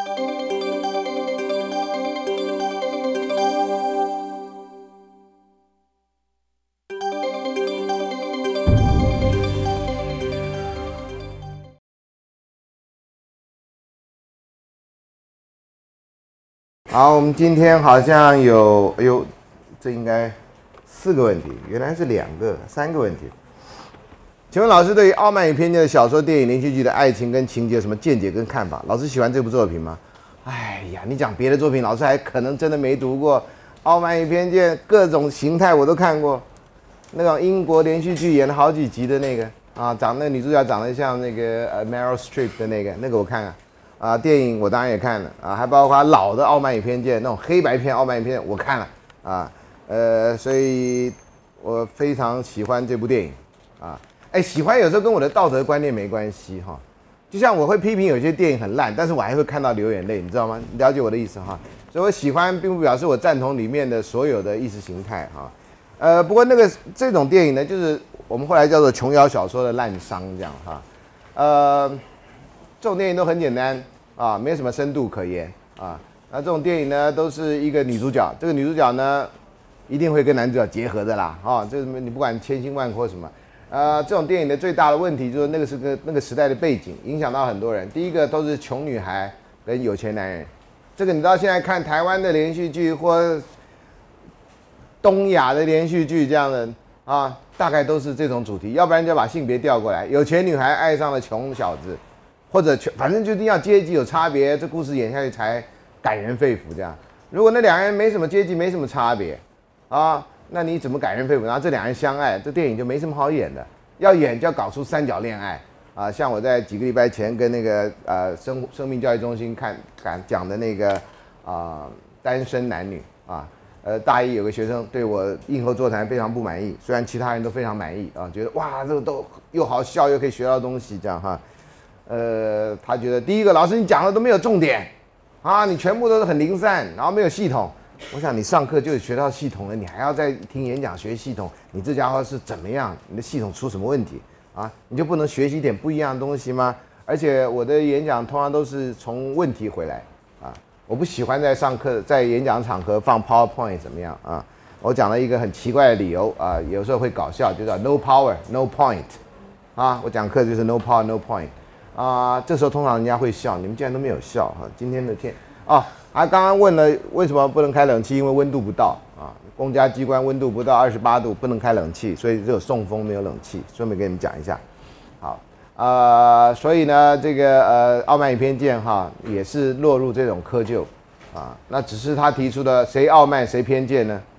好，我们今天好像有，哎呦，这应该4个问题，原来是2个、3个问题。请问老师对于《傲慢与偏见》的小说、电影、连续剧的爱情跟情节有什么见解跟看法？老师喜欢这部作品吗？哎呀，你讲别的作品，老师还可能真的没读过。《傲慢与偏见》各种形态我都看过，那种英国连续剧演了好几集的那个啊，那女主角长得像那个Meryl Streep 的那个我看了。电影我当然也看了啊，还包括老的《傲慢与偏见》那种黑白片《傲慢与偏见》我看了啊，所以我非常喜欢这部电影啊。喜欢有时候跟我的道德观念没关系哈，就像我会批评有些电影很烂，但是我还会看到流眼泪，你知道吗？你了解我的意思哈？所以我喜欢并不表示我赞同里面的所有的意识形态哈。不过这种电影呢，就是我们后来叫做琼瑶小说的烂商这样哈。这种电影都很简单啊，没什么深度可言啊。那这种电影呢，都是一个女主角，这个女主角呢，一定会跟男主角结合的啦啊。这你不管千辛万苦什么，这种电影的最大的问题就是那个时代的背景影响到很多人。第一个都是穷女孩跟有钱男人，这个你知道现在看台湾的连续剧或东亚的连续剧这样的啊，大概都是这种主题，要不然就把性别调过来，有钱女孩爱上了穷小子。或者反正就一定要阶级有差别，这故事演下去才感人肺腑。这样，如果那2人没什么阶级，没什么差别，啊，那你怎么感人肺腑？然后这2人相爱，这电影就没什么好演的。要演就要搞出3角恋爱啊，像我在几个礼拜前跟那个生命教育中心讲的那个单身男女啊，大一有个学生对我应后座谈非常不满意，虽然其他人都非常满意啊，觉得哇这个都又好笑又可以学到东西这样哈。他觉得第一个老师你讲的都没有重点啊，你全部都是很零散，然后没有系统。我想你上课就学到系统了，你还要再听演讲学系统，你这家伙是怎么样？你的系统出什么问题啊？你就不能学习一点不一样的东西吗？而且我的演讲通常都是从问题回来啊，我不喜欢在上课在演讲场合放 PowerPoint 怎么样啊？我讲了一个很奇怪的理由啊，有时候会搞笑，就叫 No Power No Point 啊，我讲课就是 No Power No Point。这时候通常人家会笑，你们竟然都没有笑哈！今天的天刚刚问了为什么不能开冷气，因为温度不到啊，公家机关温度不到28度，不能开冷气，所以只有送风没有冷气，顺便给你们讲一下。好，所以呢，这个傲慢与偏见哈，也是落入这种窠臼啊。那只是他提出的谁傲慢谁偏见呢？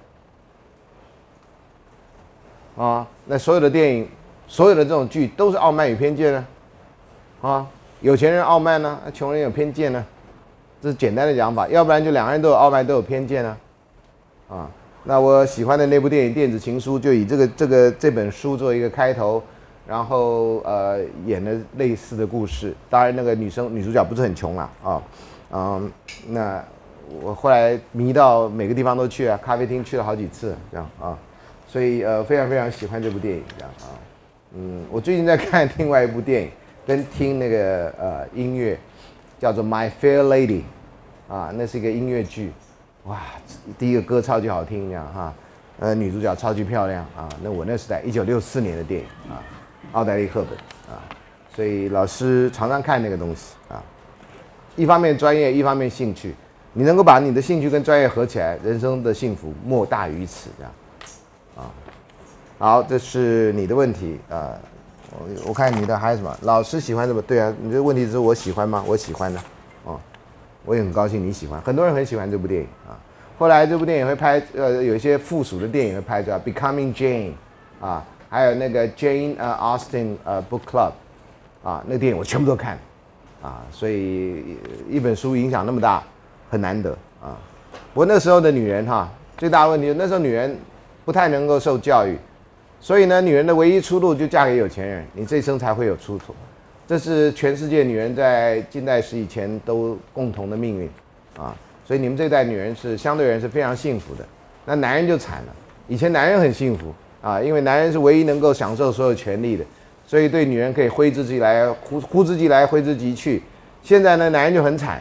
那所有的电影，所有的这种剧都是傲慢与偏见呢？有钱人傲慢呢，穷人有偏见呢，这是简单的讲法。要不然就2人都有傲慢，都有偏见呢。那我喜欢的那部电影《电子情书》就以这本书做一个开头，然后演了类似的故事。当然那个女主角不是很穷啦那我后来迷到每个地方都去啊，咖啡厅去了好几次这样啊，所以非常非常喜欢这部电影这样啊。我最近在看另外一部电影。跟听那个音乐叫做《My Fair Lady》那是一个音乐剧，哇，第一个歌超级好听这样哈，女主角超级漂亮那我那时代1964年的电影奥黛丽·赫本所以老师常常看那个东西一方面专业，一方面兴趣，你能够把你的兴趣跟专业合起来，人生的幸福莫大于此这样好，这是你的问题我看你的还有什么？老师喜欢什么？对啊，你这个问题是我喜欢吗？我喜欢的，我也很高兴你喜欢，很多人很喜欢这部电影后来这部电影会拍，有一些附属的电影会拍出来，《Becoming Jane》还有那个 Jane Austen Book Club 那个电影我全部都看所以一本书影响那么大，很难得不过那时候的女人最大的问题，那时候女人不太能够受教育。所以呢，女人的唯一出路就嫁给有钱人，你这一生才会有出头。这是全世界女人在近代史以前都共同的命运所以你们这代女人是相对人是非常幸福的。那男人就惨了，以前男人很幸福因为男人是唯一能够享受所有权利的，所以对女人可以挥之即来，呼之即来，挥之即去。现在呢，男人就很惨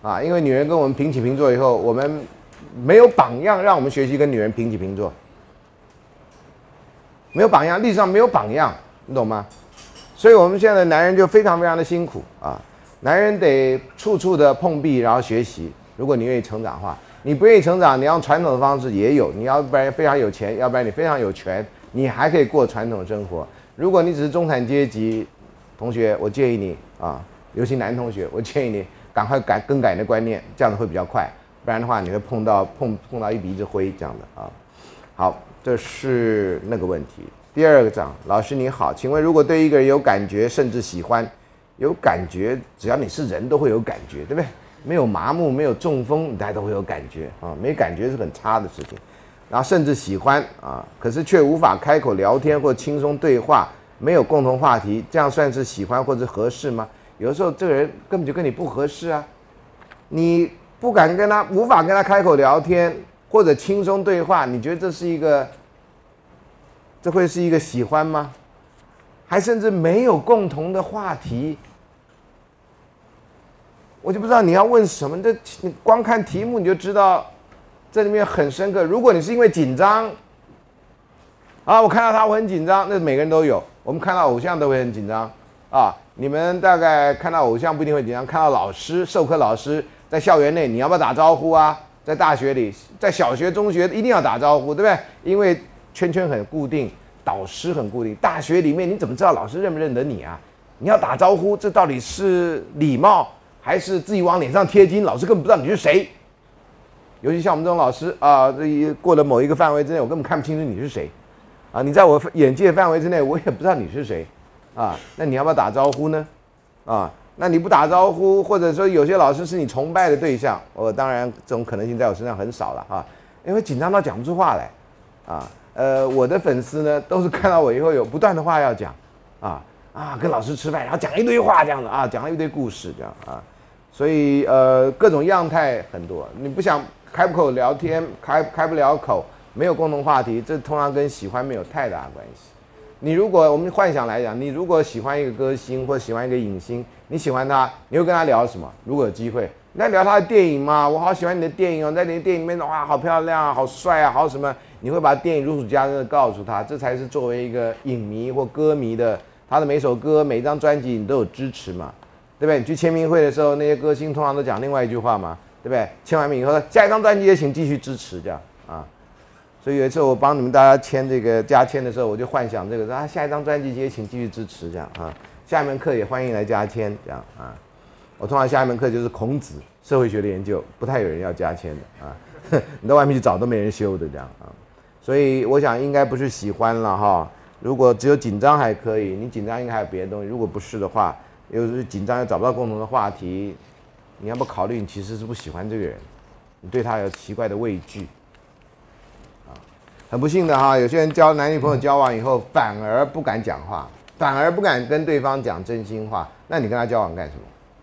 啊，因为女人跟我们平起平坐以后，我们没有榜样让我们学习跟女人平起平坐，没有榜样，历史上没有榜样，你懂吗？所以我们现在的男人就非常非常的辛苦啊，男人得处处的碰壁，然后学习。如果你愿意成长的话，你不愿意成长，你要用传统的方式也有，你要不然非常有钱，要不然你非常有权，你还可以过传统生活。如果你只是中产阶级，同学，我建议你啊，尤其男同学，我建议你赶快更改你的观念，这样子会比较快，不然的话你会碰到一鼻子灰这样的啊。好，这是那个问题。第二个章，老师你好，请问如果对一个人有感觉，甚至喜欢，有感觉，只要你是人都会有感觉，对不对？没有麻木，没有中风，大家都会有感觉啊。没感觉是很差的事情，然后甚至喜欢啊，可是却无法开口聊天或轻松对话，没有共同话题，这样算是喜欢或者合适吗？有的时候这个人根本就跟你不合适啊，你不敢跟他，无法跟他开口聊天或者轻松对话，你觉得这会是一个喜欢吗？还甚至没有共同的话题，我就不知道你要问什么。你光看题目你就知道，这里面很深刻。如果你是因为紧张，啊，我看到他我很紧张，那每个人都有。我们看到偶像都会很紧张啊。你们大概看到偶像不一定会紧张，看到老师、授课老师在校园内，你要不要打招呼啊？在大学里，在小学、中学一定要打招呼，对不对？因为圈圈很固定，导师很固定。大学里面你怎么知道老师认不认得你啊？你要打招呼，这到底是礼貌还是自己往脸上贴金？老师根本不知道你是谁。尤其像我们这种老师啊，过了某一个范围之内，我根本看不清楚你是谁啊！你在我眼界范围之内，我也不知道你是谁啊！那你要不要打招呼呢？啊，那你不打招呼，或者说有些老师是你崇拜的对象，当然这种可能性在我身上很少了啊，因为紧张到讲不出话来啊。我的粉丝呢，都是看到我以后有不断的话要讲啊，跟老师吃饭，然后讲一堆话这样子啊，讲了一堆故事这样啊，所以各种样态很多，你不想开不口聊天，开不了口，没有共同话题，这通常跟喜欢没有太大的关系。你如果我们幻想来讲，你如果喜欢一个歌星或喜欢一个影星，你喜欢他，你会跟他聊什么？如果有机会，你在聊他的电影嘛，我好喜欢你的电影哦，在你的电影里面哇，好漂亮啊，好帅啊，好什么？你会把电影如数家珍的告诉他，这才是作为一个影迷或歌迷的，他的每首歌、每一张专辑你都有支持嘛，对不对？你去签名会的时候，那些歌星通常都讲另外一句话嘛，对不对？签完名以后，下一张专辑也请继续支持这样啊。所以有一次我帮你们大家签这个加签的时候，我就幻想这个说下一张专辑也请继续支持这样啊。下一门课也欢迎来加签这样啊。我通常下一门课就是孔子社会学的研究，不太有人要加签的啊。你到外面去找都没人修的这样啊。所以我想应该不是喜欢了哈。如果只有紧张还可以，你紧张应该还有别的东西。如果不是的话，有时紧张又找不到共同的话题，你要不考虑你其实是不喜欢这个人，你对他有奇怪的畏惧。很不幸的哈，有些人男女朋友交往以后，反而不敢讲话，反而不敢跟对方讲真心话。那你跟他交往干什么？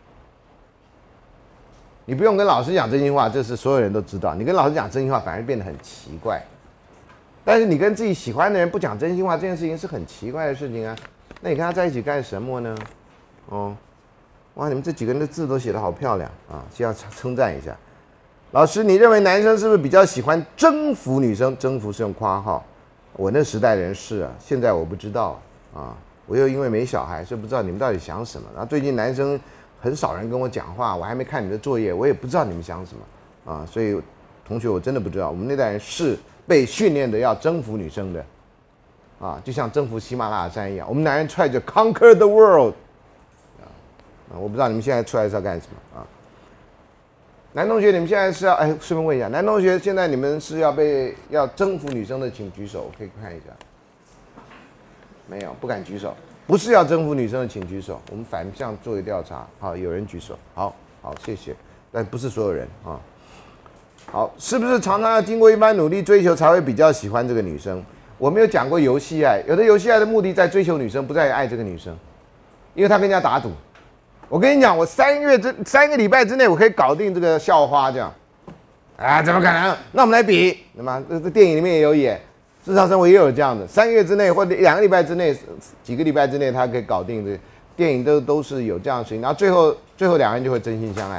你不用跟老师讲真心话，这是所有人都知道。你跟老师讲真心话，反而变得很奇怪。但是你跟自己喜欢的人不讲真心话，这件事情是很奇怪的事情啊。那你跟他在一起干什么呢？哦，哇，你们这几个人的字都写得好漂亮啊，需要称赞一下。老师，你认为男生是不是比较喜欢征服女生？征服是用括号，我那时代的人是啊，现在我不知道啊。我又因为没小孩，所以不知道你们到底想什么。然后最近男生很少人跟我讲话，我还没看你的作业，我也不知道你们想什么啊。所以同学，我真的不知道。我们那代人是被训练的要征服女生的啊，就像征服喜马拉雅山一样。我们男人踹着 conquer the world 啊，我不知道你们现在出来是要干什么啊。男同学，你们现在是要顺便问一下，男同学现在你们是要征服女生的，请举手，我可以看一下。没有，不敢举手。不是要征服女生的，请举手。我们反向做一个调查。好，有人举手。好，谢谢。但不是所有人啊。好，是不是常常要经过一番努力追求才会比较喜欢这个女生？我没有讲过游戏爱，有的游戏爱的目的在追求女生，不在于爱这个女生，因为他跟人家打赌。我跟你讲，我3个礼拜之内，我可以搞定这个校花，这样，啊，怎么可能？那我们来比，对吗？这电影里面也有演，日常生活也有这样的，3个月之内或者2个礼拜之内，几个礼拜之内，他可以搞定这个电影都是有这样的事情，然后最后2人就会真心相爱，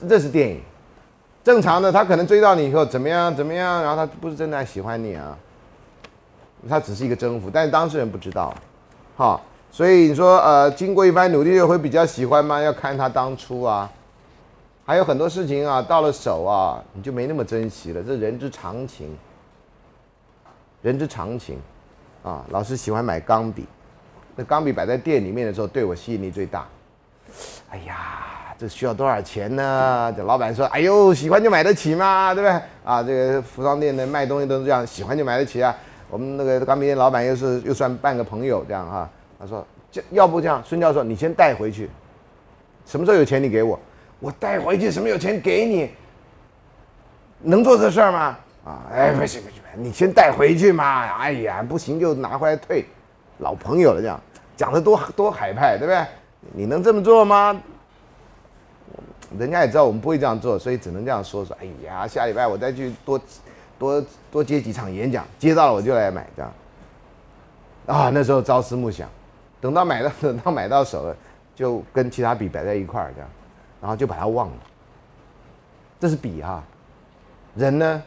这是电影。正常的，他可能追到你以后怎么样怎么样，然后他不是真的喜欢你啊，他只是一个征服，但是当事人不知道，好，所以你说经过一番努力会比较喜欢吗？要看他当初啊，还有很多事情啊，到了手啊，你就没那么珍惜了，这人之常情，人之常情啊。老师喜欢买钢笔，那钢笔摆在店里面的时候，对我吸引力最大。哎呀。这需要多少钱呢？这老板说：“哎呦，喜欢就买得起嘛，对不对？啊，这个服装店的卖东西都是这样，喜欢就买得起啊。我们那个钢笔店老板又算半个朋友这样哈。他说，要不这样，孙教授你先带回去，什么时候有钱你给我，我带回去，什么有钱给你，能做这事儿吗？啊，哎，不行，你先带回去嘛。哎呀，不行就拿回来退，老朋友了这样，讲的多海派，对不对？你能这么做吗？”人家也知道我们不会这样做，所以只能这样说。哎呀，下礼拜我再去多接几场演讲，接到了我就来买这样。啊，那时候朝思暮想，等到买到手了，就跟其他笔摆在一块儿这样，然后就把它忘了。这是笔哈，人呢？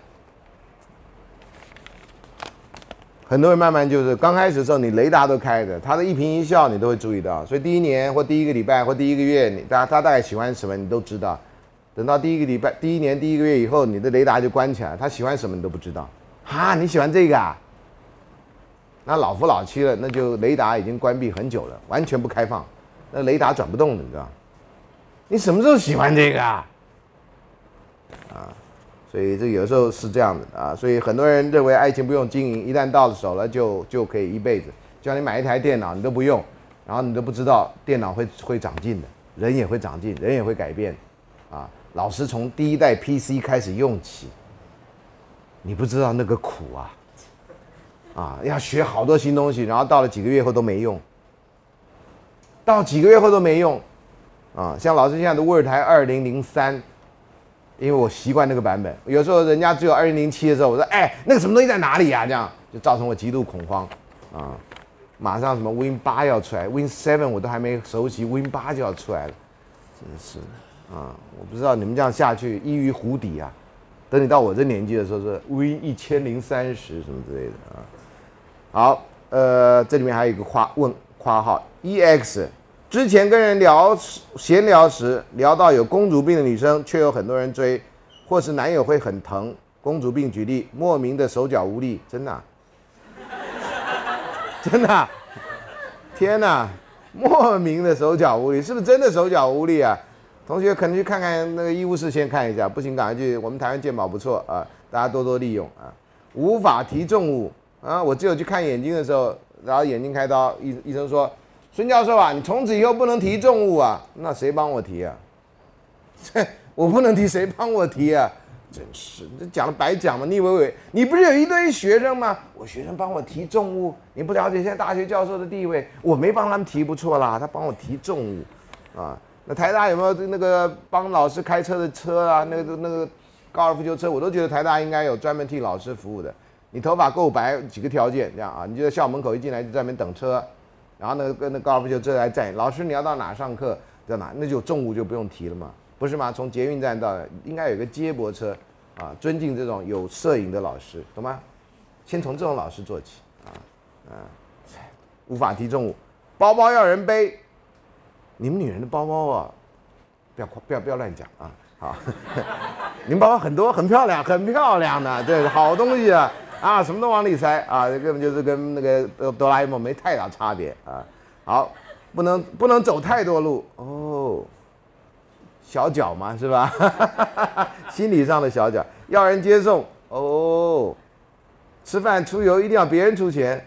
很多人慢慢就是刚开始的时候，你雷达都开着，他的一颦一笑你都会注意到，所以第一年或第一个礼拜或第一个月，他大概喜欢什么你都知道。等到第一个礼拜、第一年、第一个月以后，你的雷达就关起来，他喜欢什么你都不知道。哈，你喜欢这个啊？那老夫老妻了，那就雷达已经关闭很久了，完全不开放，那雷达转不动的，你知道？你什么时候喜欢这个啊？啊。所以这有时候是这样的啊，所以很多人认为爱情不用经营，一旦到了手了就可以一辈子。就像你买一台电脑，你都不用，然后你都不知道电脑会长进的，人也会长进，人也会改变啊。老师从第一代 PC 开始用起，你不知道那个苦啊，要学好多新东西，然后到了几个月后都没用，啊。像老师现在的 Word 台2003。因为我习惯那个版本，有时候人家只有2007的时候，我说哎，那个什么东西在哪里呀？这样就造成我极度恐慌，啊，马上什么 Win8要出来 ，Win7我都还没熟悉，Win8就要出来了，真是啊！我不知道你们这样下去易于湖底啊。等你到我这年纪的时候是 Win1030什么之类的啊。好，这里面还有一个括号 EX。之前跟人闲聊时聊到有公主病的女生，却有很多人追，或是男友会很疼。公主病举例，莫名的手脚无力，真的、真的，天哪，莫名的手脚无力，是不是真的手脚无力啊？同学可能去看看那个医务室，先看一下，不行赶快去。我们台湾健保不错啊，大家多多利用啊。无法提重物啊，我只有去看眼睛的时候，然后眼睛开刀，医生说。孙教授啊，你从此以后不能提重物啊！那谁帮我提啊？我不能提，谁帮我提啊？真是，这讲了白讲嘛！你以为你不是有一堆学生吗？我学生帮我提重物，你不了解现在大学教授的地位，我没帮他们提不错啦，他帮我提重物，啊，那台大有没有那个帮老师开车的车啊？那个高尔夫球车，我都觉得台大应该有专门替老师服务的。你头发够白，几个条件这样啊？你就在校门口一进来就在那边等车。然后呢，跟那高尔夫球车来载老师，你要到哪上课，在哪，那就重物就不用提了嘛，不是吗？从捷运站到应该有一个接驳车，啊，尊敬这种有摄影的老师，懂吗？先从这种老师做起无法提重物，包包要人背，你们女人的包包啊，不要乱讲啊，好，你们包包很多很漂亮的，对，好东西啊。啊，什么都往里塞啊，根本就是跟那个哆啦 A 梦没太大差别啊。好，不能走太多路哦，小脚嘛是吧？心理上的小脚，要人接送哦。吃饭出游一定要别人出钱，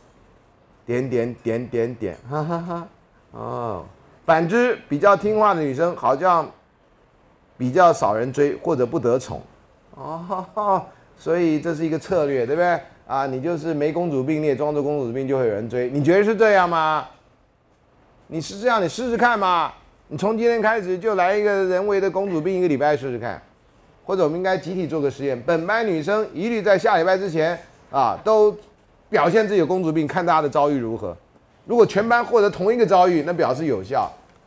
点，哈哈哈。哦，反之，比较听话的女生好像比较少人追或者不得宠哦。所以这是一个策略，对不对啊？你就是没公主病，你也装作公主病，就会有人追。你觉得是这样吗？你是这样，你试试看嘛。你从今天开始就来一个人为的公主病，1个礼拜试试看。或者我们应该集体做个实验，本班女生一律在下礼拜之前啊，都表现自己有公主病，看大家的遭遇如何。如果全班获得同一个遭遇，那表示有效。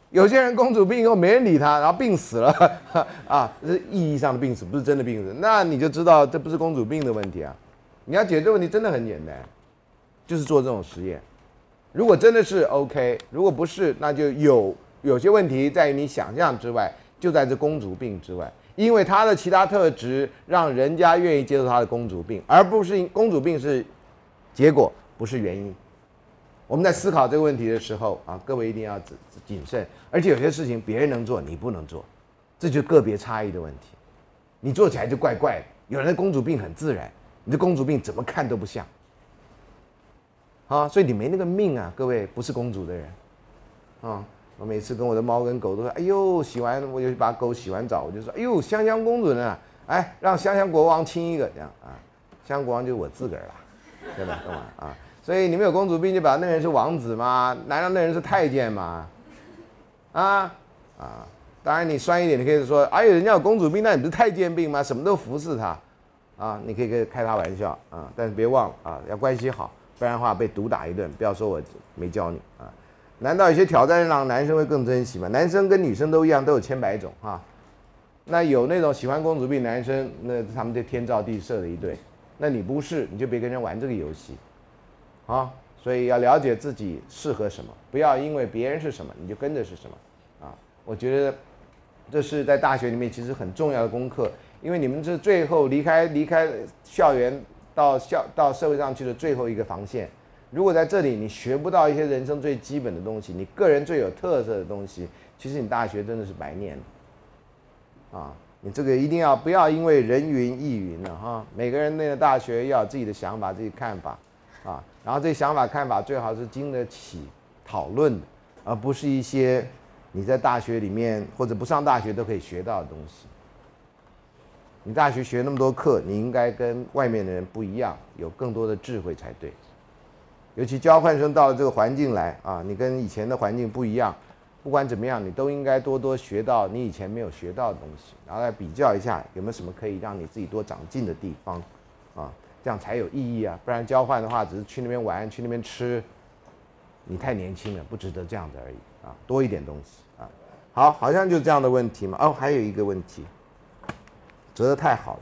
有些人公主病以后没人理他，然后病死了啊，这是意义上的病死，不是真的病死。那你就知道这不是公主病的问题啊。你要解决这个问题真的很简单，就是做这种实验。如果真的是 OK， 如果不是，那就有些问题在于你想象之外，就在这公主病之外，因为她的其他特质让人家愿意接受她的公主病，而不是公主病是结果，不是原因。我们在思考这个问题的时候啊，各位一定要谨慎，而且有些事情别人能做，你不能做，这就是个别差异的问题。你做起来就怪怪的，有人的公主病很自然，你的公主病怎么看都不像。啊，所以你没那个命啊，各位不是公主的人，啊，我每次跟我的猫跟狗都说，哎呦，我就把狗洗完澡，我就说，哎呦，香香公主呢，哎，让香香国王亲一个，这样啊，香香国王就是我自个儿啦，对吧？懂吗？啊，所以你们有公主病就表示那人是王子吗？难道那人是太监吗？啊，当然你酸一点，你可以说，哎呦，人家有公主病，那你不是太监病吗？什么都服侍他，啊，你可以开他玩笑啊，但是别忘了啊，要关系好。不然的话被毒打一顿，不要说我没教你啊！难道有些挑战让男生会更珍惜吗？男生跟女生都一样，都有千百种啊。那有那种喜欢公主病男生，那他们就天造地设的一对。那你不是，你就别跟人玩这个游戏啊！所以要了解自己适合什么，不要因为别人是什么你就跟着是什么啊！我觉得这是在大学里面其实很重要的功课，因为你们是最后离开校园。到社会上去的最后一个防线，如果在这里你学不到一些人生最基本的东西，你个人最有特色的东西，其实你大学真的是白念了啊！你这个一定要不要因为人云亦云了哈？每个人那个大学要有自己的想法、自己的看法啊，然后这些想法看法最好是经得起讨论的，而不是一些你在大学里面或者不上大学都可以学到的东西。你大学学那么多课，你应该跟外面的人不一样，有更多的智慧才对。尤其交换生到了这个环境来啊，你跟以前的环境不一样，不管怎么样，你都应该多多学到你以前没有学到的东西，然后来比较一下有没有什么可以让你自己多长进的地方啊，这样才有意义啊。不然交换的话，只是去那边玩，去那边吃，你太年轻了，不值得这样子而已啊，多一点东西啊。好像就这样的问题嘛。哦，还有一个问题。折得太好了，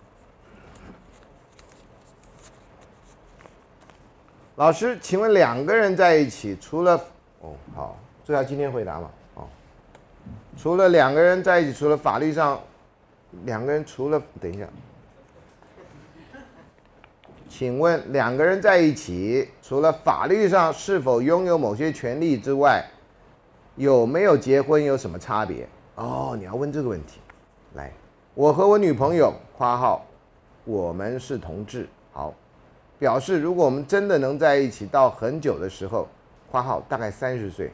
老师，请问两个人在一起，除了好，这要今天回答嘛？除了两个人在一起，除了法律上，两个人等一下，请问两个人在一起，除了法律上是否拥有某些权利之外，有没有结婚有什么差别？哦，你要问这个问题，来。我和我女朋友（括号我们是同志）好，表示如果我们真的能在一起到很久的时候（括号大概30岁），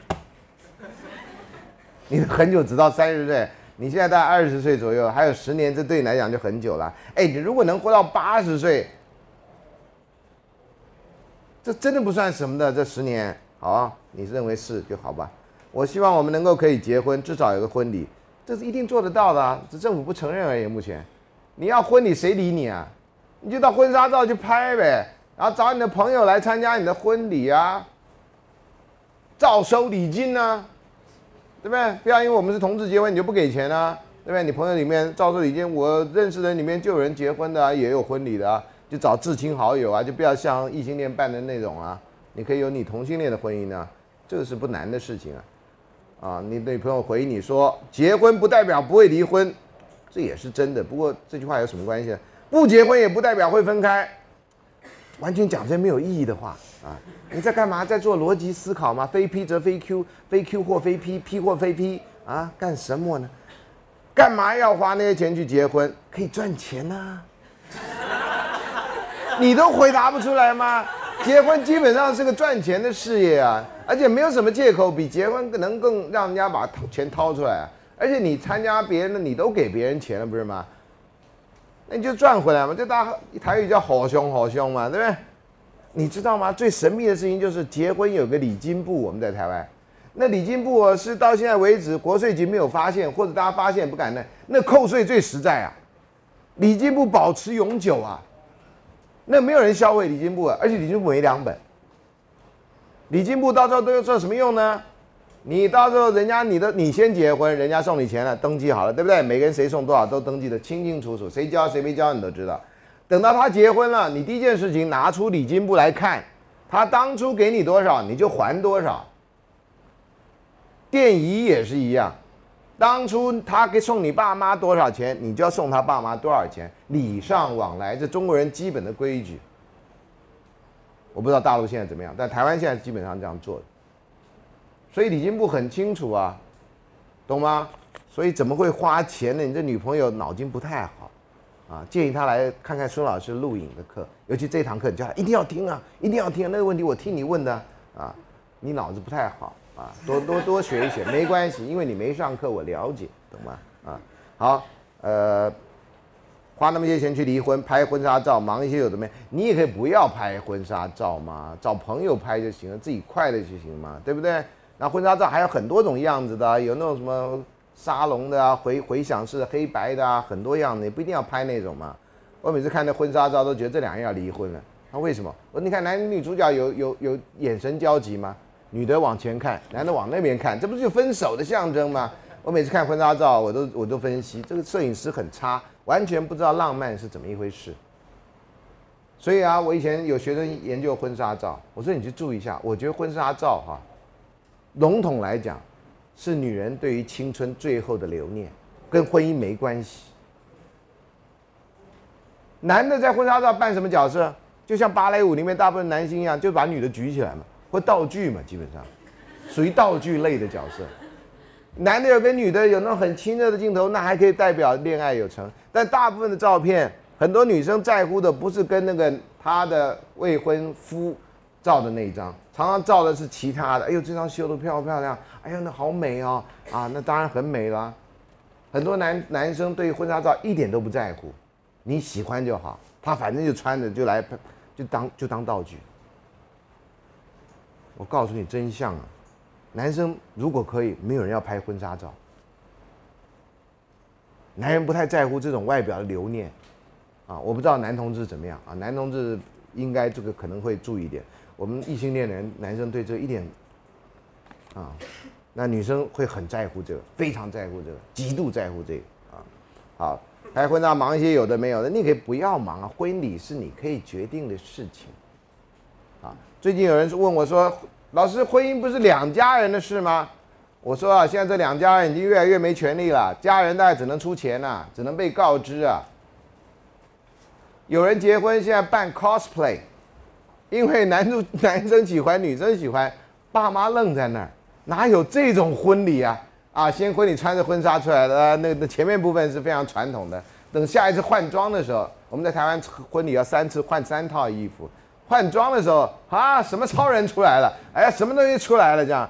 你很久只到30岁，你现在大概20岁左右，还有10年，这对你来讲就很久了。哎，你如果能活到80岁，这真的不算什么的。这10年，好啊，你认为是就好吧。我希望我们能够可以结婚，至少有个婚礼。这是一定做得到的啊，只政府不承认而已。目前，你要婚礼谁理你啊？你就到婚纱照去拍呗，然后找你的朋友来参加你的婚礼啊，照收礼金啊，对不对？不要因为我们是同志结婚你就不给钱啊，对不对？你朋友里面照收礼金，我认识的人里面就有人结婚的啊，也有婚礼的啊，就找至亲好友啊，就不要像异性恋办的那种啊，你可以有你同性恋的婚姻啊，这个是不难的事情啊。你女朋友回你说，结婚不代表不会离婚，这也是真的。不过这句话有什么关系呢？不结婚也不代表会分开，完全讲这些没有意义的话啊！你在干嘛？在做逻辑思考吗？非 P 则非 Q， 非 Q 或非 P，P 或非 P 啊？干什么呢？干嘛要花那些钱去结婚？可以赚钱啊！你都回答不出来吗？结婚基本上是个赚钱的事业啊，而且没有什么借口比结婚能更让人家把钱掏出来啊。而且你参加别人的，你都给别人钱了，不是吗？那你就赚回来嘛。这台语叫好凶好凶嘛，对不对？你知道吗？最神秘的事情就是结婚有个礼金部，我们在台湾，那礼金部是到现在为止国税局没有发现，或者大家发现不敢那扣税最实在啊。礼金部保持永久啊。那没有人销毁礼金部啊，而且礼金部没2本。礼金部到时候都要做什么用呢？ 你到时候你先结婚，人家送你钱了，登记好了，对不对？每个人谁送多少都登记的清清楚楚，谁交谁没交你都知道。等到他结婚了，你第一件事情拿出礼金簿来看，他当初给你多少，你就还多少。奠仪也是一样，当初他送你爸妈多少钱，你就要送他爸妈多少钱，礼尚往来，这中国人基本的规矩。我不知道大陆现在怎么样，但台湾现在基本上这样做的。所以礼金簿很清楚啊，懂吗？所以怎么会花钱呢？你这女朋友脑筋不太好啊，建议她来看看孙老师录影的课，尤其这堂课，你叫她一定要听啊，一定要听啊，那个问题我听你问的啊，你脑子不太好啊，多学一学，没关系，因为你没上课，我了解，懂吗？啊，好，花那么些钱去离婚，拍婚纱照，忙一些有的没，你也可以不要拍婚纱照嘛，找朋友拍就行了，自己快乐就行嘛，对不对？那婚纱照还有很多种样子的啊，有那种什么沙龙的啊，回响式的黑白的啊，很多样的，你不一定要拍那种嘛。我每次看那婚纱照都觉得这两人要离婚了，那为什么？我说你看男女主角有眼神交集吗？女的往前看，男的往那边看，这不是就分手的象征吗？我每次看婚纱照，我都分析这个摄影师很差，完全不知道浪漫是怎么一回事。所以啊，我以前有学生研究婚纱照，我说你去注意一下，我觉得婚纱照哈。笼统来讲，是女人对于青春最后的留念，跟婚姻没关系。男的在婚纱照扮什么角色？就像芭蕾舞里面大部分男星一样，就把女的举起来嘛，或道具嘛，基本上属于道具类的角色。男的有跟女的有那种很亲热的镜头，那还可以代表恋爱有成。但大部分的照片，很多女生在乎的不是跟那个她的未婚夫照的那一张。常常照的是其他的，哎呦，这张修得漂不漂亮？哎呀，那好美哦！啊，那当然很美啦。很多男生对婚纱照一点都不在乎，你喜欢就好，他反正就穿着就来，就当道具。我告诉你真相啊，男生如果可以，没有人要拍婚纱照。男人不太在乎这种外表的留念，啊，我不知道男同志怎么样啊，男同志应该这个可能会注意一点。我们异性恋的人，男生对这一点，啊，那女生会很在乎这个，非常在乎这个，极度在乎这个啊。好，拍婚纱忙一些有的没有的，你可以不要忙啊，婚礼是你可以决定的事情。啊，最近有人问我说，老师，婚姻不是两家人的事吗？我说啊，现在这两家人已经越来越没权利了，家人大概只能出钱啊，只能被告知啊。有人结婚现在办 cosplay。因为男生喜欢，女生喜欢，爸妈愣在那儿，哪有这种婚礼啊？啊，先婚礼穿着婚纱出来的，那前面部分是非常传统的。等下一次换装的时候，我们在台湾婚礼要3次换3套衣服，换装的时候啊，什么超人出来了，哎呀，什么东西出来了这样。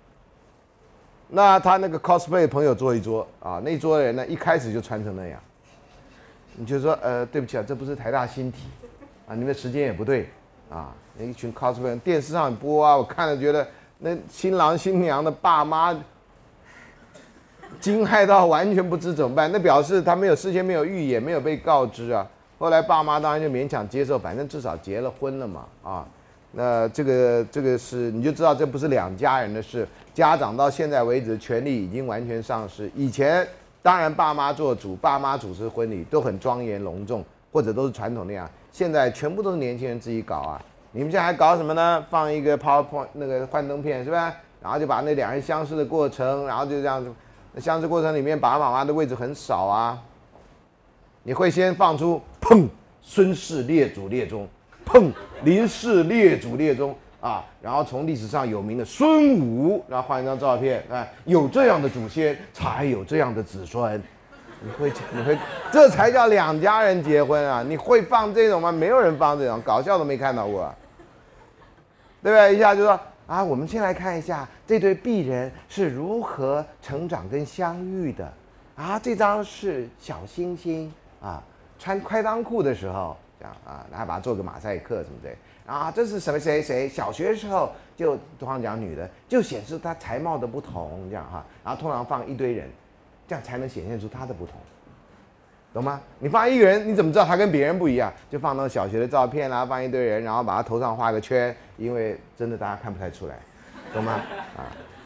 那他那个 cosplay 的朋友坐一桌啊，那一桌的人呢，一开始就穿成那样，你就说对不起啊，这不是台大新体啊，你们时间也不对。啊，那一群 cosplay 电视上播啊，我看了觉得那新郎新娘的爸妈惊骇到完全不知怎么办，那表示他事先没有预演，没有被告知啊。后来爸妈当然就勉强接受，反正至少结了婚了嘛啊。那这个是你就知道这不是两家人的事，家长到现在为止权利已经完全丧失。以前当然爸妈做主，爸妈主持婚礼都很庄严隆重，或者都是传统那样。现在全部都是年轻人自己搞啊！你们现在还搞什么呢？放一个 PowerPoint 那个幻灯片是吧？然后就把那两人相识的过程，然后就这样子，相识过程里面爸爸妈妈的位置很少啊。你会先放出砰孙氏列祖列宗，砰林氏列祖列宗啊，然后从历史上有名的孙武，然后换一张照片，哎，有这样的祖先，才有这样的子孙。你会，这才叫两家人结婚啊！你会放这种吗？没有人放这种，搞笑都没看到过啊，对不对？一下就说啊，我们先来看一下这对璧人是如何成长跟相遇的啊。这张是小星星啊，穿开裆裤的时候这样啊，然后把它做个马赛克什么的啊。这是什么谁小学的时候就通常讲女的，就显示她才貌的不同这样哈。然后通常放一堆人。这样才能显现出他的不同，懂吗？你放一个人，你怎么知道他跟别人不一样？就放那种小学的照片啦，放一堆人，然后把他头上画个圈，因为真的大家看不太出来，懂吗？啊，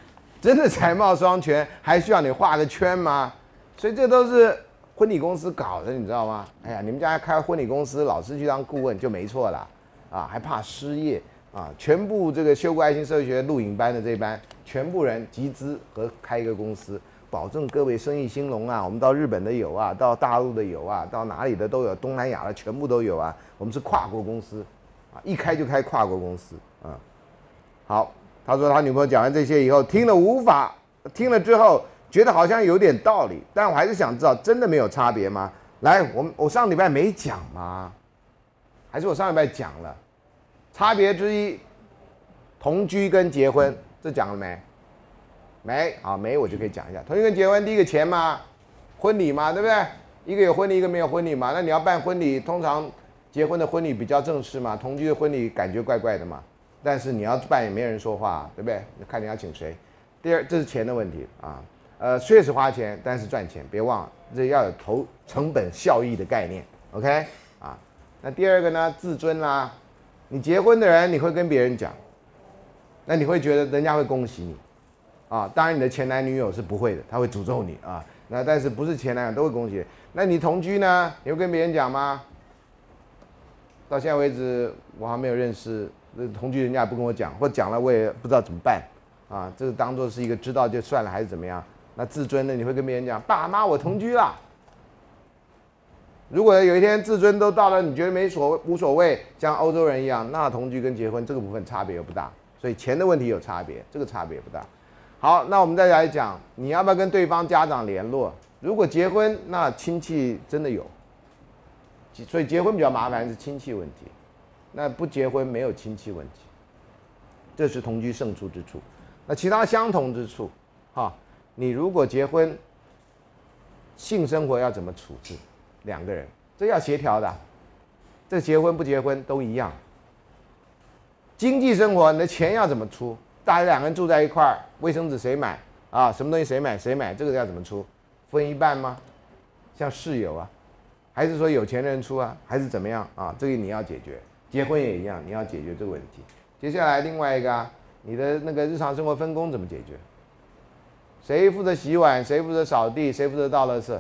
真的才貌双全，还需要你画个圈吗？所以这都是婚礼公司搞的，你知道吗？哎呀，你们家开婚礼公司，老师去当顾问就没错了啊，还怕失业啊？全部这个修过爱心社会学录影班的这一班，全部人集资和开一个公司，保证各位生意兴隆啊！我们到日本的有啊，到大陆的有啊，到哪里的都有，东南亚的全部都有啊。我们是跨国公司啊，一开就开跨国公司啊。好，他说他女朋友讲完这些以后，听了之后觉得好像有点道理，但我还是想知道，真的没有差别吗？来，我上礼拜没讲吗？还是我上礼拜讲了？差别之一，同居跟结婚，这讲了没？没，好，没我就可以讲一下。同居跟结婚，第一个钱嘛，婚礼嘛，对不对？一个有婚礼，一个没有婚礼嘛。那你要办婚礼，通常结婚的婚礼比较正式嘛，同居的婚礼感觉怪怪的嘛。但是你要办也没人说话，对不对？看你要请谁。第二，这是钱的问题啊。确实花钱，但是赚钱，别忘了这要有投成本效益的概念 ，OK 啊？那第二个呢，自尊啦。你结婚的人，你会跟别人讲，那你会觉得人家会恭喜你啊。当然，你的前男女友是不会的，他会诅咒你啊。那但是不是前男友都会恭喜你。那你同居呢？你会跟别人讲吗？到现在为止，我还没有认识同居，人家也不跟我讲，或讲了我也不知道怎么办啊。这个当做是一个知道就算了，还是怎么样？那自尊呢？你会跟别人讲，爸妈我同居了。如果有一天自尊都到了，你觉得无所谓，像欧洲人一样，那同居跟结婚这个部分差别又不大，所以钱的问题有差别，这个差别不大。好，那我们再来讲，你要不要跟对方家长联络？如果结婚，那亲戚真的有，所以结婚比较麻烦是亲戚问题，那不结婚没有亲戚问题，这是同居胜出之处。那其他相同之处，你如果结婚，性生活要怎么处置？两个人，这要协调的。这结婚不结婚都一样。经济生活，你的钱要怎么出？大家两个人住在一块儿，卫生纸谁买啊？什么东西谁买？这个要怎么出？分一半吗？像室友啊，还是说有钱人出啊？还是怎么样啊？这个你要解决。结婚也一样，你要解决这个问题。接下来另外一个你的那个日常生活分工怎么解决？谁负责洗碗？谁负责扫地？谁负责倒垃圾？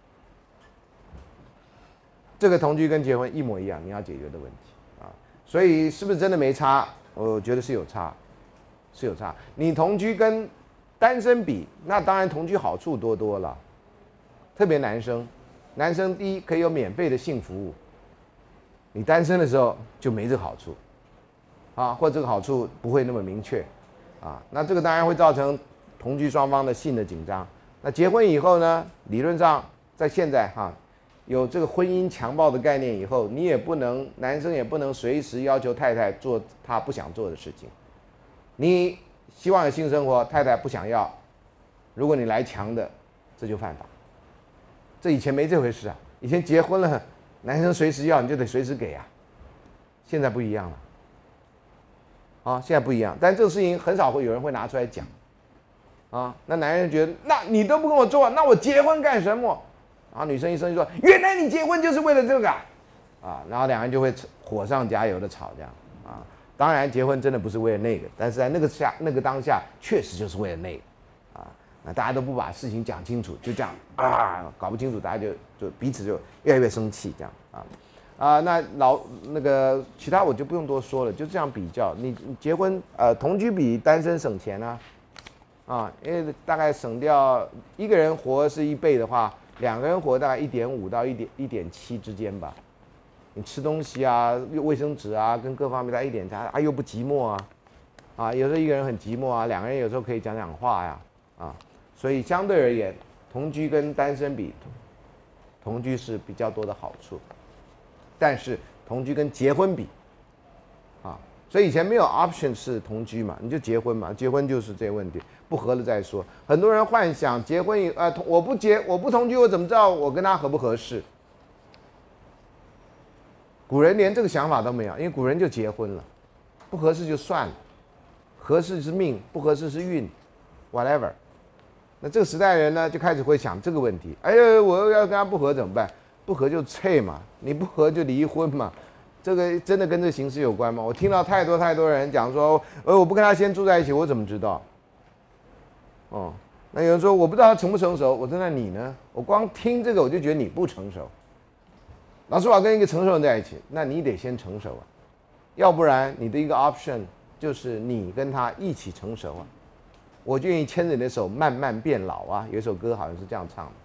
这个同居跟结婚一模一样，你要解决的问题啊。所以是不是真的没差？我觉得是有差，是有差。你同居跟单身比，那当然同居好处多了。特别男生第一可以有免费的性服务，你单身的时候就没这个好处啊，或者这个好处不会那么明确啊。那这个当然会造成同居双方的性的紧张。那结婚以后呢，理论上在现在有这个婚姻强暴的概念以后，男生也不能随时要求太太做他不想做的事情。你希望有性生活，太太不想要，如果你来强的，这就犯法。这以前没这回事啊，以前结婚了，男生随时要你就得随时给啊，现在不一样了。现在不一样，但这个事情很少会有人会拿出来讲。那男人觉得，那你都不跟我做，那我结婚干什么？然后女生一生气说：“原来你结婚就是为了这个然后两人就会火上加油的吵这样当然，结婚真的不是为了那个，但是在那个当下，确实就是为了那个那大家都不把事情讲清楚，就这样搞不清楚，大家就彼此就越来越生气这样那个其他我就不用多说了，就这样比较，你结婚同居比单身省钱因为大概省掉一个人活是1倍的话。两个人活大概1.5到1.7之间吧，你吃东西卫生纸跟各方面在1.差又不寂寞有时候一个人很寂寞两个人有时候可以讲讲话所以相对而言，同居跟单身比，同居是比较多的好处，但是同居跟结婚比所以以前没有 option 是同居嘛，你就结婚嘛，结婚就是这个问题，不合了再说。很多人幻想结婚我不同居，我怎么知道我跟他合不合适？古人连这个想法都没有，因为古人就结婚了，不合适就算了，合适是命，不合适是运 ，whatever。那这个时代人呢，就开始会想这个问题，我要跟他不合怎么办？不合就撤嘛，你不合就离婚嘛。这个真的跟这个形势有关吗？我听到太多人讲说，我不跟他先住在一起，我怎么知道？ 哦。那有人说我不知道他成不成熟，我说那你呢？我光听这个我就觉得你不成熟。老师，我要跟一个成熟人在一起，那你得先成熟啊，要不然你的一个 option 就是你跟他一起成熟啊。我就愿意牵着你的手慢慢变老啊，有一首歌好像是这样唱的。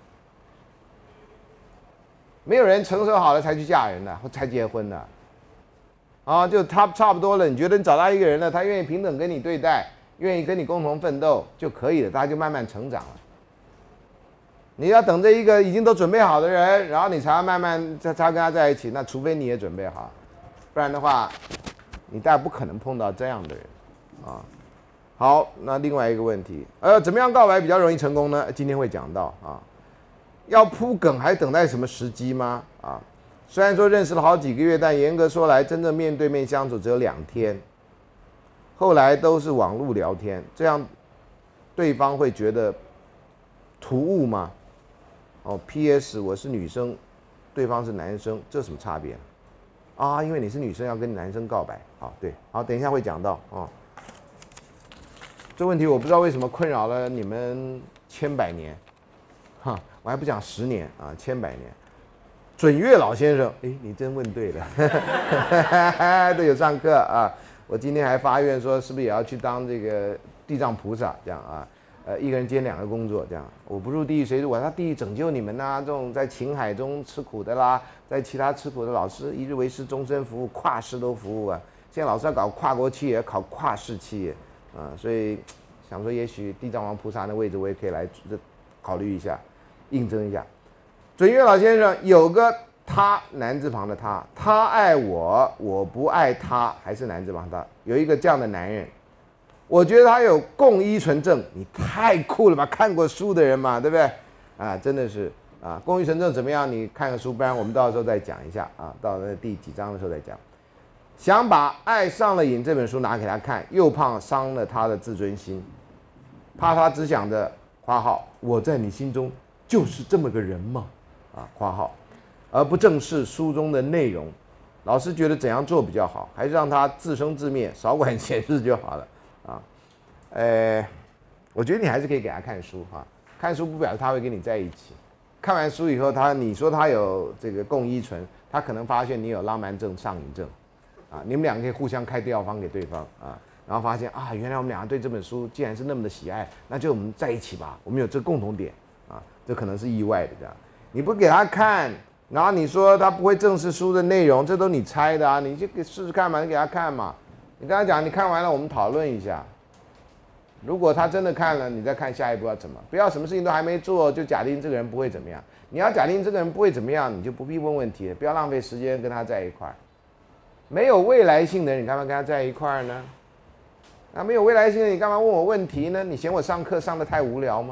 没有人成熟好了才去嫁人的，或才结婚的。啊，就他差不多了，你觉得你找到一个人了，他愿意平等跟你对待，愿意跟你共同奋斗就可以了，大家就慢慢成长了。你要等着一个已经都准备好的人，然后你才要慢慢才跟他在一起，那除非你也准备好，不然的话，你大概不可能碰到这样的人啊。好，那另外一个问题，怎么样告白比较容易成功呢？今天会讲到啊，要铺梗还等待什么时机吗？啊，虽然说认识了好几个月，但严格说来，真正面对面相处只有2天，后来都是网络聊天，这样对方会觉得突兀吗？哦 ，P.S. 我是女生，对方是男生，这有什么差别啊？因为你是女生，要跟男生告白。好，对，好，等一下会讲到哦。这问题我不知道为什么困扰了你们千百年，哈，我还不讲10年啊，千百年。准月老先生，哎，你真问对了，都有上课啊。我今天还发愿说，是不是也要去当这个地藏菩萨这样啊？一个人兼2个工作这样。我不入地狱谁入？我到地狱拯救你们呐！这种在情海中吃苦的啦，在其他吃苦的老师，一日为师，终身服务，跨世都服务啊。现在老师要搞跨国企业，考跨世企业。所以想说，也许地藏王菩萨的位置我也可以来考虑一下，应征一下。准月老先生有个他，男字旁的他，他爱我，我不爱他，还是男字旁他，有一个这样的男人，我觉得他有共依存症，你太酷了吧？看过书的人嘛，对不对？啊，真的是啊，共依存症怎么样？你看个书，不然我们到时候再讲一下啊，到那第几章的时候再讲。想把《爱上了瘾》这本书拿给他看，又怕伤了他的自尊心，怕他只想着（括号）我在你心中就是这么个人嘛，啊（括号），而不正视书中的内容。老师觉得怎样做比较好？还是让他自生自灭，少管闲事就好了啊？我觉得你还是可以给他看书哈，看书不表示他会跟你在一起。看完书以后，你说他有这个共依存，他可能发现你有浪漫症、上瘾症。啊，你们2个可以互相开药方给对方啊，然后发现啊，原来我们2个对这本书既然是那么的喜爱，那就我们在一起吧，我们有这个共同点啊，这可能是意外的这样。你不给他看，然后你说他不会正视书的内容，这都你猜的啊，你就试试看嘛，你给他看嘛，你跟他讲，你看完了我们讨论一下。如果他真的看了，你再看下一步要怎么，不要什么事情都还没做就假定这个人不会怎么样。你要假定这个人不会怎么样，你就不必问问题了，不要浪费时间跟他在一块儿。没有未来性的人，你干嘛跟他在一块儿呢？那没有未来性的，你干嘛问我问题呢？你嫌我上课上得太无聊吗？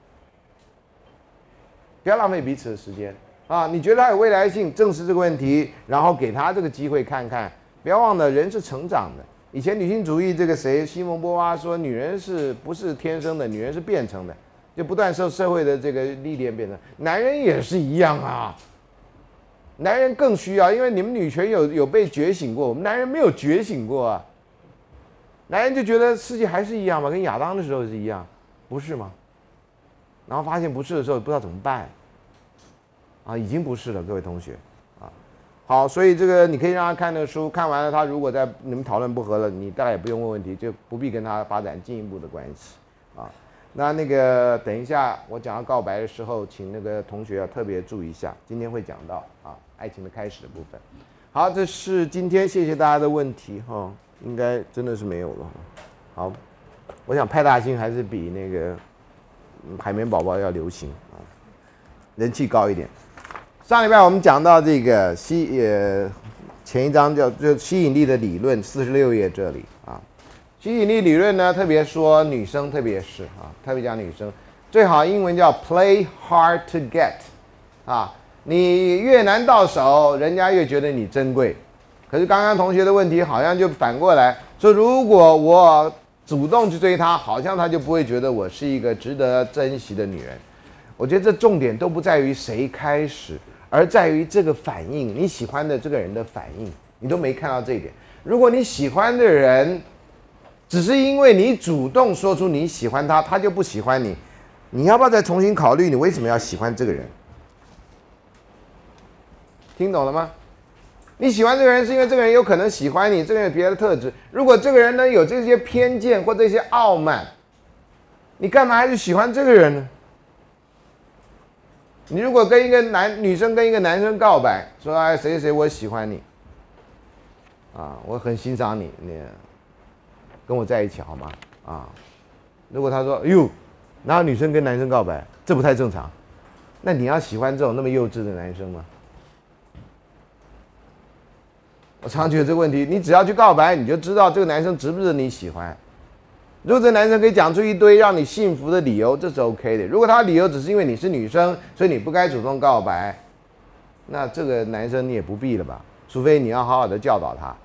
不要浪费彼此的时间啊！你觉得他有未来性，正视这个问题，然后给他这个机会看看。不要忘了，人是成长的。以前女性主义这个谁，西蒙波娃说，女人不是天生的，女人是变成的，就不断受社会的这个历练变成。男人也是一样啊。男人更需要，因为你们女权有被觉醒过，我们男人没有觉醒过啊。男人就觉得世界还是一样嘛，跟亚当的时候是一样，不是吗？然后发现不是的时候，不知道怎么办，啊，已经不是了，各位同学，啊，好，所以这个你可以让他看那个书，看完了他如果在你们讨论不合了，你大概也不用问问题，就不必跟他发展进一步的关系，啊。那个等一下我讲到告白的时候，请那个同学要特别注意一下，今天会讲到啊爱情的开始的部分。好，这是今天谢谢大家的问题哈，应该真的是没有了。好，我想派大星还是比那个海绵宝宝要流行啊，人气高一点。上礼拜我们讲到这个前一章就吸引力的理论，46页这里啊。吸引力理论呢，特别说女生，特别是啊，特别讲女生，最好英文叫 play hard to get， 啊，你越难到手，人家越觉得你珍贵。可是刚刚同学的问题好像就反过来说，如果我主动去追她，好像她就不会觉得我是一个值得珍惜的女人。我觉得这重点都不在于谁开始，而在于这个反应，你喜欢的这个人的反应，你都没看到这一点。如果你喜欢的人只是因为你主动说出你喜欢他，他就不喜欢你，你要不要再重新考虑你为什么要喜欢这个人？听懂了吗？你喜欢这个人是因为这个人有可能喜欢你，这个人有别的特质。如果这个人呢有这些偏见或这些傲慢，你干嘛还去喜欢这个人呢？你如果跟一个女生跟一个男生告白，说哎谁谁谁我喜欢你，啊我很欣赏你，你跟我在一起好吗？啊，如果他说哟，哪有女生跟男生告白，这不太正常，那你要喜欢这种那么幼稚的男生吗？我常觉得这个问题，你只要去告白，你就知道这个男生值不值得你喜欢。如果这个男生可以讲出一堆让你幸福的理由，这是 OK 的。如果他的理由只是因为你是女生，所以你不该主动告白，那这个男生你也不必了吧？除非你要好好的教导他。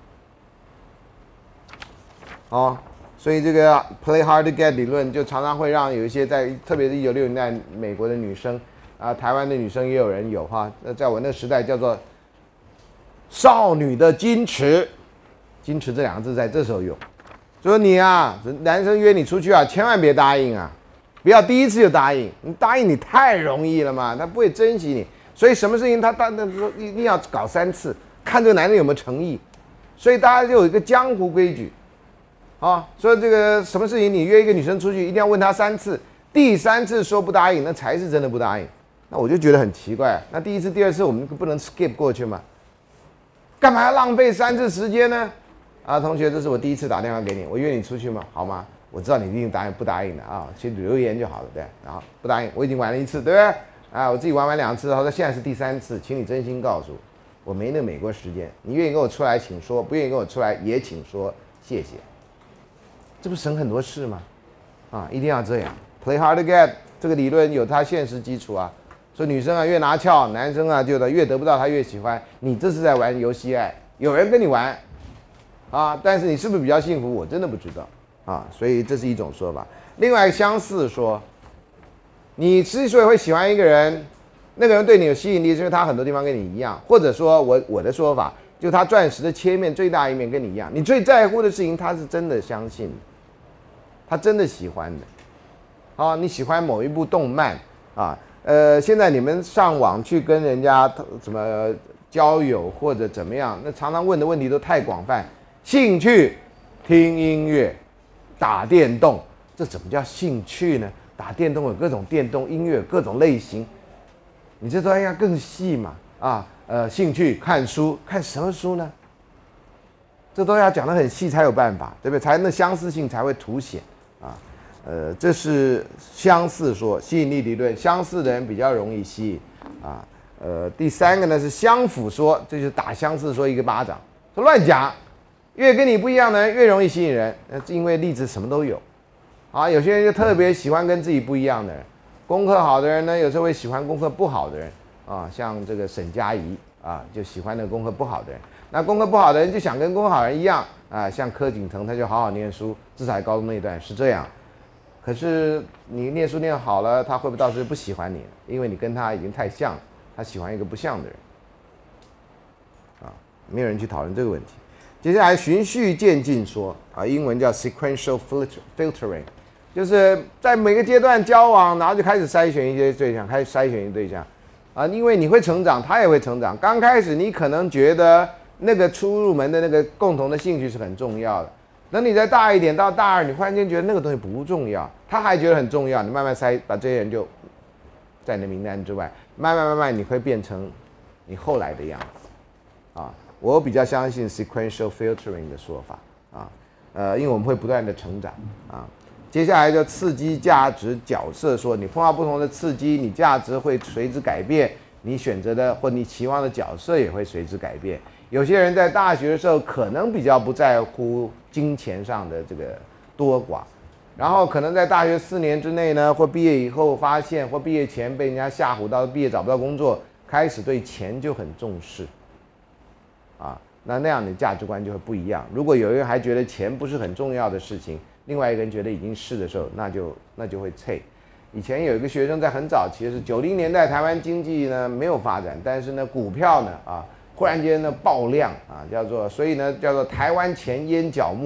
哦，所以这个 play hard to get 理论就常常会让有一些特别是1960年代美国的女生啊，台湾的女生也有人有哈。那在我那个时代叫做少女的矜持，矜持这两个字在这时候用，说你啊，男生约你出去啊，千万别答应啊，不要第一次就答应，你答应你太容易了嘛，他不会珍惜你，所以什么事情他一定要搞3次，看这个男人有没有诚意，所以大家就有一个江湖规矩。啊，说这个什么事情你约一个女生出去，一定要问她3次，第3次说不答应，那才是真的不答应。那我就觉得很奇怪，那第1次、第2次我们不能 skip 过去吗？干嘛要浪费3次时间呢？啊，同学，这是我第1次打电话给你，我约你出去吗？好吗？我知道你一定答应不答应的啊，其实留言就好了，对。然后不答应，我已经玩了1次，对不对？啊，我自己玩完2次，然后现在是第3次，请你真心告诉我，我没那美国时间，你愿意跟我出来请说，不愿意跟我出来也请说，谢谢。这不省很多事吗？啊，一定要这样 ，play hard to get 这个理论有它现实基础啊。说女生啊越拿翘，男生啊就越得不到他越喜欢，你这是在玩游戏爱。有人跟你玩，啊，但是你是不是比较幸福？我真的不知道啊。所以这是一种说法。另外一个相似说，你之所以会喜欢一个人，那个人对你有吸引力，是因为他很多地方跟你一样，或者说我的说法，就他钻石的切面最大一面跟你一样，你最在乎的事情，他是真的相信的。他真的喜欢的，啊，你喜欢某一部动漫啊，现在你们上网去跟人家什么交友或者怎么样，那常常问的问题都太广泛，兴趣、听音乐、打电动，这怎么叫兴趣呢？打电动有各种电动，音乐有各种类型，你这都要更细嘛，啊，兴趣看书，看什么书呢？这都要讲得很细才有办法，对不对？才那相似性才会凸显。啊，这是相似说吸引力理论，相似的人比较容易吸引啊。第3个呢是相符说，这就是打相似说一个巴掌，说乱讲，越跟你不一样的人越容易吸引人，因为例子什么都有。啊，有些人就特别喜欢跟自己不一样的人，功课好的人呢，有时候会喜欢功课不好的人啊，像这个沈佳宜啊，就喜欢那个功课不好的人。那功课不好的人就想跟功课好人一样啊，像柯景腾他就好好念书，至少在高中那一段是这样。可是你念书念好了，他会不会到时候不喜欢你？因为你跟他已经太像了，他喜欢一个不像的人。啊，没有人去讨论这个问题。接下来循序渐进说啊，英文叫 sequential filtering， 就是在每个阶段交往，然后就开始筛选一些对象，开始筛选一些对象。啊，因为你会成长，他也会成长。刚开始你可能觉得那个初入门的那个共同的兴趣是很重要的，等你再大一点，到大2，你忽然间觉得那个东西不重要，他还觉得很重要，你慢慢把这些人就在你的名单之外，慢慢你会变成你后来的样子。啊，我比较相信 sequential filtering 的说法啊，因为我们会不断的成长啊。接下来就刺激、价值、角色说，你碰到不同的刺激，你价值会随之改变，你选择的或你期望的角色也会随之改变。有些人在大学的时候可能比较不在乎金钱上的这个多寡，然后可能在大学4年之内呢，或毕业以后发现，或毕业前被人家吓唬到毕业找不到工作，开始对钱就很重视，啊，那样的价值观就会不一样。如果有一个人还觉得钱不是很重要的事情，另外一个人觉得已经是的时候，那就会脆。以前有一个学生在很早期的是90年代，台湾经济呢没有发展，但是呢股票呢忽然间呢爆量啊，所以呢叫做台湾钱淹脚目，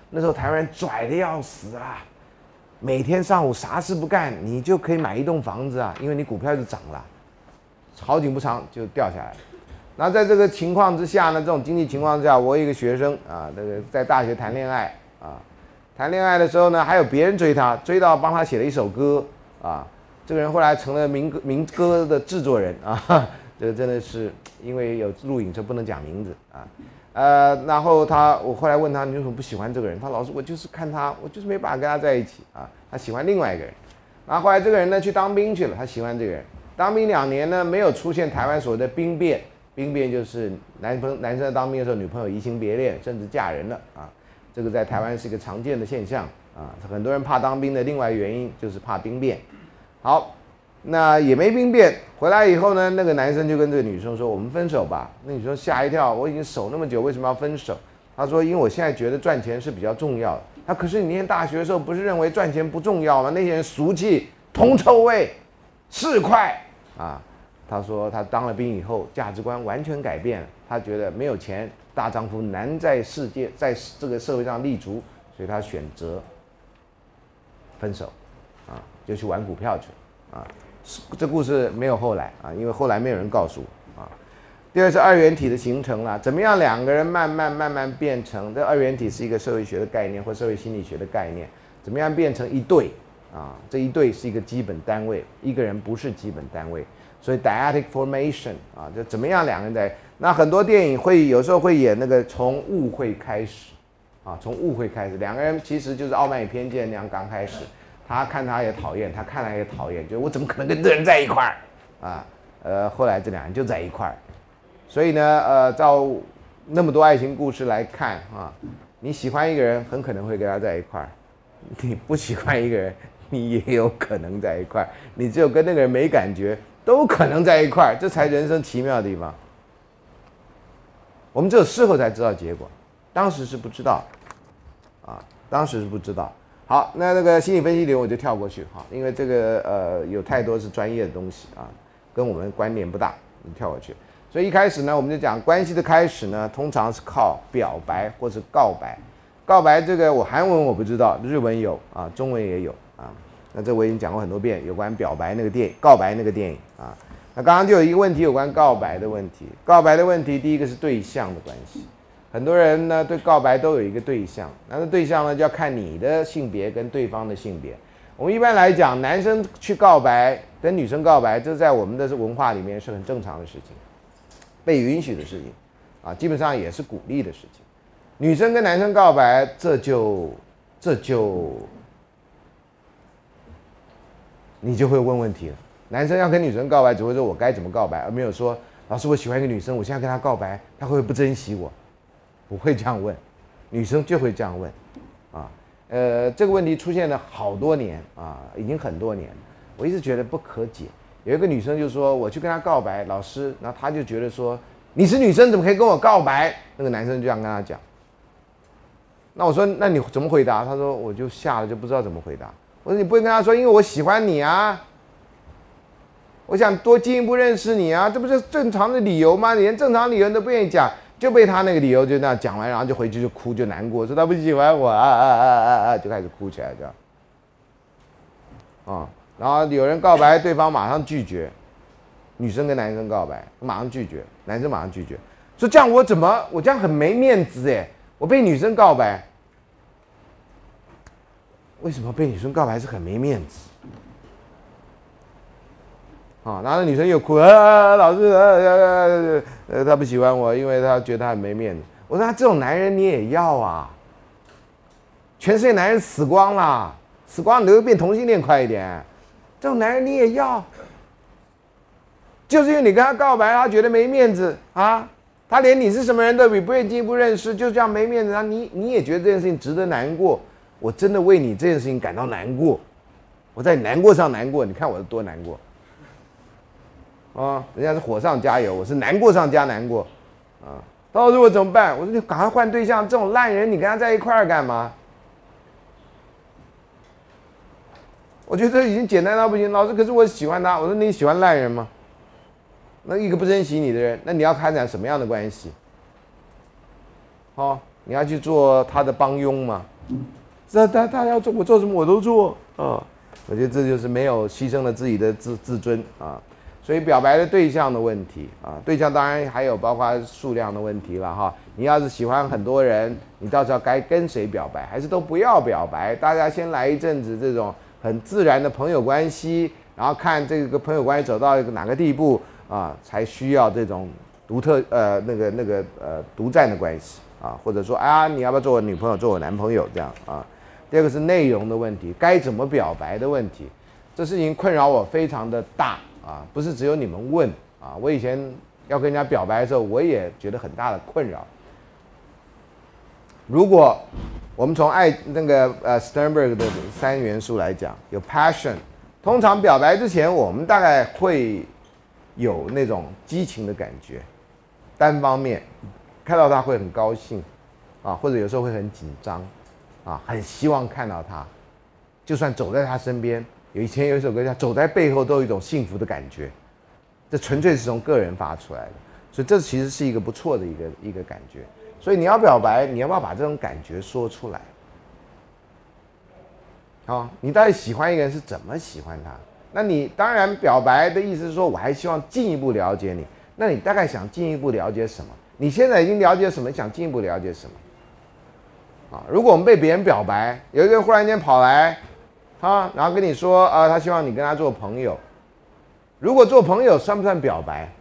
那时候台湾人拽的要死啊，每天上午啥事不干，你就可以买一栋房子啊，因为你股票就涨了，好景不长就掉下来了。然后在这个情况之下呢，这种经济情况之下，我有一个学生啊，这个在大学谈恋爱啊，谈恋爱的时候呢，还有别人追他，追到帮他写了一首歌啊，这个人后来成了民歌的制作人啊，这个真的是因为有录影车不能讲名字啊。然后我后来问他，你为什么不喜欢这个人？他老师，我就是看他，我就是没办法跟他在一起啊。他喜欢另外一个人。然后后来这个人呢去当兵去了，他喜欢这个人。当兵2年呢，没有出现台湾所谓的兵变。兵变就是男生在当兵的时候，女朋友移情别恋，甚至嫁人了啊。这个在台湾是一个常见的现象啊。很多人怕当兵的另外原因就是怕兵变。好。那也没兵变，回来以后呢，那个男生就跟这个女生说：“我们分手吧。”那女生吓一跳，我已经守那么久，为什么要分手？他说：“因为我现在觉得赚钱是比较重要的。”他可是你念大学的时候不是认为赚钱不重要吗？那些人俗气、铜臭味、市侩啊。他说他当了兵以后，价值观完全改变了。他觉得没有钱，大丈夫难在这个社会上立足，所以他选择分手，啊，就去玩股票去了，啊。这故事没有后来啊，因为后来没有人告诉我啊。第二是二元体的形成啦，怎么样两个人慢慢变成这二元体是一个社会学的概念或社会心理学的概念，怎么样变成一对啊？这一对是一个基本单位，一个人不是基本单位，所以 dyadic formation 啊，就怎么样两个人在那很多电影有时候会演那个从误会开始啊，从误会开始，两个人其实就是傲慢与偏见那样刚开始。他看他也讨厌，他看他也讨厌，就我怎么可能跟这人在一块儿啊？后来这两人就在一块儿，所以呢，照那么多爱情故事来看啊，你喜欢一个人，很可能会跟他在一块儿；你不喜欢一个人，你也有可能在一块儿。你只有跟那个人没感觉，都可能在一块儿，这才人生奇妙的地方。我们只有事后才知道结果，当时是不知道，啊，当时是不知道。好，那个心理分析流我就跳过去哈，因为这个有太多是专业的东西啊，跟我们关联不大，你跳过去。所以一开始呢，我们就讲关系的开始呢，通常是靠表白或是告白。告白这个韩文我不知道，日文有啊，中文也有啊。那这我已经讲过很多遍，有关表白那个告白那个电影啊。那刚刚就有一个问题，有关告白的问题。告白的问题，第一个是对象的关系。很多人呢对告白都有一个对象，那对象呢就要看你的性别跟对方的性别。我们一般来讲，男生去告白跟女生告白，这在我们的文化里面是很正常的事情，被允许的事情啊，基本上也是鼓励的事情。女生跟男生告白，这就你就会问问题了。男生要跟女生告白，只会说我该怎么告白，而没有说老师我喜欢一个女生，我现在跟她告白，她会不会不珍惜我？不会这样问，女生就会这样问，啊，这个问题出现了好多年啊，已经很多年，我一直觉得不可解。有一个女生就说，我去跟她告白，老师，然后她就觉得说，你是女生怎么可以跟我告白？那个男生就这样跟她讲。那我说，那你怎么回答？她说，我就吓了，就不知道怎么回答。我说，你不会跟她说，因为我喜欢你啊，我想多进一步认识你啊，这不是正常的理由吗？你连正常理由都不愿意讲。就被他那个理由就那样讲完，然后就回去就哭就难过，说他不喜欢我就开始哭起来这样，然后有人告白，对方马上拒绝，女生跟男生告白马上拒绝，男生马上拒绝，说这样我这样很没面子哎，我被女生告白，为什么被女生告白是很没面子？然后女生又哭老师他不喜欢我，因为他觉得他很没面子。我说他这种男人你也要啊？全世界男人死光了，死光你就变同性恋快一点。这种男人你也要？就是因为你跟他告白，他觉得没面子啊，他连你是什么人都不愿意进一步认识，就这样没面子，你也觉得这件事情值得难过？我真的为你这件事情感到难过，我在你难过上难过，你看我是多难过。人家是火上加油，我是难过上加难过，到时候我怎么办？我说你赶快换对象，这种烂人你跟他在一块儿干嘛？我觉得这已经简单到不行。老师，可是我喜欢他。我说你喜欢烂人吗？那一个不珍惜你的人，那你要开展什么样的关系？你要去做他的帮佣吗？ 他要做我做什么我都做啊。我觉得这就是没有牺牲了自己的自尊啊。所以表白的对象的问题啊，对象当然还有包括数量的问题了哈。你要是喜欢很多人，你到时候该跟谁表白，还是都不要表白？大家先来一阵子这种很自然的朋友关系，然后看这个朋友关系走到一个哪个地步啊，才需要这种独占的关系啊，或者说啊，你要不要做我女朋友，做我男朋友这样啊？第二个是内容的问题，该怎么表白的问题，这事情困扰我非常的大。啊，不是只有你们问啊！我以前要跟人家表白的时候，我也觉得很大的困扰。如果我们从Sternberg 的3元素来讲，有 passion， 通常表白之前，我们大概会有那种激情的感觉，单方面看到他会很高兴啊，或者有时候会很紧张啊，很希望看到他，就算走在他身边。以前有一首歌叫《走在背后都有一种幸福的感觉》，这纯粹是从个人发出来的，所以这其实是一个不错的一个感觉。所以你要表白，你要不要把这种感觉说出来？好，你到底喜欢一个人是怎么喜欢他？那你当然表白的意思是说，我还希望进一步了解你。那你大概想进一步了解什么？你现在已经了解什么？想进一步了解什么？啊，如果我们被别人表白，有一个人忽然间跑来。然后跟你说他希望你跟他做朋友。如果做朋友算不算表白？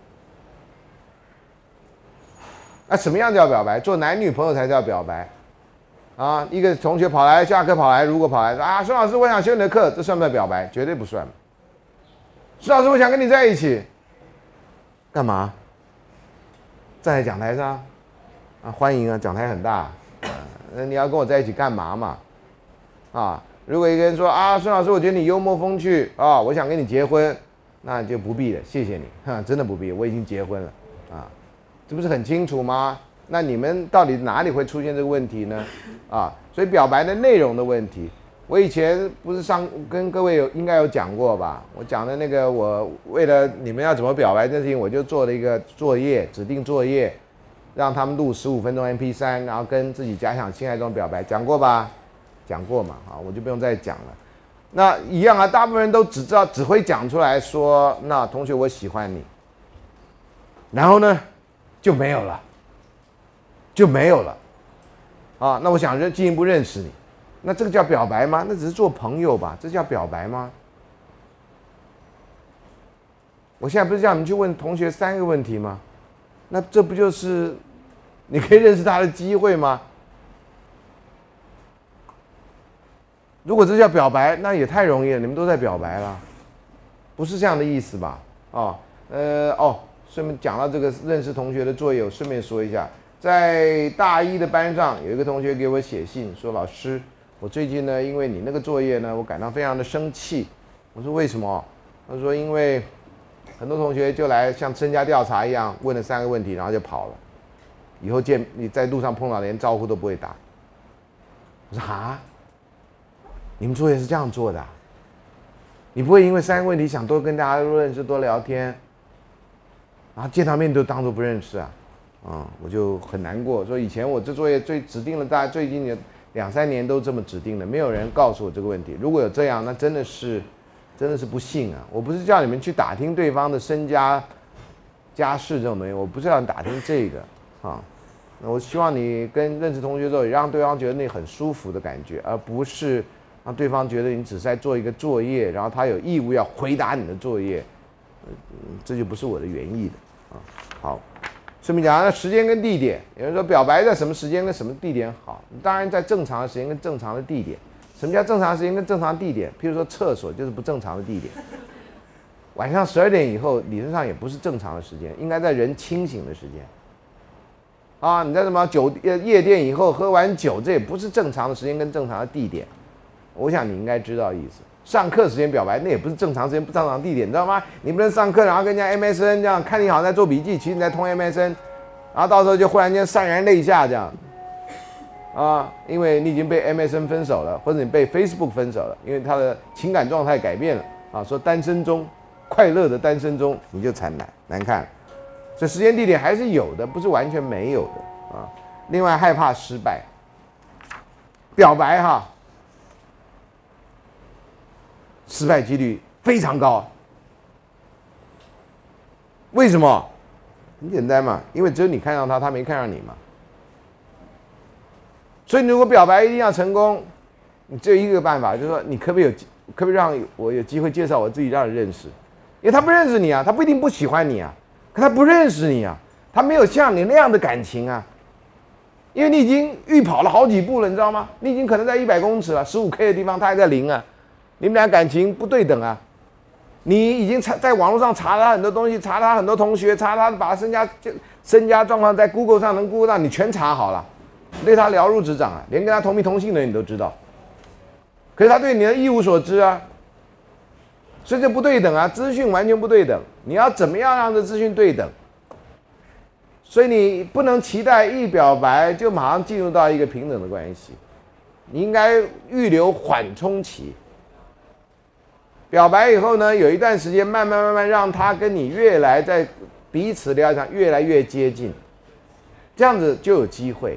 那什么样叫表白？做男女朋友才叫表白啊！一个同学跑来，下课跑来，如果跑来啊，孙老师，我想修你的课，这算不算表白？绝对不算。孙老师，我想跟你在一起，干嘛？站在讲台上啊，欢迎啊，讲台很大，那你要跟我在一起干嘛嘛？啊！如果一个人说啊，孙老师，我觉得你幽默风趣啊，我想跟你结婚，那就不必了，谢谢你，真的不必，我已经结婚了啊，这不是很清楚吗？那你们到底哪里会出现这个问题呢？啊，所以表白的内容的问题，我以前不是跟各位应该有讲过吧？我讲的那个，我为了你们要怎么表白这件事情，我就做了一个作业，指定作业，让他们录15分钟 MP3，然后跟自己假想性爱中表白，讲过吧？讲过嘛，啊，我就不用再讲了。那一样啊，大部分人都只会讲出来说，那同学我喜欢你，然后呢就没有了，啊，那我想进一步认识你，那这个叫表白吗？那只是做朋友吧，这叫表白吗？我现在不是叫你们去问同学3个问题吗？那这不就是你可以认识他的机会吗？如果这叫表白，那也太容易了，你们都在表白了，不是这样的意思吧？顺便讲到这个认识同学的作业，我顺便说一下，在大一的班上有一个同学给我写信说，老师，我最近呢，因为你那个作业呢，我感到非常的生气。我说为什么？他说因为很多同学就来像身家调查一样问了3个问题，然后就跑了，以后你在路上碰到连招呼都不会打。我说哈？你们作业是这样做的你不会因为3个问题想多跟大家多认识多聊天，然后见到面都当作不认识啊？我就很难过，说以前我这作业指定了，大家最近的2、3年都这么指定的，没有人告诉我这个问题。如果有这样，那真的是不幸啊！我不是叫你们去打听对方的身家家世这种东西，我不是要你打听这个啊。那我希望你跟认识同学之后，也让对方觉得那很舒服的感觉，而不是让对方觉得你只是在做一个作业，然后他有义务要回答你的作业，这就不是我的原意的啊。好，顺便讲，那时间跟地点，有人说表白在什么时间跟什么地点好？当然在正常的时间跟正常的地点。什么叫正常的时间跟正常的地点？譬如说厕所就是不正常的地点，晚上12点以后理论上也不是正常的时间，应该在人清醒的时间。啊，你在什么夜店以后喝完酒，这也不是正常的时间跟正常的地点。我想你应该知道意思。上课时间表白，那也不是正常时间、不正常地点，你知道吗？你不能上课然后跟人家 MSN 这样，看你好像在做笔记，其实你在通 MSN， 然后到时候就忽然间潸然泪下这样。因为你已经被 MSN 分手了，或者你被 Facebook 分手了，因为他的情感状态改变了说单身中快乐的单身中，你就惨难看。所以时间地点还是有的，不是完全没有的另外害怕失败。 表白哈，失败几率非常高。为什么？很简单嘛，因为只有你看上他，他没看上你嘛。所以如果表白一定要成功，你只有一个办法，就是说你可不可以让我有机会介绍我自己，让人认识？因为他不认识你啊，他不一定不喜欢你啊，可他不认识你啊，他没有像你那样的感情啊。因为你已经预跑了好几步了，你知道吗？你已经可能在100公尺了，15K 的地方他还在0啊，你们俩感情不对等啊。你已经在网络上查他很多东西，查他很多同学，查他把身家状况在 Google 上能 Google 到，你全查好了，对他了如指掌啊，连跟他同名同姓的人你都知道。可是他对你的一无所知啊，所以这不对等啊，资讯完全不对等。你要怎么样让这资讯对等？所以你不能期待一表白就马上进入到一个平等的关系，你应该预留缓冲期。表白以后呢，有一段时间慢慢让他跟你越来在彼此了解上越来越接近，这样子就有机会。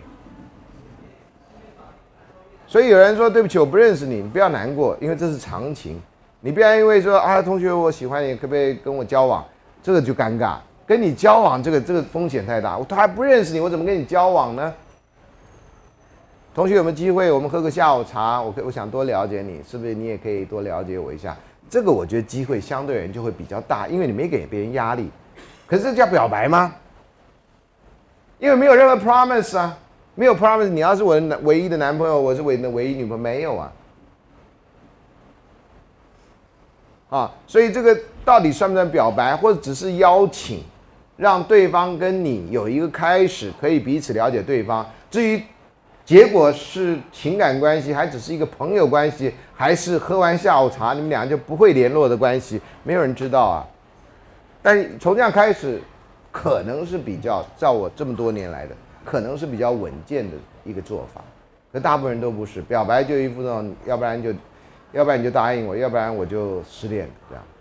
所以有人说对不起，我不认识你，你不要难过，因为这是常情。你不要因为说啊，同学我喜欢你，可不可以跟我交往？这个就尴尬。跟你交往这个风险太大，他还不认识你，我怎么跟你交往呢？同学有没有机会我们喝个下午茶？我想多了解你，是不是你也可以多了解我一下？这个我觉得机会相对而言就会比较大，因为你没给别人压力。可是这叫表白吗？因为没有任何 promise 啊，没有 promise。你要是我的唯一的男朋友，我是我的唯一女朋友，没有啊。所以这个到底算不算表白，或者只是邀请，让对方跟你有一个开始，可以彼此了解对方。至于结果是情感关系，还只是一个朋友关系，还是喝完下午茶你们俩就不会联络的关系，没有人知道啊。但从这样开始，可能是比较，照我这么多年来的，可能是比较稳健的一个做法。可大部分人都不是，表白就一副那种，要不然你就答应我，要不然我就失恋，这样。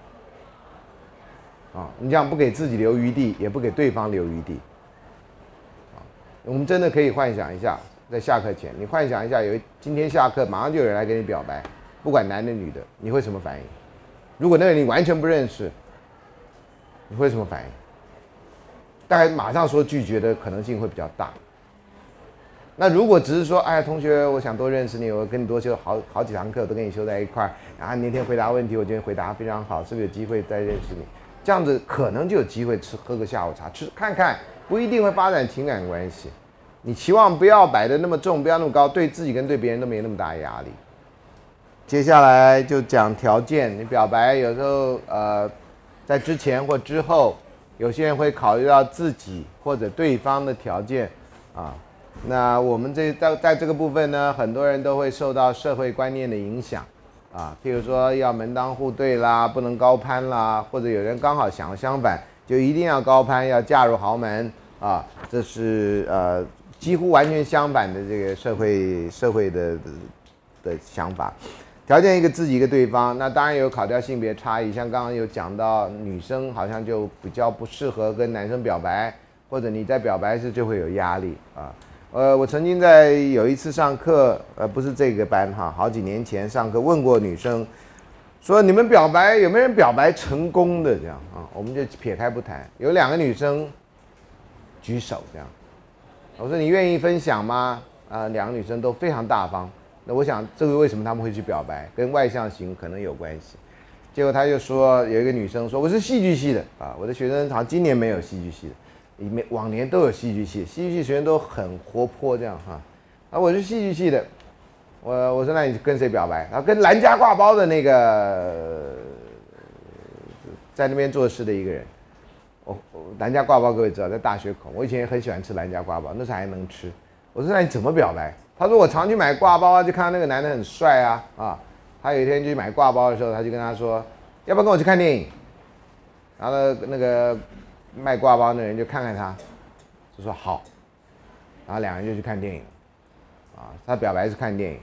你这样不给自己留余地，也不给对方留余地。我们真的可以幻想一下，在下课前，你幻想一下，今天下课马上就有人来跟你表白，不管男的女的，你会什么反应？如果那个人你完全不认识，你会什么反应？大概马上说拒绝的可能性会比较大。那如果只是说，哎，同学，我想多认识你，我跟你多修好几堂课，都跟你修在一块儿，然后那天回答问题，我觉得回答非常好，是不是有机会再认识你？这样子可能就有机会喝个下午茶，吃看看，不一定会发展情感关系。你期望不要摆得那么重，不要那么高，对自己跟对别人都没那么大压力。接下来就讲条件，你表白有时候在之前或之后，有些人会考虑到自己或者对方的条件啊。那我们在这个部分呢，很多人都会受到社会观念的影响啊，譬如说要门当户对啦，不能高攀啦，或者有人刚好想要相反，就一定要高攀，要嫁入豪门啊，这是几乎完全相反的这个社会的想法。条件一个自己一个对方，那当然有考虑到性别差异，像刚刚有讲到女生好像就比较不适合跟男生表白，或者你在表白时就会有压力啊。我曾经有一次上课，不是这个班哈，好几年前上课问过女生，说你们表白有没有人表白成功的这样啊？我们就撇开不谈，有2个女生举手这样，我说你愿意分享吗？2个女生都非常大方。那我想这个为什么他们会去表白，跟外向型可能有关系。结果他就说有一个女生说我是戏剧系的啊，我的学生好像今年没有戏剧系的。往年都有戏剧系，戏剧系学生都很活泼这样哈。我是戏剧系的，我说那你跟谁表白？然后跟蓝家挂包的那个在那边做事的一个人。蓝家挂包各位知道，在大学口，我以前也很喜欢吃蓝家挂包，那时候还能吃。我说那你怎么表白？他说我常去买挂包啊，就看到那个男的很帅啊。他有一天去买挂包的时候，他就跟他说，要不要跟我去看电影？然后那个卖挂包的人就看看他，就说好，然后2人就去看电影，他表白是看电影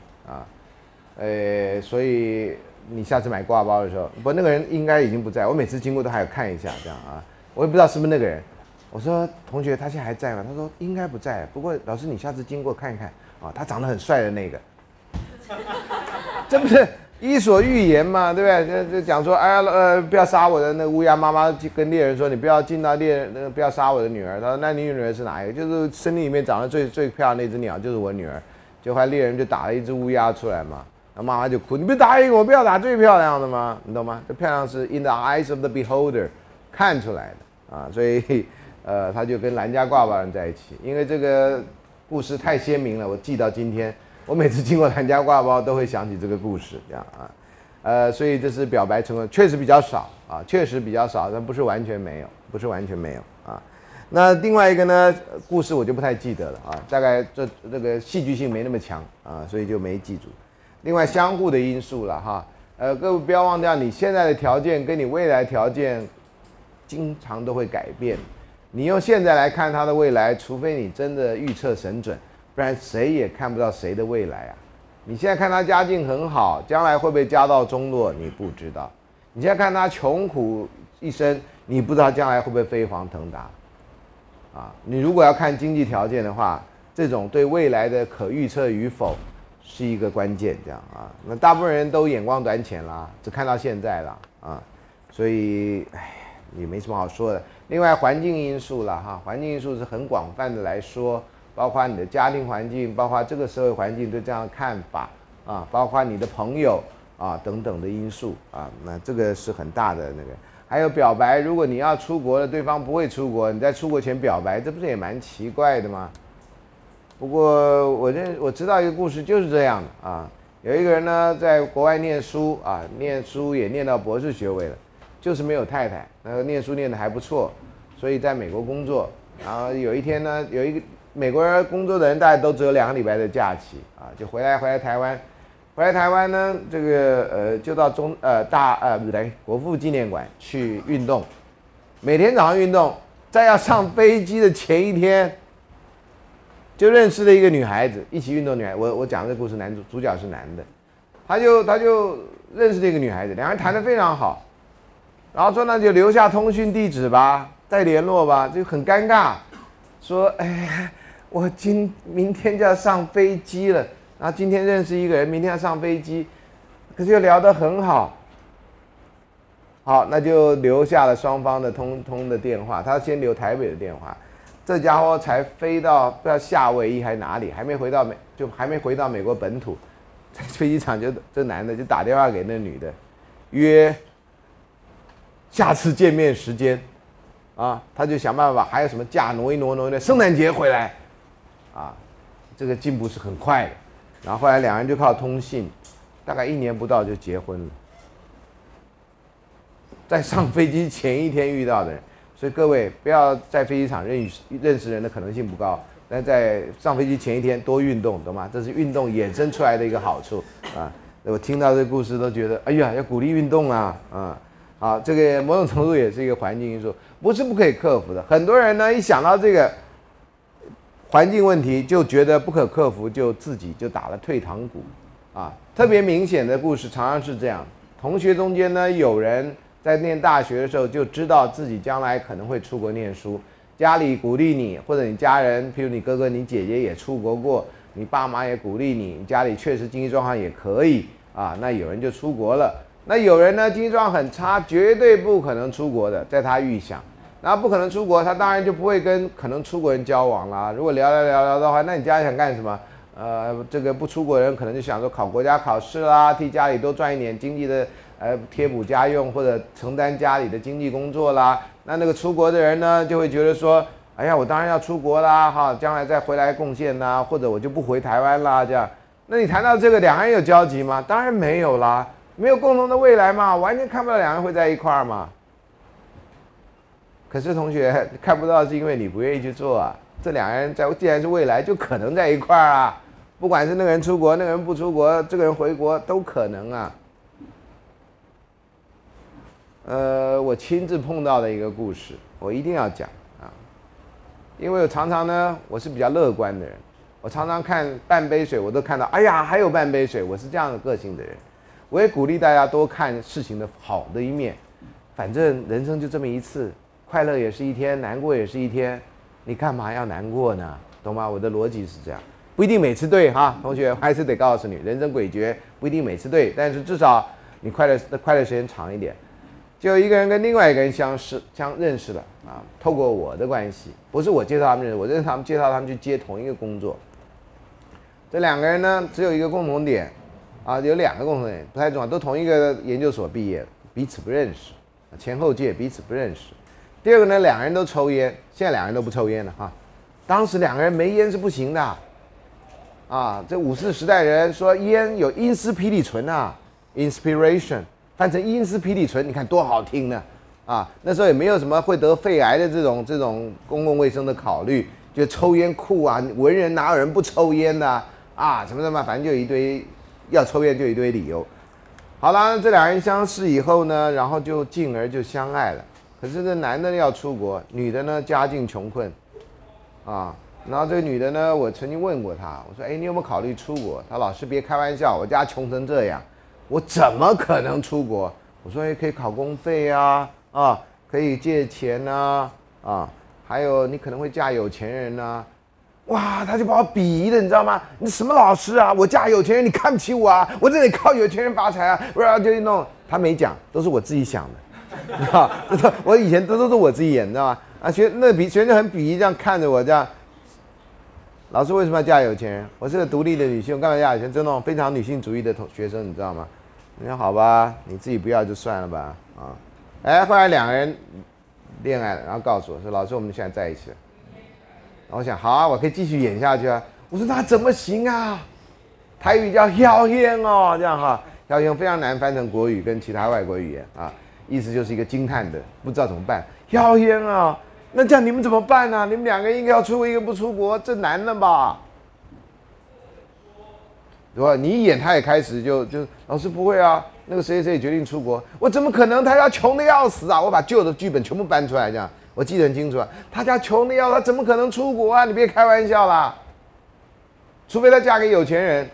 所以你下次买挂包的时候，不，那个人应该已经不在，我每次经过都还有看一下这样我也不知道是不是那个人。我说同学他现在还在吗？他说应该不在，不过老师你下次经过看一看他长得很帅的那个这不是伊索寓言嘛，对不对？就讲说，哎呀，不要杀我的那个乌鸦妈妈跟猎人说，你不要进到不要杀我的女儿。他说，那你女儿是哪一个？就是森林里面长得最漂亮的那只鸟，就是我女儿。就后来猎人就打了一只乌鸦出来嘛，然后妈妈就哭，你不答应我，不要打最漂亮的吗？你懂吗？这漂亮是 in the eyes of the beholder 看出来的啊，所以他就跟蓝家挂包人在一起，因为这个故事太鲜明了，我记到今天。我每次经过蓝家挂包都会想起这个故事，这样啊，所以这是表白成功，确实比较少啊，确实比较少，但不是完全没有，不是完全没有啊。那另外一个呢，故事我就不太记得了啊，大概这个戏剧性没那么强啊，所以就没记住。另外相互的因素了哈，各位不要忘掉，你现在的条件跟你未来条件经常都会改变，你用现在来看他的未来，除非你真的预测神准。不然谁也看不到谁的未来啊！你现在看他家境很好，将来会不会家道中落，你不知道。你现在看他穷苦一生，你不知道将来会不会飞黄腾达。啊，你如果要看经济条件的话，这种对未来的可预测与否是一个关键，这样啊。那大部分人都眼光短浅啦，只看到现在啦啊，所以也没什么好说的。另外环境因素啦哈，环境因素是很广泛的来说。包括你的家庭环境，包括这个社会环境对这样的看法啊，包括你的朋友啊等等的因素啊，那这个是很大的那个。还有表白，如果你要出国了，对方不会出国，你在出国前表白，这不是也蛮奇怪的吗？不过我知道一个故事就是这样的啊，有一个人呢在国外念书啊，念书也念到博士学位了，就是没有太太，那个念书念得还不错，所以在美国工作，然后有一天呢，有一个。美国人工作的人大概都只有2个礼拜的假期啊，就回来台湾，回来台湾呢，这个就到国父纪念馆去运动，每天早上运动，在要上飞机的前一天，就认识了一个女孩子，一起运动女孩。我讲这个故事，主角是男的，他就认识了一个女孩子，两人谈得非常好，然后说那就留下通讯地址吧，再联络吧，就很尴尬，说我明天就要上飞机了，然后今天认识一个人，明天要上飞机，可是又聊得很好，好，那就留下了双方的通的电话。他先留台北的电话，这家伙才飞到不知道夏威夷还哪里，还没回到美国本土，在飞机场这男的就打电话给那女的，约下次见面时间，啊，他就想办法，还有什么假挪一挪，圣诞节回来。啊，这个进步是很快的，然后后来两人就靠通信，大概1年不到就结婚了，在上飞机前一天遇到的人，所以各位不要在飞机场认识人的可能性不高，但在上飞机前一天多运动，懂吗？这是运动衍生出来的一个好处啊！我听到这个故事都觉得，哎呀，要鼓励运动啊，好，这个某种程度也是一个环境因素，不是不可以克服的。很多人呢，一想到这个环境问题就觉得不可克服，就自己就打了退堂鼓啊。特别明显的故事常常是这样，同学中间呢，有人在念大学的时候就知道自己将来可能会出国念书，家里鼓励你，或者你家人，譬如你哥哥你姐姐也出国过，你爸妈也鼓励你，你家里确实经济状况也可以啊，那有人就出国了。那有人呢，经济状况很差，绝对不可能出国的，在他预想。那不可能出国，他当然就不会跟可能出国人交往啦。如果聊的话，那你家里想干什么？这个不出国人可能就想说考国家考试啦，替家里多赚一点经济的贴补家用，或者承担家里的经济工作啦。那个出国的人呢，就会觉得说，哎呀，我当然要出国啦，哈，将来再回来贡献啦，或者我就不回台湾啦，这样。那你谈到这个，两个人有交集吗？当然没有啦，没有共同的未来嘛，完全看不到两人会在一块儿嘛。可是同学看不到，是因为你不愿意去做啊。这两个人既然是未来，就可能在一块儿啊。不管是那个人出国，那个人不出国，这个人回国都可能啊。我亲自碰到的一个故事，我一定要讲啊。因为我常常呢，我是比较乐观的人，我常常看半杯水，我都看到，哎呀，还有半杯水。我是这样的个性的人，我也鼓励大家多看事情的好的一面。反正人生就这么一次。快乐也是一天，难过也是一天，你干嘛要难过呢？懂吗？我的逻辑是这样。 不一定每次对哈，同学还是得告诉你，人生诡谲不一定每次对，但是至少你快乐时间长一点。就一个人跟另外一个人相认识了啊，透过我的关系，不是我介绍他们认识，我认识他们，介绍他们去接同一个工作。这两个人呢，只有一个共同点啊，有2个共同点，不太重要，都同一个研究所毕业，彼此不认识，前后届彼此不认识。第二个呢，2个人都抽烟，现在2个人都不抽烟了哈。当时2个人没烟是不行的啊，这50时代人说烟有因斯皮里醇啊 ，inspiration。翻成因斯皮里醇，你看多好听呢！啊，那时候也没有什么会得肺癌的这种公共卫生的考虑，就抽烟酷啊，文人哪有人不抽烟的啊？什么什么，反正就一堆要抽烟就一堆理由。好了，这2人相识以后呢，然后就进而就相爱了。可是这男的要出国，女的呢家境穷困，啊，然后这个女的呢，我曾经问过她，我说，哎，你有没有考虑出国？她老师别开玩笑，我家穷成这样。我怎么可能出国？我说，可以考公费啊，可以借钱啊，还有你可能会嫁有钱人啊。哇，他就把我鄙夷的，你知道吗？你什么老师啊？我嫁有钱人，你看不起我啊？我这里靠有钱人发财啊？不是，就弄。他没讲，都是我自己想的，啊，我以前都是我自己演，你知道吗？啊，学生就很鄙夷，这样看着我这样。老师为什么要嫁有钱人？我是个独立的女性，我干嘛嫁有钱人？这种非常女性主义的学生，你知道吗？你说好吧，你自己不要就算了吧，啊，后来2个人恋爱了，然后告诉我说，老师我们现在在一起了。然后我想，好啊，我可以继续演下去啊。我说那怎么行啊？台语叫妖艳哦，这样哈，妖艳非常难翻成国语跟其他外国语言啊，意思就是一个惊叹的，不知道怎么办。妖艳啊，那这样你们怎么办呢？你们2个一个要出国，一个不出国，这难了吧？对吧？你一演，他也开始就老师不会啊，那个谁谁决定出国，我怎么可能？他家穷的要死啊！我把旧的剧本全部搬出来，这样我记得很清楚啊。他家穷的要，他怎么可能出国啊？你别开玩笑啦！除非他嫁给有钱人。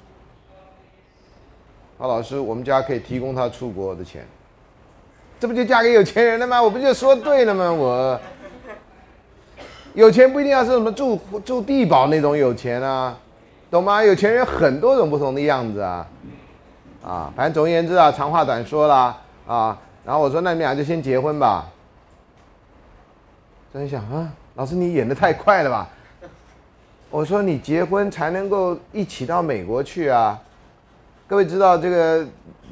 好，老师，我们家可以提供他出国的钱，这不就嫁给有钱人了吗？我不就说对了吗？我有钱不一定要是什么住地堡那种有钱啊。懂吗？有钱人有很多种不同的样子啊，反正总而言之啊，长话短说啦啊。然后我说，那你们俩就先结婚吧。真想啊，老师你演得太快了吧？我说你结婚才能够一起到美国去啊。各位知道这个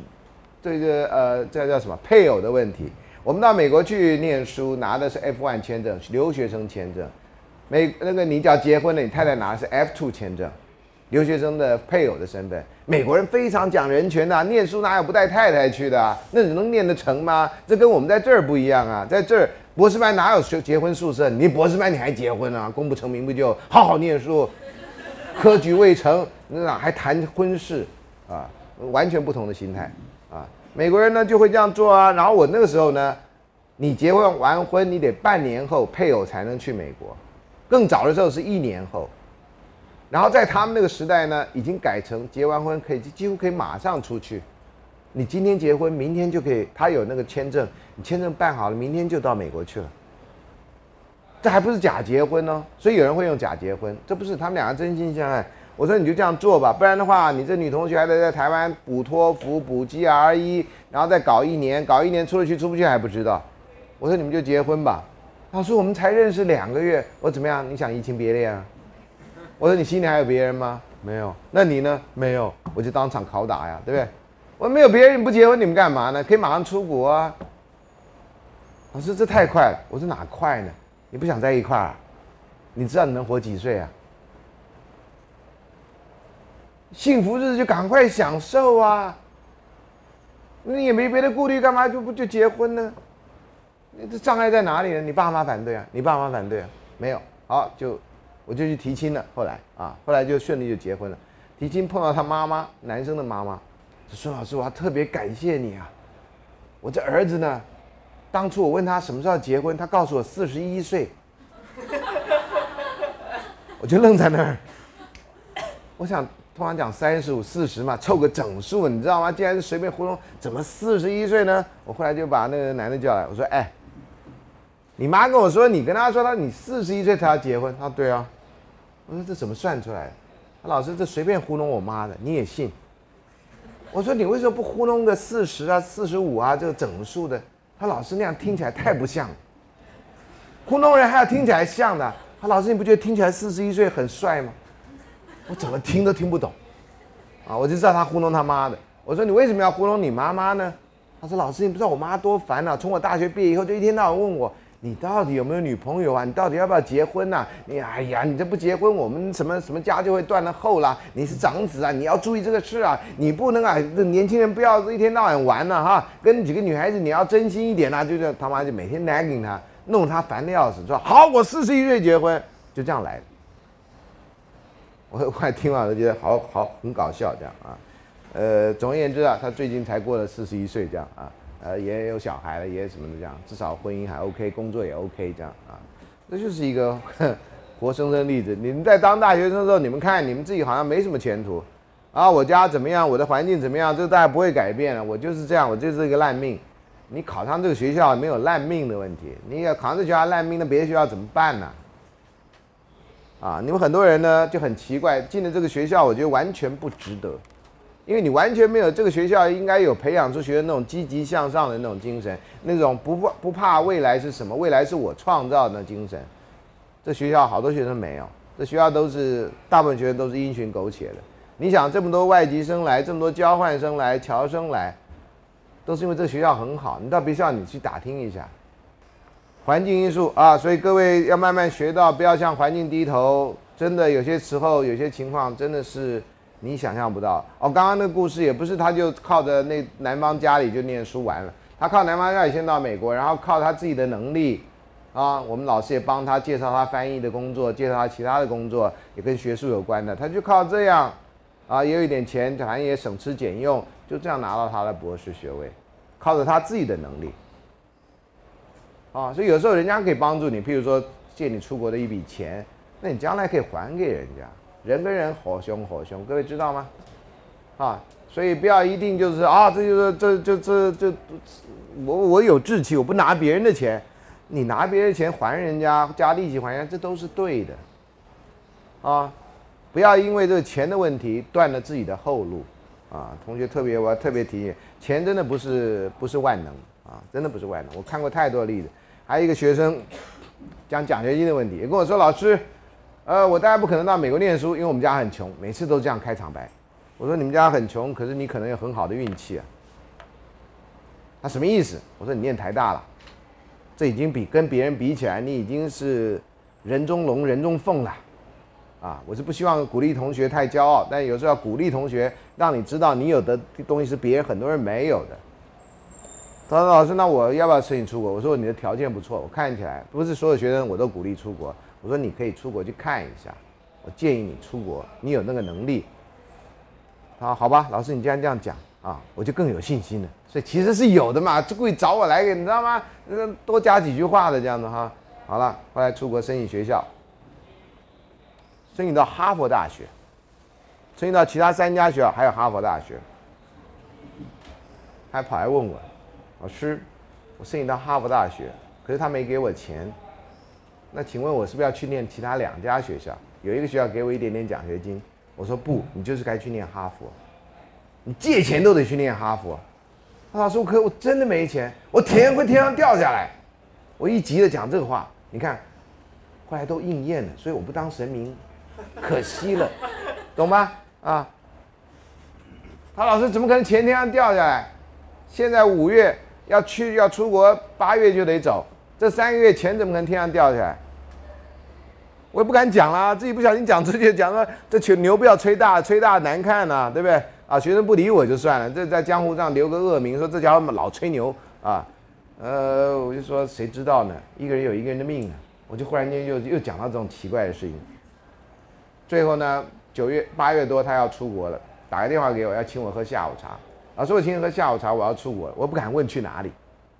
这叫什么配偶的问题？我们到美国去念书，拿的是 F1 签证，留学生签证。那个你只要结婚了，你太太拿的是 F2 签证。留学生的配偶的身份，美国人非常讲人权的，念书哪有不带太太去的？那你能念得成吗？这跟我们在这儿不一样啊，在这儿博士班哪有结婚宿舍？你博士班你还结婚啊？功不成名不就好好念书，科举未成，那还谈婚事啊？完全不同的心态啊！美国人呢就会这样做啊。然后我那个时候呢，你结婚完婚，你得半年后配偶才能去美国，更早的时候是1年后。然后在他们那个时代呢，已经改成结完婚几乎可以马上出去。你今天结婚，明天就可以，他有那个签证，你签证办好了，明天就到美国去了。这还不是假结婚哦，所以有人会用假结婚，这不是他们2个真心相爱。我说你就这样做吧，不然的话，你这女同学还得在台湾补托福、补 GRE， 然后再搞1年，出得去出不去还不知道。我说你们就结婚吧。老师，我们才认识2个月，我说怎么样？你想移情别恋啊？我说你心里还有别人吗？没有。那你呢？没有。我就当场拷打呀，对不对？我没有别人，你不结婚你们干嘛呢？可以马上出国啊。老师，这太快了。我说哪快呢？你不想在一块儿？你知道你能活几岁啊？幸福日子就赶快享受啊！你也没别的顾虑，干嘛就结婚呢？这障碍在哪里呢？你爸妈反对啊？你爸妈反对啊？没有。好，我就去提亲了。后来就顺利就结婚了。提亲碰到他妈妈，男生的妈妈，说孙老师，我要特别感谢你啊！我这儿子呢，当初我问他什么时候要结婚，他告诉我41岁，我就愣在那儿。我想通常讲35、40嘛，凑个整数，你知道吗？既然是随便糊弄，怎么41岁呢？我后来就把那个男的叫来，我说：“哎，你妈跟我说，你跟她说你41岁才要结婚。”他说：“对啊。”我说：“这怎么算出来的？” 老师这随便糊弄我妈的，你也信？我说你为什么不糊弄个40啊、45啊这个整数的？他老师那样听起来太不像了，糊弄人还要听起来像的。他老师你不觉得听起来41岁很帅吗？我怎么听都听不懂，啊，我就知道他糊弄他妈的。我说你为什么要糊弄你妈妈呢？他说老师你不知道我妈多烦啊，从我大学毕业以后就一天到晚问我。你到底有没有女朋友啊？你到底要不要结婚啊？哎呀，你这不结婚，我们什么家就会断了后啦。你是长子啊，你要注意这个事啊，你不能啊，这年轻人不要一天到晚玩了哈。跟几个女孩子你要真心一点啊，就是他妈就每天 nagging 他，弄他烦得要死。说好，我41岁结婚，就这样来的。我后来听完了，觉得好很搞笑这样啊。总而言之啊，他最近才过了41岁这样啊。也有小孩了，也什么的这样，至少婚姻还 OK， 工作也 OK 这样啊，这就是一个活生生例子。你们在当大学生的时候，你们看你们自己好像没什么前途，啊，我家怎么样，我的环境怎么样，这大家不会改变了，我就是这样，我就是一个烂命。你考上这个学校没有烂命的问题，你要考上这学校烂命，那别的学校怎么办呢？啊，你们很多人呢就很奇怪，进了这个学校，我觉得完全不值得。因为你完全没有这个学校应该有培养出学生那种积极向上的那种精神，那种不怕未来是什么，未来是我创造的精神。这学校好多学生没有，这学校大部分学生都是因循苟且的。你想这么多外籍生来，这么多交换生来、侨生来，都是因为这个学校很好。你到别校你去打听一下，环境因素啊，所以各位要慢慢学到，不要向环境低头。真的有些时候有些情况真的是。你想象不到哦，刚刚那个故事也不是他就靠着那南方家里就念书完了，他靠南方家里先到美国，然后靠他自己的能力，啊，我们老师也帮他介绍他翻译的工作，介绍他其他的工作，也跟学术有关的，他就靠这样，啊，也有一点钱，反正也省吃俭用，就这样拿到他的博士学位，靠着他自己的能力，啊，所以有时候人家可以帮助你，譬如说借你出国的一笔钱，那你将来可以还给人家。人跟人火凶，各位知道吗？啊，所以不要一定就是啊，这就是我有志气，我不拿别人的钱，你拿别人的钱还人家，加利息还人家，这都是对的，啊，不要因为这个钱的问题断了自己的后路，啊，同学我要特别提醒，钱真的不是万能啊，真的不是万能，我看过太多的例子，还有一个学生讲奖学金的问题，也跟我说老师。我当然不可能到美国念书，因为我们家很穷，每次都这样开场白。我说你们家很穷，可是你可能有很好的运气啊。他什么意思？我说你念台大了，这已经跟别人比起来，你已经是人中龙、人中凤了。啊，我是不希望鼓励同学太骄傲，但有时候要鼓励同学，让你知道你有的东西是别人很多人没有的。他说老师，那我要不要申请出国？我说你的条件不错，我看起来不是所有学生我都鼓励出国。我说你可以出国去看一下，我建议你出国，你有那个能力。好吧，老师你既然这样讲啊，我就更有信心了。所以其实是有的嘛，就故意找我来给你知道吗？多加几句话的这样子哈。好了，后来出国申请学校，申请到哈佛大学，申请到其他3家学校，还有哈佛大学，还跑来问我，老师，我申请到哈佛大学，可是他没给我钱。那请问我是不是要去念其他2家学校？有一个学校给我一点点奖学金，我说不，你就是该去念哈佛，你借钱都得去念哈佛。老师，我真的没钱，我钱会天上掉下来。我一急着讲这个话，你看，后来都应验了，所以我不当神明，可惜了，懂吗？啊，他老师怎么可能钱天上掉下来？现在5月要出国，8月就得走。这3个月钱怎么可能天上掉下来？我也不敢讲啦，自己不小心讲出去，讲说这牛不要吹大，吹大难看呐，对不对？啊，学生不理我就算了，这在江湖上留个恶名，说这家伙老吹牛啊。我就说谁知道呢？一个人有一个人的命啊。我就忽然间又讲到这种奇怪的事情。最后呢，8月多他要出国了，打个电话给我，要请我喝下午茶。老师，我请你喝下午茶，我要出国了，我不敢问去哪里，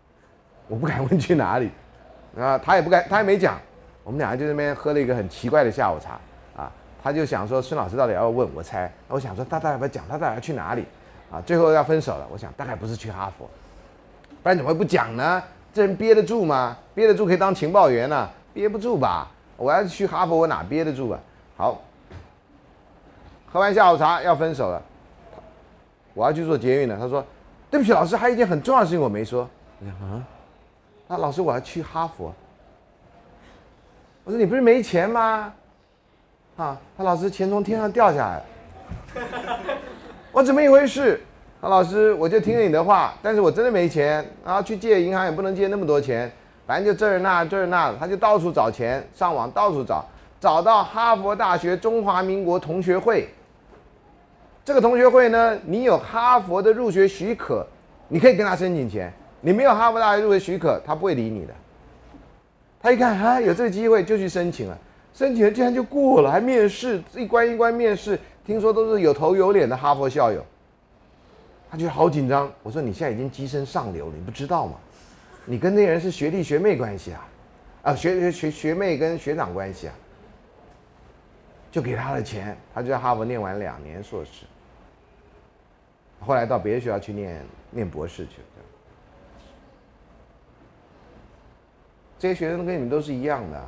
啊，他也没讲，我们俩就在那边喝了一个很奇怪的下午茶啊。他就想说孙老师到底要问我猜，我想说他大概不讲，他到底要去哪里啊？最后要分手了，我想大概不是去哈佛，不然怎么会不讲呢？这人憋得住吗？憋得住可以当情报员啊，憋不住吧？我要去哈佛，我哪憋得住啊？好， 喝完下午茶要分手了，我要去做捷运了。他说：“对不起，老师，还有一件很重要的事情我没说。”我讲啊，那老师我要去哈佛。我说你不是没钱吗？啊，他老师钱从天上掉下来了。我怎么一回事？他老师我就听了你的话，但是我真的没钱，然后去借银行也不能借那么多钱，反正就这儿那这儿那，他就到处找钱，上网到处找，找到哈佛大学中华民国同学会。这个同学会呢，你有哈佛的入学许可，你可以跟他申请钱；你没有哈佛大学入学许可，他不会理你的。他一看啊，有这个机会就去申请了，申请了竟然就过了，还面试，一关一关面试，听说都是有头有脸的哈佛校友。他觉得好紧张。我说你现在已经跻身上流了，你不知道吗？你跟那些人是学弟学妹关系啊，学妹跟学长关系啊。就给他的钱，他就在哈佛念完2年硕士，后来到别的学校去念博士去了。这些学生跟你们都是一样的啊。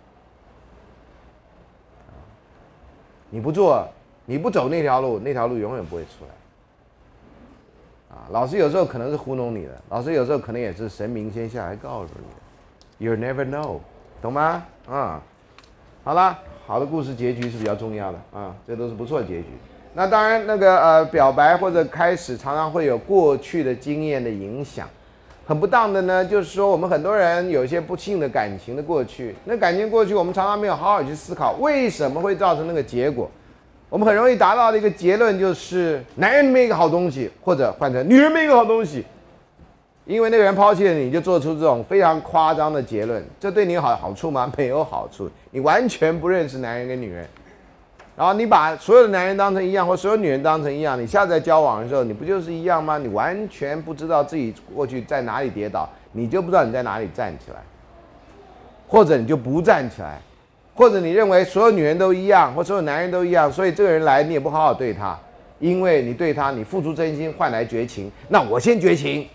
你不做，你不走那条路，那条路永远不会出来。啊，老师有时候可能是糊弄你的，老师有时候可能也是神明先下来告诉你的。You never know， 懂吗？啊，好啦，好的故事结局是比较重要的啊，这都是不错的结局。那当然，那个表白或者开始常常会有过去的经验的影响。很不当的呢，就是说我们很多人有一些不幸的感情的过去，那感情过去我们常常没有好好去思考为什么会造成那个结果。我们很容易达到的一个结论就是男人没一个好东西，或者换成女人没一个好东西。因为那个人抛弃了你，就做出这种非常夸张的结论，这对你有好处吗？没有好处，你完全不认识男人跟女人。然后你把所有的男人当成一样，或所有女人当成一样，你下次在交往的时候，你不就是一样吗？你完全不知道自己过去在哪里跌倒，你就不知道你在哪里站起来，或者你就不站起来，或者你认为所有女人都一样，或所有男人都一样，所以这个人来你也不好好对他，因为你对他，你付出真心换来绝情，那我先绝情，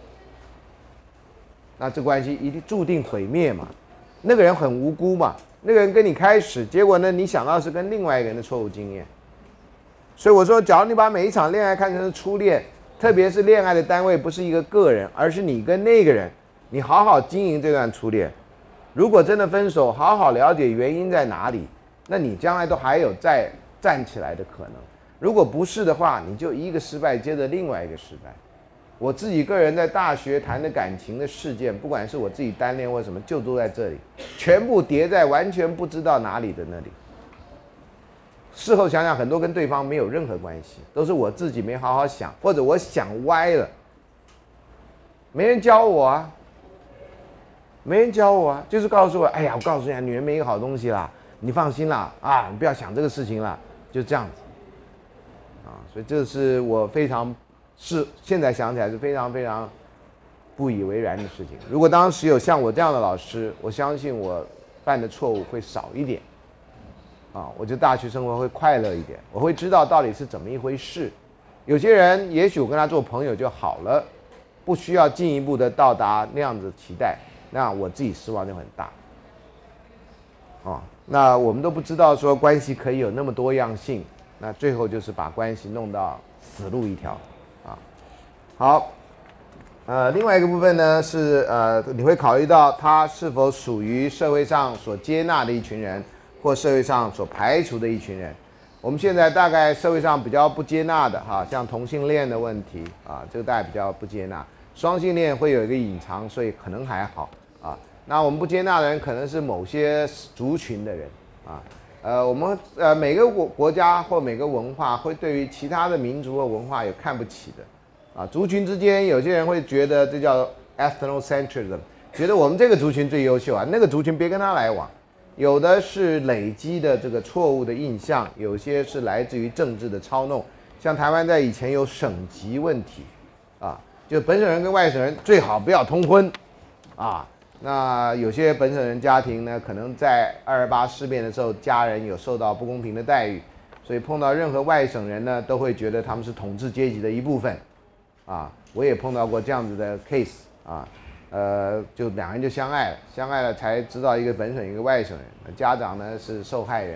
那这关系一定注定毁灭嘛。那个人很无辜嘛。那个人跟你开始，结果呢？你想到是跟另外一个人的错误经验，所以我说，假如你把每一场恋爱看成是初恋，特别是恋爱的单位不是一个个人，而是你跟那个人，你好好经营这段初恋。如果真的分手，好好了解原因在哪里，那你将来都还有再站起来的可能。如果不是的话，你就一个失败接着另外一个失败。我自己个人在大学谈的感情的事件，不管是我自己单恋或什么，就都在这里，全部叠在完全不知道哪里的那里。事后想想，很多跟对方没有任何关系，都是我自己没好好想，或者我想歪了。没人教我啊，没人教我啊，就是告诉我，哎呀，我告诉你，女人没一个好东西啦，你放心啦，啊，你不要想这个事情啦，就这样子。啊，所以这是我非常。是现在想起来是非常非常不以为然的事情。如果当时有像我这样的老师，我相信我犯的错误会少一点，啊，我觉得大学生活会快乐一点，我会知道到底是怎么一回事。有些人也许我跟他做朋友就好了，不需要进一步的到达那样子期待，那我自己失望就很大。啊，那我们都不知道说关系可以有那么多样性，那最后就是把关系弄到死路一条。好，另外一个部分呢是你会考虑到他是否属于社会上所接纳的一群人，或社会上所排除的一群人。我们现在大概社会上比较不接纳的哈，像同性恋的问题啊，这个大家比较不接纳。双性恋会有一个隐藏，所以可能还好啊。那我们不接纳的人可能是某些族群的人啊。我们每个国家或每个文化会对于其他的民族和文化有看不起的。啊，族群之间有些人会觉得这叫 ethnocentrism， 觉得我们这个族群最优秀啊，那个族群别跟他来往。有的是累积的这个错误的印象，有些是来自于政治的操弄。像台湾在以前有省级问题，啊，就本省人跟外省人最好不要通婚，啊，那有些本省人家庭呢，可能在228事变的时候，家人有受到不公平的待遇，所以碰到任何外省人呢，都会觉得他们是统治阶级的一部分。啊，我也碰到过这样子的 case 啊，就两人就相爱了才知道一个本省一个外省人，家长呢是受害人，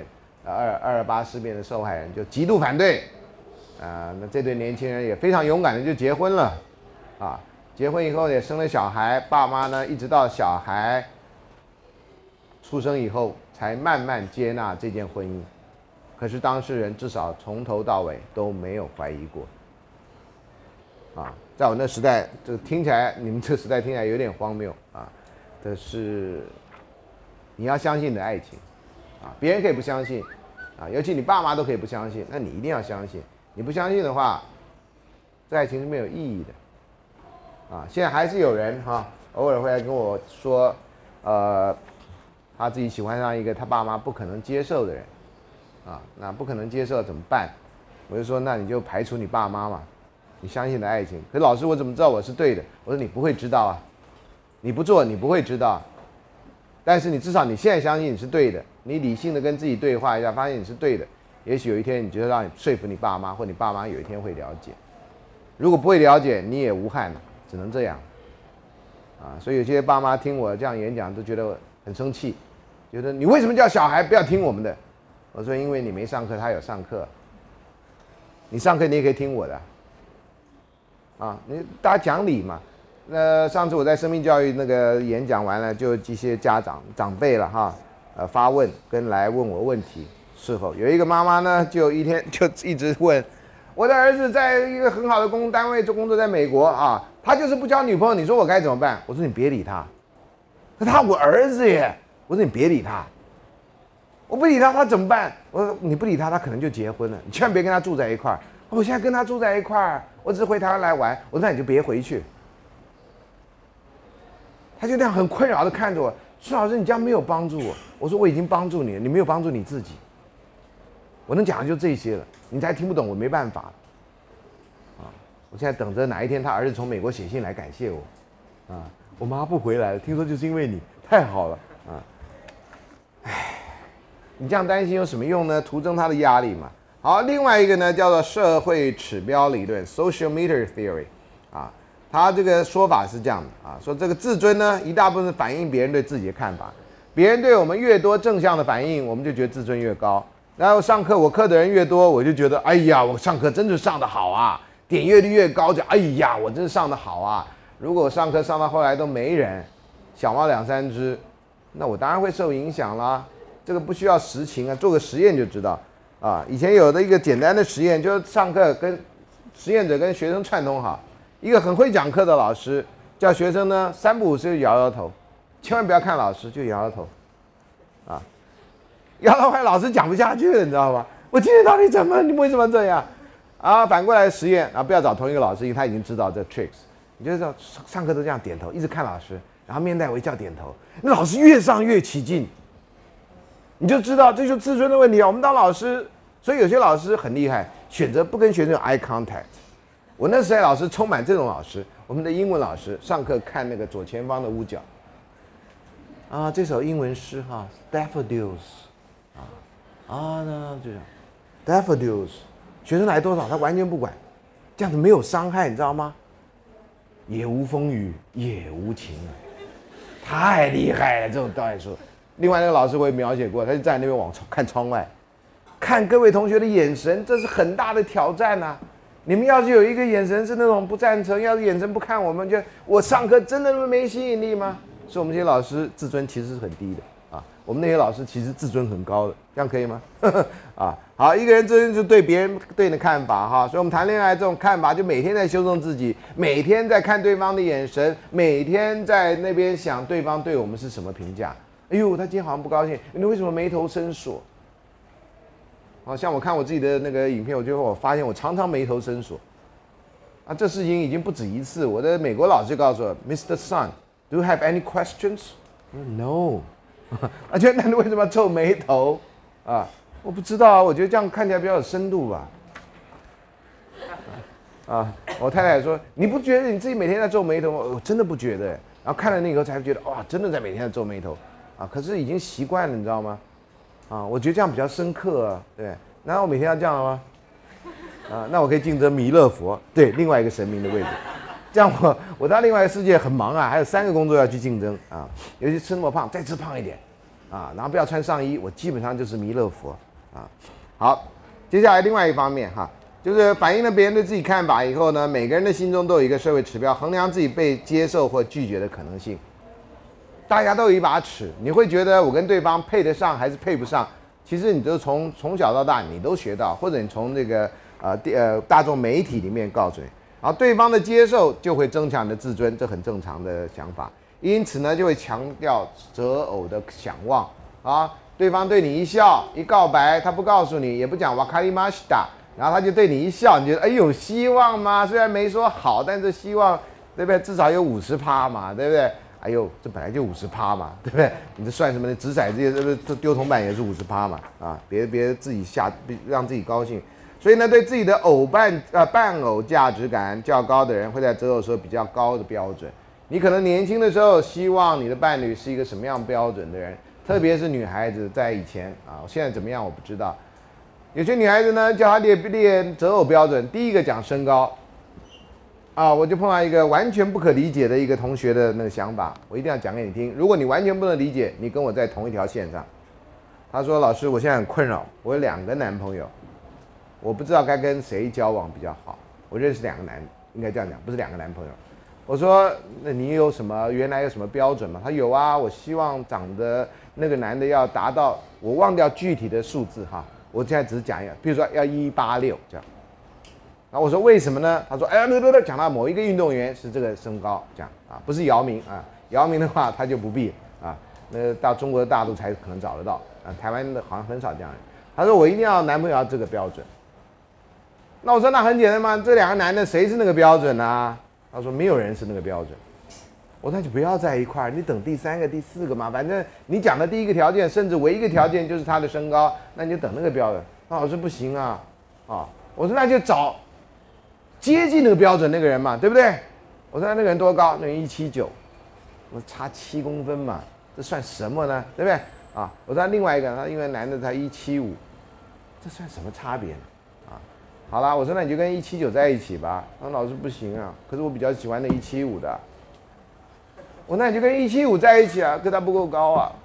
228事变的受害人就极度反对，那这对年轻人也非常勇敢的就结婚了，啊，结婚以后也生了小孩，爸妈呢一直到小孩出生以后才慢慢接纳这件婚姻，可是当事人至少从头到尾都没有怀疑过，啊，在我那时代，这个听起来你们这个时代听起来有点荒谬啊，这是你要相信你的爱情，啊，别人可以不相信，啊，尤其你爸妈都可以不相信，那你一定要相信，你不相信的话，这爱情是没有意义的，啊，现在还是有人哈，偶尔会来跟我说，他自己喜欢上一个他爸妈不可能接受的人，啊，那不可能接受怎么办？我就说，那你就排除你爸妈嘛，你相信你的爱情。可是老师，我怎么知道我是对的？我说你不会知道啊，你不做你不会知道，但是你至少你现在相信你是对的，你理性的跟自己对话一下，发现你是对的。也许有一天你觉得让你说服你爸妈，或你爸妈有一天会了解。如果不会了解，你也无憾了，只能这样。啊，所以有些爸妈听我这样演讲都觉得很生气，觉得你为什么叫小孩不要听我们的？我说因为你没上课，他有上课。你上课你也可以听我的。啊，你大家讲理嘛。那上次我在生命教育那个演讲完了，就一些家长长辈了哈，发问跟来问我问题。事后有一个妈妈呢，就一天就一直问，我的儿子在一个很好的公单位做工作，在美国啊，他就是不交女朋友，你说我该怎么办？我说你别理他，可他我儿子耶，我说你别理他，我不理他他怎么办？我说你不理他，他可能就结婚了，你千万别跟他住在一块儿。我现在跟他住在一块儿，我只是回台湾来玩。我说那你就别回去。他就那样很困扰的看着我，苏老师，你这样没有帮助我。我说我已经帮助你了，你没有帮助你自己。我能讲的就这些了，你才听不懂，我没办法。啊，我现在等着哪一天他儿子从美国写信来感谢我。啊，我妈不回来了，听说就是因为你，太好了啊。唉，你这样担心有什么用呢？徒增他的压力嘛。好，另外一个呢叫做社会指标理论 （social meter theory） 啊，他这个说法是这样的啊，说这个自尊呢一大部分反映别人对自己的看法，别人对我们越多正向的反应，我们就觉得自尊越高。然后上课我课的人越多，我就觉得哎呀，我上课真的上得好啊，点阅率越高就哎呀，我真的上得好啊。如果我上课上到后来都没人，小猫两三只，那我当然会受影响啦。这个不需要实情啊，做个实验就知道。啊，以前有的一个简单的实验，就是上课跟实验者跟学生串通好，一个很会讲课的老师叫学生呢3不5时就摇摇头，千万不要看老师，就摇摇头，啊，摇到后来老师讲不下去了，你知道吗？我今天到底怎么？你为什么这样？啊，反过来实验啊，不要找同一个老师，因为他已经知道这 tricks， 你就知道上课都这样点头，一直看老师，然后面带微笑点头，那老师越上越起劲。你就知道这就是自尊的问题啊！我们当老师，所以有些老师很厉害，选择不跟学生有 eye contact。我那时代老师充满这种老师，我们的英文老师上课看那个左前方的屋角，啊，这首英文诗哈 ，daffodils， 那就这样 ，daffodils， 学生来多少他完全不管，这样子没有伤害，你知道吗？也无风雨也无晴，太厉害了，这种导演说。另外那个老师我也描写过，他就站在那边看窗外，看各位同学的眼神，这是很大的挑战啊！你们要是有一个眼神是那种不赞成，要是眼神不看我们，就我上课真的那么没吸引力吗？所以我们这些老师自尊其实是很低的啊，我们那些老师其实自尊很高的，这样可以吗？啊，好，一个人自尊是对别人对你的看法哈，所以我们谈恋爱这种看法，就每天在修正自己，每天在看对方的眼神，每天在那边想对方对我们是什么评价。哎呦，他今天好像不高兴，你为什么眉头深锁？好像我看我自己的那个影片，我发现我常常眉头深锁。啊，这事情已经不止一次。我的美国老师告诉我 ，Mr. Sun，do you have any questions？ No。而且那你为什么要皱眉头？啊，我不知道啊，我觉得这样看起来比较有深度吧。啊，我太太说，你不觉得你自己每天在皱眉头吗？我真的不觉得。然后看了那以后才觉得，哇，真的在每天在皱眉头。啊，可是已经习惯了，你知道吗？啊，我觉得这样比较深刻啊，对。难道我每天要这样吗？啊，那我可以竞争弥勒佛，对，另外一个神明的位置。这样我到另外一个世界很忙啊，还有3个工作要去竞争啊。尤其吃那么胖，再吃胖一点，啊，然后不要穿上衣，我基本上就是弥勒佛， 啊。好，接下来另外一方面哈，就是反映了别人对自己看法以后呢，每个人的心中都有一个社会指标，衡量自己被接受或拒绝的可能性。大家都有一把尺，你会觉得我跟对方配得上还是配不上？其实你都从小到大你都学到，或者你从这个大众媒体里面告诉你，然后对方的接受就会增强你的自尊，这很正常的想法。因此呢，就会强调择偶的想望啊。对方对你一笑一告白，他不告诉你，也不讲哇卡里马西达，然后他就对你一笑，你觉得哎有希望吗？虽然没说好，但是希望对不对？至少有50%嘛，对不对？哎呦，这本来就50%嘛，对不对？你这算什么呢？掷骰子这丢铜板也是50%嘛，啊，别自己让自己高兴。所以呢，对自己的伴偶价值感较高的人，会在择偶时候比较高的标准。你可能年轻的时候希望你的伴侣是一个什么样标准的人，特别是女孩子，在以前啊，现在怎么样我不知道。有些女孩子呢，叫她列择偶标准，第一个讲身高。啊，我就碰到一个完全不可理解的一个同学的那个想法，我一定要讲给你听。如果你完全不能理解，你跟我在同一条线上。他说：“老师，我现在很困扰，我有2个男朋友，我不知道该跟谁交往比较好。我认识2个男，应该这样讲，不是2个男朋友。”我说：“那你原来有什么标准吗？”他有啊，我希望长得那个男的要达到，我忘掉具体的数字哈，我现在只是讲一个，比如说要186这样。然后我说为什么呢？他说：“哎呀，讲到某一个运动员是这个身高，这样啊，不是姚明啊。姚明的话他就不必啊，那到中国的大陆才可能找得到啊，台湾的好像很少这样人。”他说：“我一定要男朋友要这个标准。”那我说那很简单嘛，这2个男的谁是那个标准啊？他说：“没有人是那个标准。”我说：“那就不要在一块儿，你等第3个、第4个嘛，反正你讲的第一个条件，甚至唯一一个条件就是他的身高，那你就等那个标准。”那我说不行啊，我说那就找接近那个标准那个人嘛，对不对？我说那个人多高？那人179，我说差7公分嘛，这算什么呢？对不对？啊，我说另外一个，他因为男的才175，这算什么差别呢？啊，好啦，我说那你就跟179在一起吧。那老师不行啊，可是我比较喜欢那175的。我说那你就跟175在一起啊，可他不够高啊。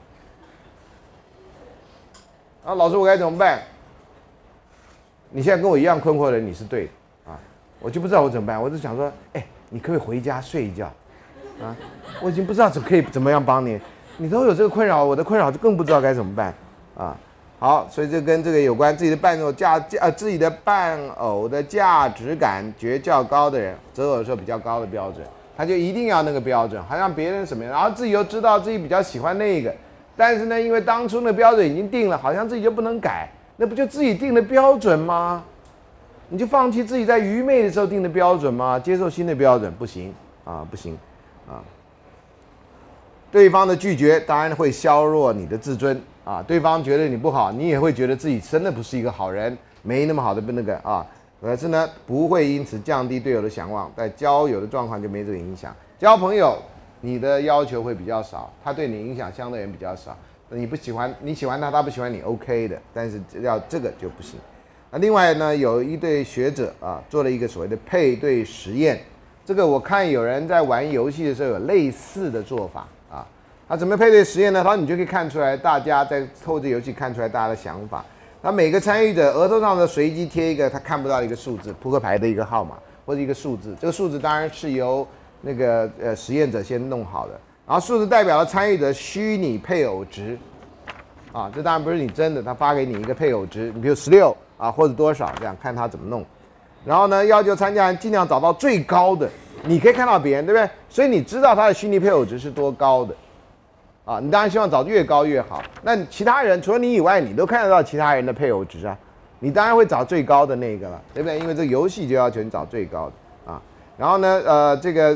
啊，老师我该怎么办？你现在跟我一样困惑的人，你是对的。我就不知道我怎么办，我就想说，哎，你可不可以回家睡一觉？啊，我已经不知道可以怎么样帮你，你都有这个困扰，我的困扰就更不知道该怎么办啊。好，所以这跟这个有关，自己的伴偶的价值感觉较高的人，择偶的时候比较高的标准，他就一定要那个标准，好像别人什么样，然后自己又知道自己比较喜欢那个，但是呢，因为当初那标准已经定了，好像自己就不能改，那不就自己定的标准吗？你就放弃自己在愚昧的时候定的标准吗？接受新的标准不行啊，不行啊！对方的拒绝当然会削弱你的自尊啊，对方觉得你不好，你也会觉得自己真的不是一个好人，没那么好的那个啊。可是呢，不会因此降低对友的想望，在交友的状况就没这个影响。交朋友，你的要求会比较少，他对你影响相对人比较少。你不喜欢，你喜欢他，他不喜欢你 ，OK 的，但是要这个就不行。那另外呢，有一对学者啊，做了一个所谓的配对实验。这个我看有人在玩游戏的时候有类似的做法啊。他怎么配对实验呢？他说你就可以看出来，大家在透过游戏看出来大家的想法。他每个参与者额头上的随机贴一个他看不到的一个数字，扑克牌的一个号码或者一个数字。这个数字当然是由那个实验者先弄好的，然后数字代表了参与者虚拟配偶值。啊，这当然不是你真的，他发给你一个配偶值，你比如16。啊，或者多少这样看他怎么弄，然后呢，要求参加人尽量找到最高的。你可以看到别人，对不对？所以你知道他的虚拟配偶值是多高的，啊，你当然希望找越高越好。那其他人除了你以外，你都看得到其他人的配偶值啊，你当然会找最高的那个了，对不对？因为这个游戏就要求你找最高的啊。然后呢，这个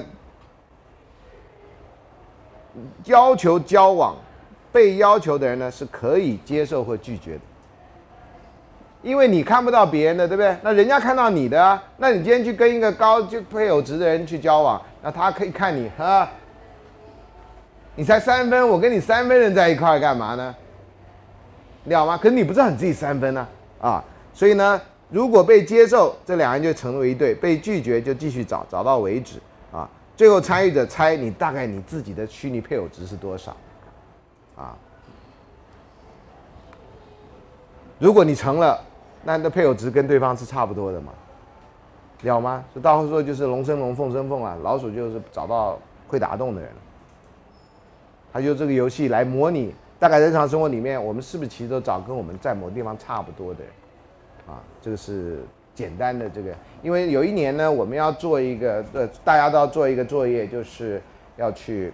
要求交往，被要求的人呢是可以接受或拒绝的。因为你看不到别人的，对不对？那人家看到你的啊。那你今天去跟一个高就配偶值的人去交往，那他可以看你啊，你才3分，我跟你3分人在一块儿干嘛呢？了吗？可是你不知道你自己3分呢啊。所以呢，如果被接受，这2人就成为一对；被拒绝就继续找到为止啊。最后参与者猜你大概你自己的虚拟配偶值是多少啊？ 如果你成了，那你的配偶值跟对方是差不多的嘛？了吗？就到时候就是龙生龙，凤生凤啊，老鼠就是找到会打洞的人了。他就这个游戏来模拟，大概日常生活里面，我们是不是其实都找跟我们在某地方差不多的人？啊，这个是简单的这个，因为有一年呢，我们要做一个，大家都要做一个作业，就是要去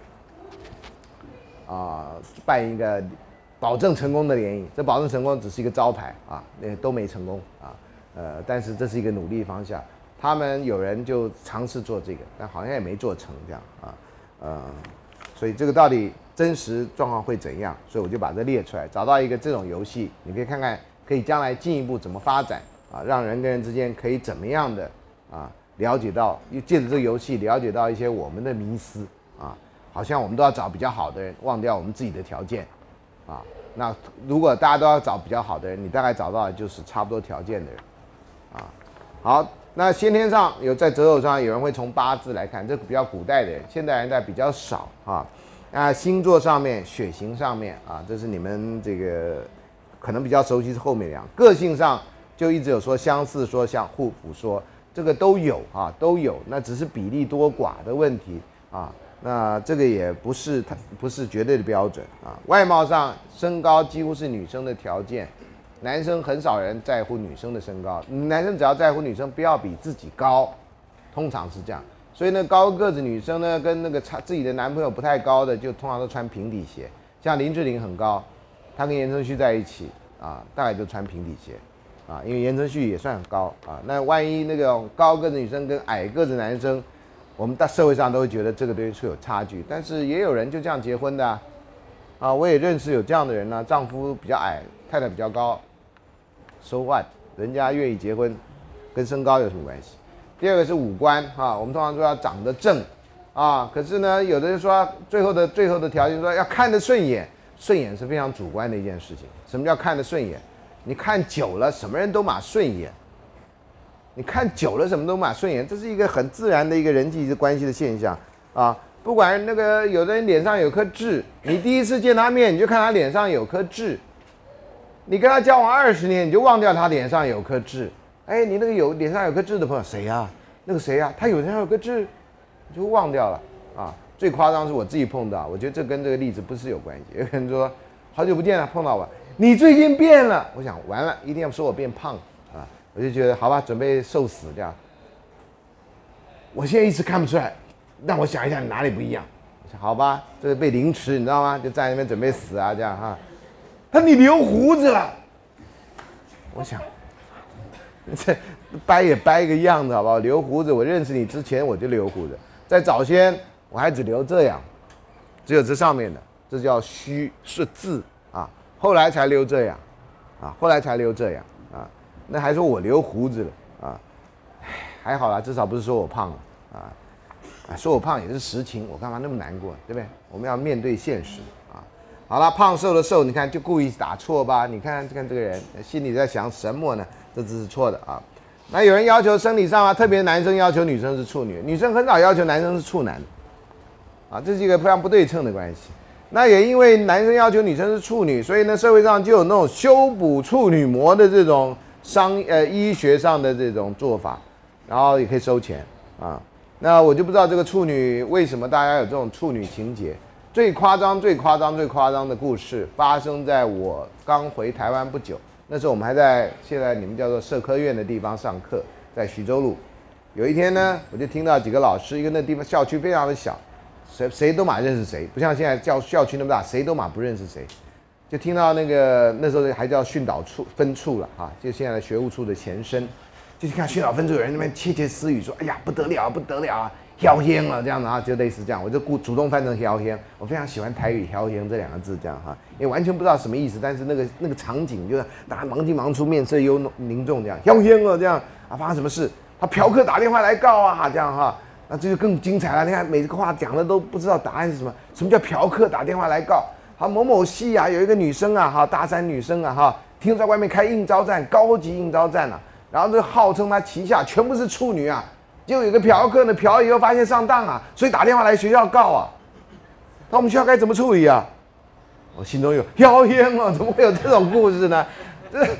办一个保证成功的联谊。这保证成功只是一个招牌啊，那都没成功啊，但是这是一个努力方向。他们有人就尝试做这个，但好像也没做成这样啊，所以这个到底真实状况会怎样？所以我就把这列出来，找到一个这种游戏，你可以看看，可以将来进一步怎么发展啊，让人跟人之间可以怎么样的了解到，借着这个游戏了解到一些我们的迷思啊，好像我们都要找比较好的人，忘掉我们自己的条件啊。那如果大家都要找比较好的人，你大概找到的就是差不多条件的人啊。好。那先天上有在择偶上，有人会从八字来看，这比较古代的人，现代人在比较少啊。那星座上面、血型上面啊，这是你们这个可能比较熟悉是后面两。个性上就一直有说相似说、像互补说，这个都有啊，都有。那只是比例多寡的问题啊。那这个也不是绝对的标准啊。外貌上，身高几乎是女生的条件。男生很少人在乎女生的身高，男生只要在乎女生不要比自己高，通常是这样。所以呢，高个子女生呢，跟那个自己的男朋友不太高的，就通常都穿平底鞋。像林志玲很高，她跟言承旭在一起啊，大概就穿平底鞋啊，因为言承旭也算很高啊。那万一那个高个子女生跟矮个子男生，我们在社会上都会觉得这个东西是有差距，但是也有人就这样结婚的啊，我也认识有这样的人呢，丈夫比较矮，太太比较高。So what？ 人家愿意结婚，跟身高有什么关系？第二个是五官啊，我们通常说要长得正啊，可是呢，有的人说最后的条件说要看得顺眼，顺眼是非常主观的一件事情。什么叫看得顺眼？你看久了，什么人都马顺眼。你看久了，什么都马顺眼，这是一个很自然的一个人际关系的现象啊。不管那个有的人脸上有颗痣，你第一次见他面，你就看他脸上有颗痣。你跟他交往20年，你就忘掉他脸上有颗痣。哎，你那个脸上有颗痣的朋友谁呀？那个谁呀？他脸上有颗痣，你就忘掉了啊。最夸张是我自己碰到，我觉得这跟这个例子不是有关系。有人说好久不见了，碰到我，你最近变了。我想完了，一定要说我变胖啊。我就觉得好吧，准备受死这样。我现在一时看不出来，让我想一下你哪里不一样。我想好吧，这个被凌迟，你知道吗？就在那边准备死啊这样哈。他你留胡子了，我想，这掰也掰个样子好不好？留胡子，我认识你之前我就留胡子，在早先我还只留这样，只有这上面的，这叫虚是字啊，后来才留这样，啊，后来才留这样啊，那还说我留胡子了啊，还好啦，至少不是说我胖了啊，说我胖也是实情，我干嘛那么难过，对不对？我们要面对现实。好了，胖瘦的瘦，你看就故意打错吧？你看这个人心里在想什么呢？这只是错的啊。那有人要求生理上啊，特别男生要求女生是处女，女生很少要求男生是处男啊，这是一个非常不对称的关系。那也因为男生要求女生是处女，所以呢，社会上就有那种修补处女膜的这种医学上的这种做法，然后也可以收钱啊。那我就不知道这个处女为什么大家有这种处女情节。最夸张的故事发生在我刚回台湾不久，那时候我们还在现在你们叫做社科院的地方上课，在徐州路。有一天呢，我就听到几个老师，因为那地方校区非常的小，谁都马认识谁，不像现在校区那么大，谁都马不认识谁。就听到那时候还叫训导处分处了啊，就现在的学务处的前身，就去看训导分处有人那边窃窃私语说，哎呀不得了啊。飘香了这样子啊，就类似这样，我就主动翻成飘香。我非常喜欢台语飘香这2个字这样哈，因为完全不知道什么意思，但是那个场景就是大家忙进忙出，面色又凝重这样，飘香了这样啊，发生什么事？他嫖客打电话来告啊，这样哈，那这就更精彩了。你看每个话讲的都不知道答案是什么，什么叫嫖客打电话来告？好，某某系啊，有一个女生啊，哈，大三女生啊，哈，听说在外面开应招站，高级应招站啊，然后就号称她旗下全部是处女啊。结果有个嫖客呢，嫖以后发现上当啊，所以打电话来学校告啊。那我们学校该怎么处理啊？我心中有飘香啊，怎么会有这种故事呢？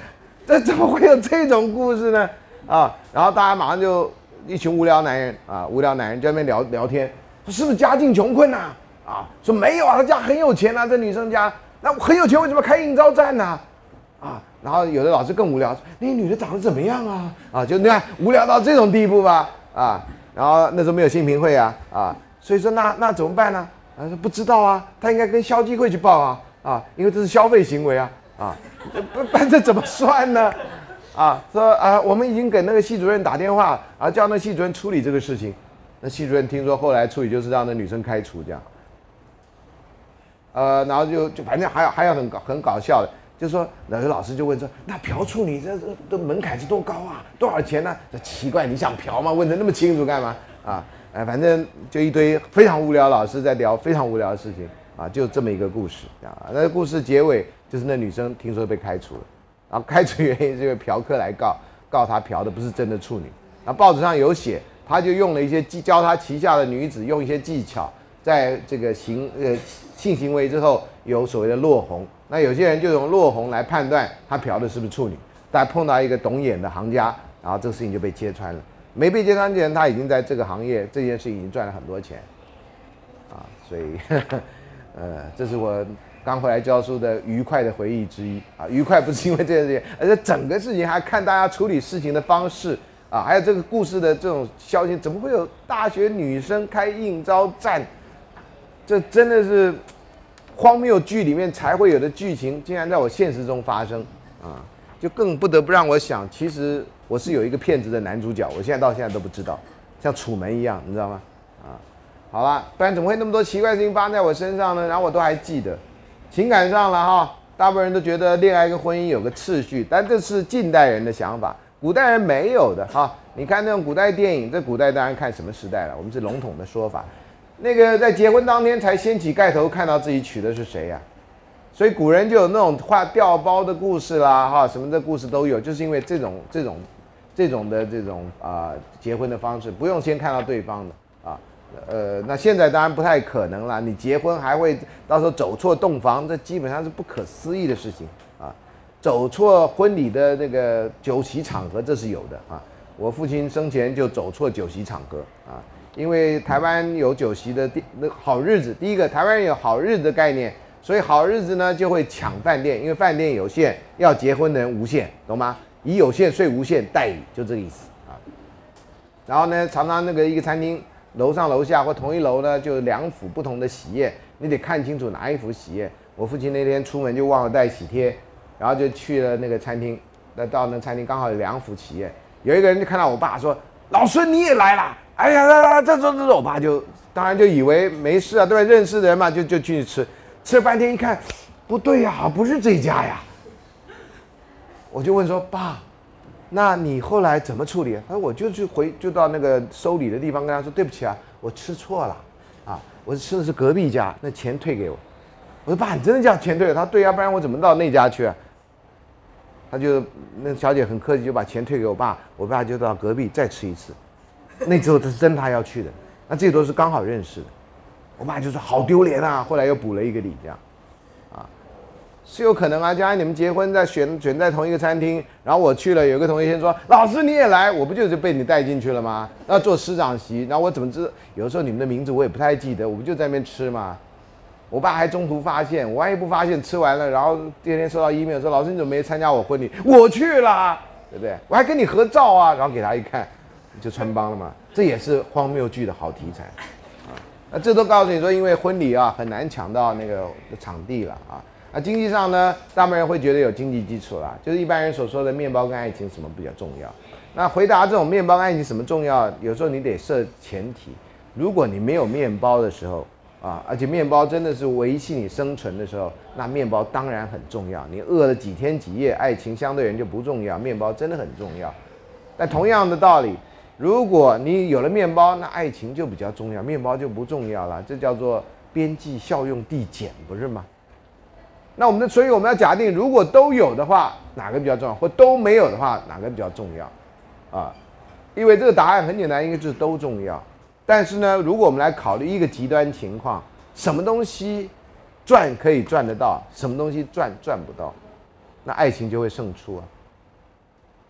这怎么会有这种故事呢？啊，然后大家马上就一群无聊男人啊，无聊男人在那边聊天，说是不是家境穷困呐？啊，说没有啊，他家很有钱啊，这女生家那很有钱，为什么开应招站呢？啊，然后有的老师更无聊，那女的长得怎么样啊？啊，就你看无聊到这种地步吧，啊，然后那时候没有性平会啊，所以说那怎么办呢？他说不知道啊，他应该跟消基会去报因为这是消费行为不然这怎么算呢？说我们已经给那个系主任打电话叫那系主任处理这个事情。那系主任听说后来处理就是让那女生开除这样。然后就反正还有很搞笑的，就是说有的老师就问说，那嫖处女这门槛是多高啊？多少钱呢？这奇怪，你想嫖吗？问得那么清楚干嘛反正就一堆非常无聊老师在聊非常无聊的事情就这么一个故事那故事结尾就是那女生听说被开除了，然后开除原因是因为嫖客来告她嫖的不是真的处女，然后报纸上有写，他就用了一些教他旗下的女子用一些技巧，在这个性行为之后有所谓的落红，那有些人就用落红来判断他嫖的是不是处女，但碰到一个懂眼的行家，然后这个事情就被揭穿了。没被揭穿之前，他已经在这个行业这件事情已经赚了很多钱所以这是我刚回来教书的愉快的回忆之一愉快不是因为这件事情，而且整个事情还看大家处理事情的方式还有这个故事的这种消息，怎么会有大学女生开应招站？这真的是荒谬剧里面才会有的剧情，竟然在我现实中发生就更不得不让我想，其实我是有一个骗子的男主角，我到现在都不知道，像楚门一样，你知道吗？好了，不然怎么会那么多奇怪的事情发生在我身上呢？然后我都还记得，情感上了大部分人都觉得恋爱跟婚姻有个次序，但这是近代人的想法，古代人没有的你看那种古代电影，这古代当然看什么时代了，我们是笼统的说法。那个在结婚当天才掀起盖头，看到自己娶的是谁所以古人就有那种画调包的故事啦什么的故事都有，就是因为这种结婚的方式不用先看到对方的那现在当然不太可能了，你结婚还会到时候走错洞房，这基本上是不可思议的事情走错婚礼的那个酒席场合，这是有的我父亲生前就走错酒席场合因为台湾有酒席的好日子，第一个台湾人有好日子的概念，所以好日子呢就会抢饭店，因为饭店有限，要结婚的人无限，懂吗？以有限税无限待遇，就这个意思然后呢，常常那个一个餐厅楼上楼下或同一楼呢，就两幅不同的喜宴，你得看清楚哪一幅喜宴。我父亲那天出门就忘了带喜帖，然后就去了那个餐厅，到那餐厅刚好有两幅喜宴，有一个人就看到我爸说：“老孙你也来啦！”哎呀，这，我爸就当然就以为没事对吧？认识的人嘛，就进去吃了半天，一看不对呀，不是这家呀。我就问说：“爸，那你后来怎么处理？”他说：“我就到那个收礼的地方跟他说，对不起我吃错了我吃的是隔壁家，那钱退给我。”我说：“爸，你真的叫钱退了？”他说：“对不然我怎么到那家去他就那小姐很客气，就把钱退给我爸，我爸就到隔壁再吃一次。那之后这是真他要去的，那这都是刚好认识的。我爸就说好丢脸后来又补了一个礼，这样是有可能将来你们结婚在选在同一个餐厅，然后我去了，有个同学先说老师你也来，我不就是被你带进去了吗？要做师长席，然后我怎么知道？有时候你们的名字我也不太记得，我不就在那边吃吗？我爸还中途发现，我万一不发现，吃完了，然后第二天收到 email 说老师你怎么没参加我婚礼？我去了，对不对？我还跟你合照然后给他一看。就穿帮了嘛，这也是荒谬剧的好题材那这都告诉你说，因为婚礼很难抢到那个场地了那经济上呢，大部分人会觉得有经济基础啦，就是一般人所说的面包跟爱情什么比较重要。那回答这种面包跟爱情什么重要，有时候你得设前提，如果你没有面包的时候而且面包真的是维系你生存的时候，那面包当然很重要。你饿了几天几夜，爱情相对人就不重要，面包真的很重要。但同样的道理，如果你有了面包，那爱情就比较重要，面包就不重要了，这叫做边际效用递减，不是吗？那所以我们要假定，如果都有的话，哪个比较重要？或都没有的话，哪个比较重要？因为这个答案很简单，应该就是都重要。但是呢，如果我们来考虑一个极端情况，什么东西赚可以赚得到，什么东西赚不到，那爱情就会胜出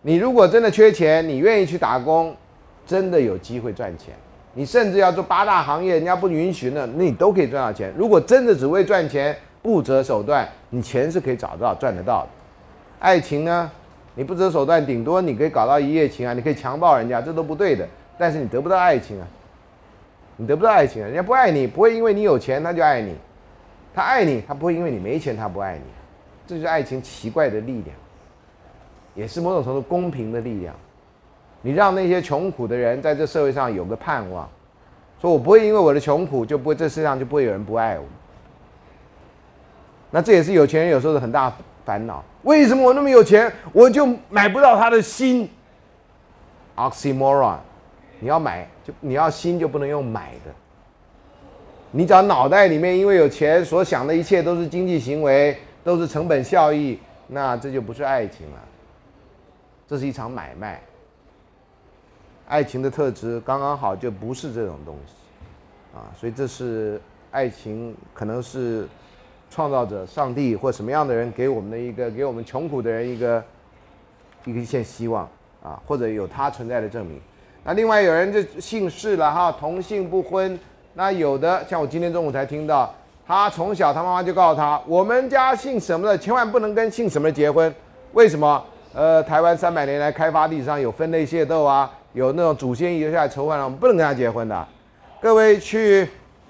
你如果真的缺钱，你愿意去打工，真的有机会赚钱。你甚至要做8大行业，人家不允许呢，那你都可以赚到钱。如果真的只为赚钱，不择手段，你钱是可以找到、赚得到的。爱情呢，你不择手段，顶多你可以搞到一夜情啊，你可以强暴人家，这都不对的。但是你得不到爱情啊，你得不到爱情啊，人家不爱你，不会因为你有钱他就爱你，他爱你，他不会因为你没钱他不爱你。这就是爱情奇怪的力量，也是某种程度公平的力量。你让那些穷苦的人在这社会上有个盼望，说我不会因为我的穷苦就不会，这世上就不会有人不爱我。那这也是有钱人有时候的很大烦恼。为什么我那么有钱，我就买不到他的心 ？Oxymoron， 你要买你要心就不能用买的。你只要脑袋里面因为有钱所想的一切都是经济行为，都是成本效益，那这就不是爱情了，这是一场买卖。爱情的特质刚刚好就不是这种东西，所以这是爱情可能是创造者上帝或什么样的人给我们的一个，给我们穷苦的人一线希望啊，或者有他存在的证明。那另外有人就姓氏了哈，同姓不婚。那有的像我今天中午才听到，他从小他妈妈就告诉他，我们家姓什么的千万不能跟姓什么的结婚。为什么？台湾300年来开发历史上有分类械斗啊，有那种祖先遗留下来仇恨啊，我们不能跟他结婚的。各位去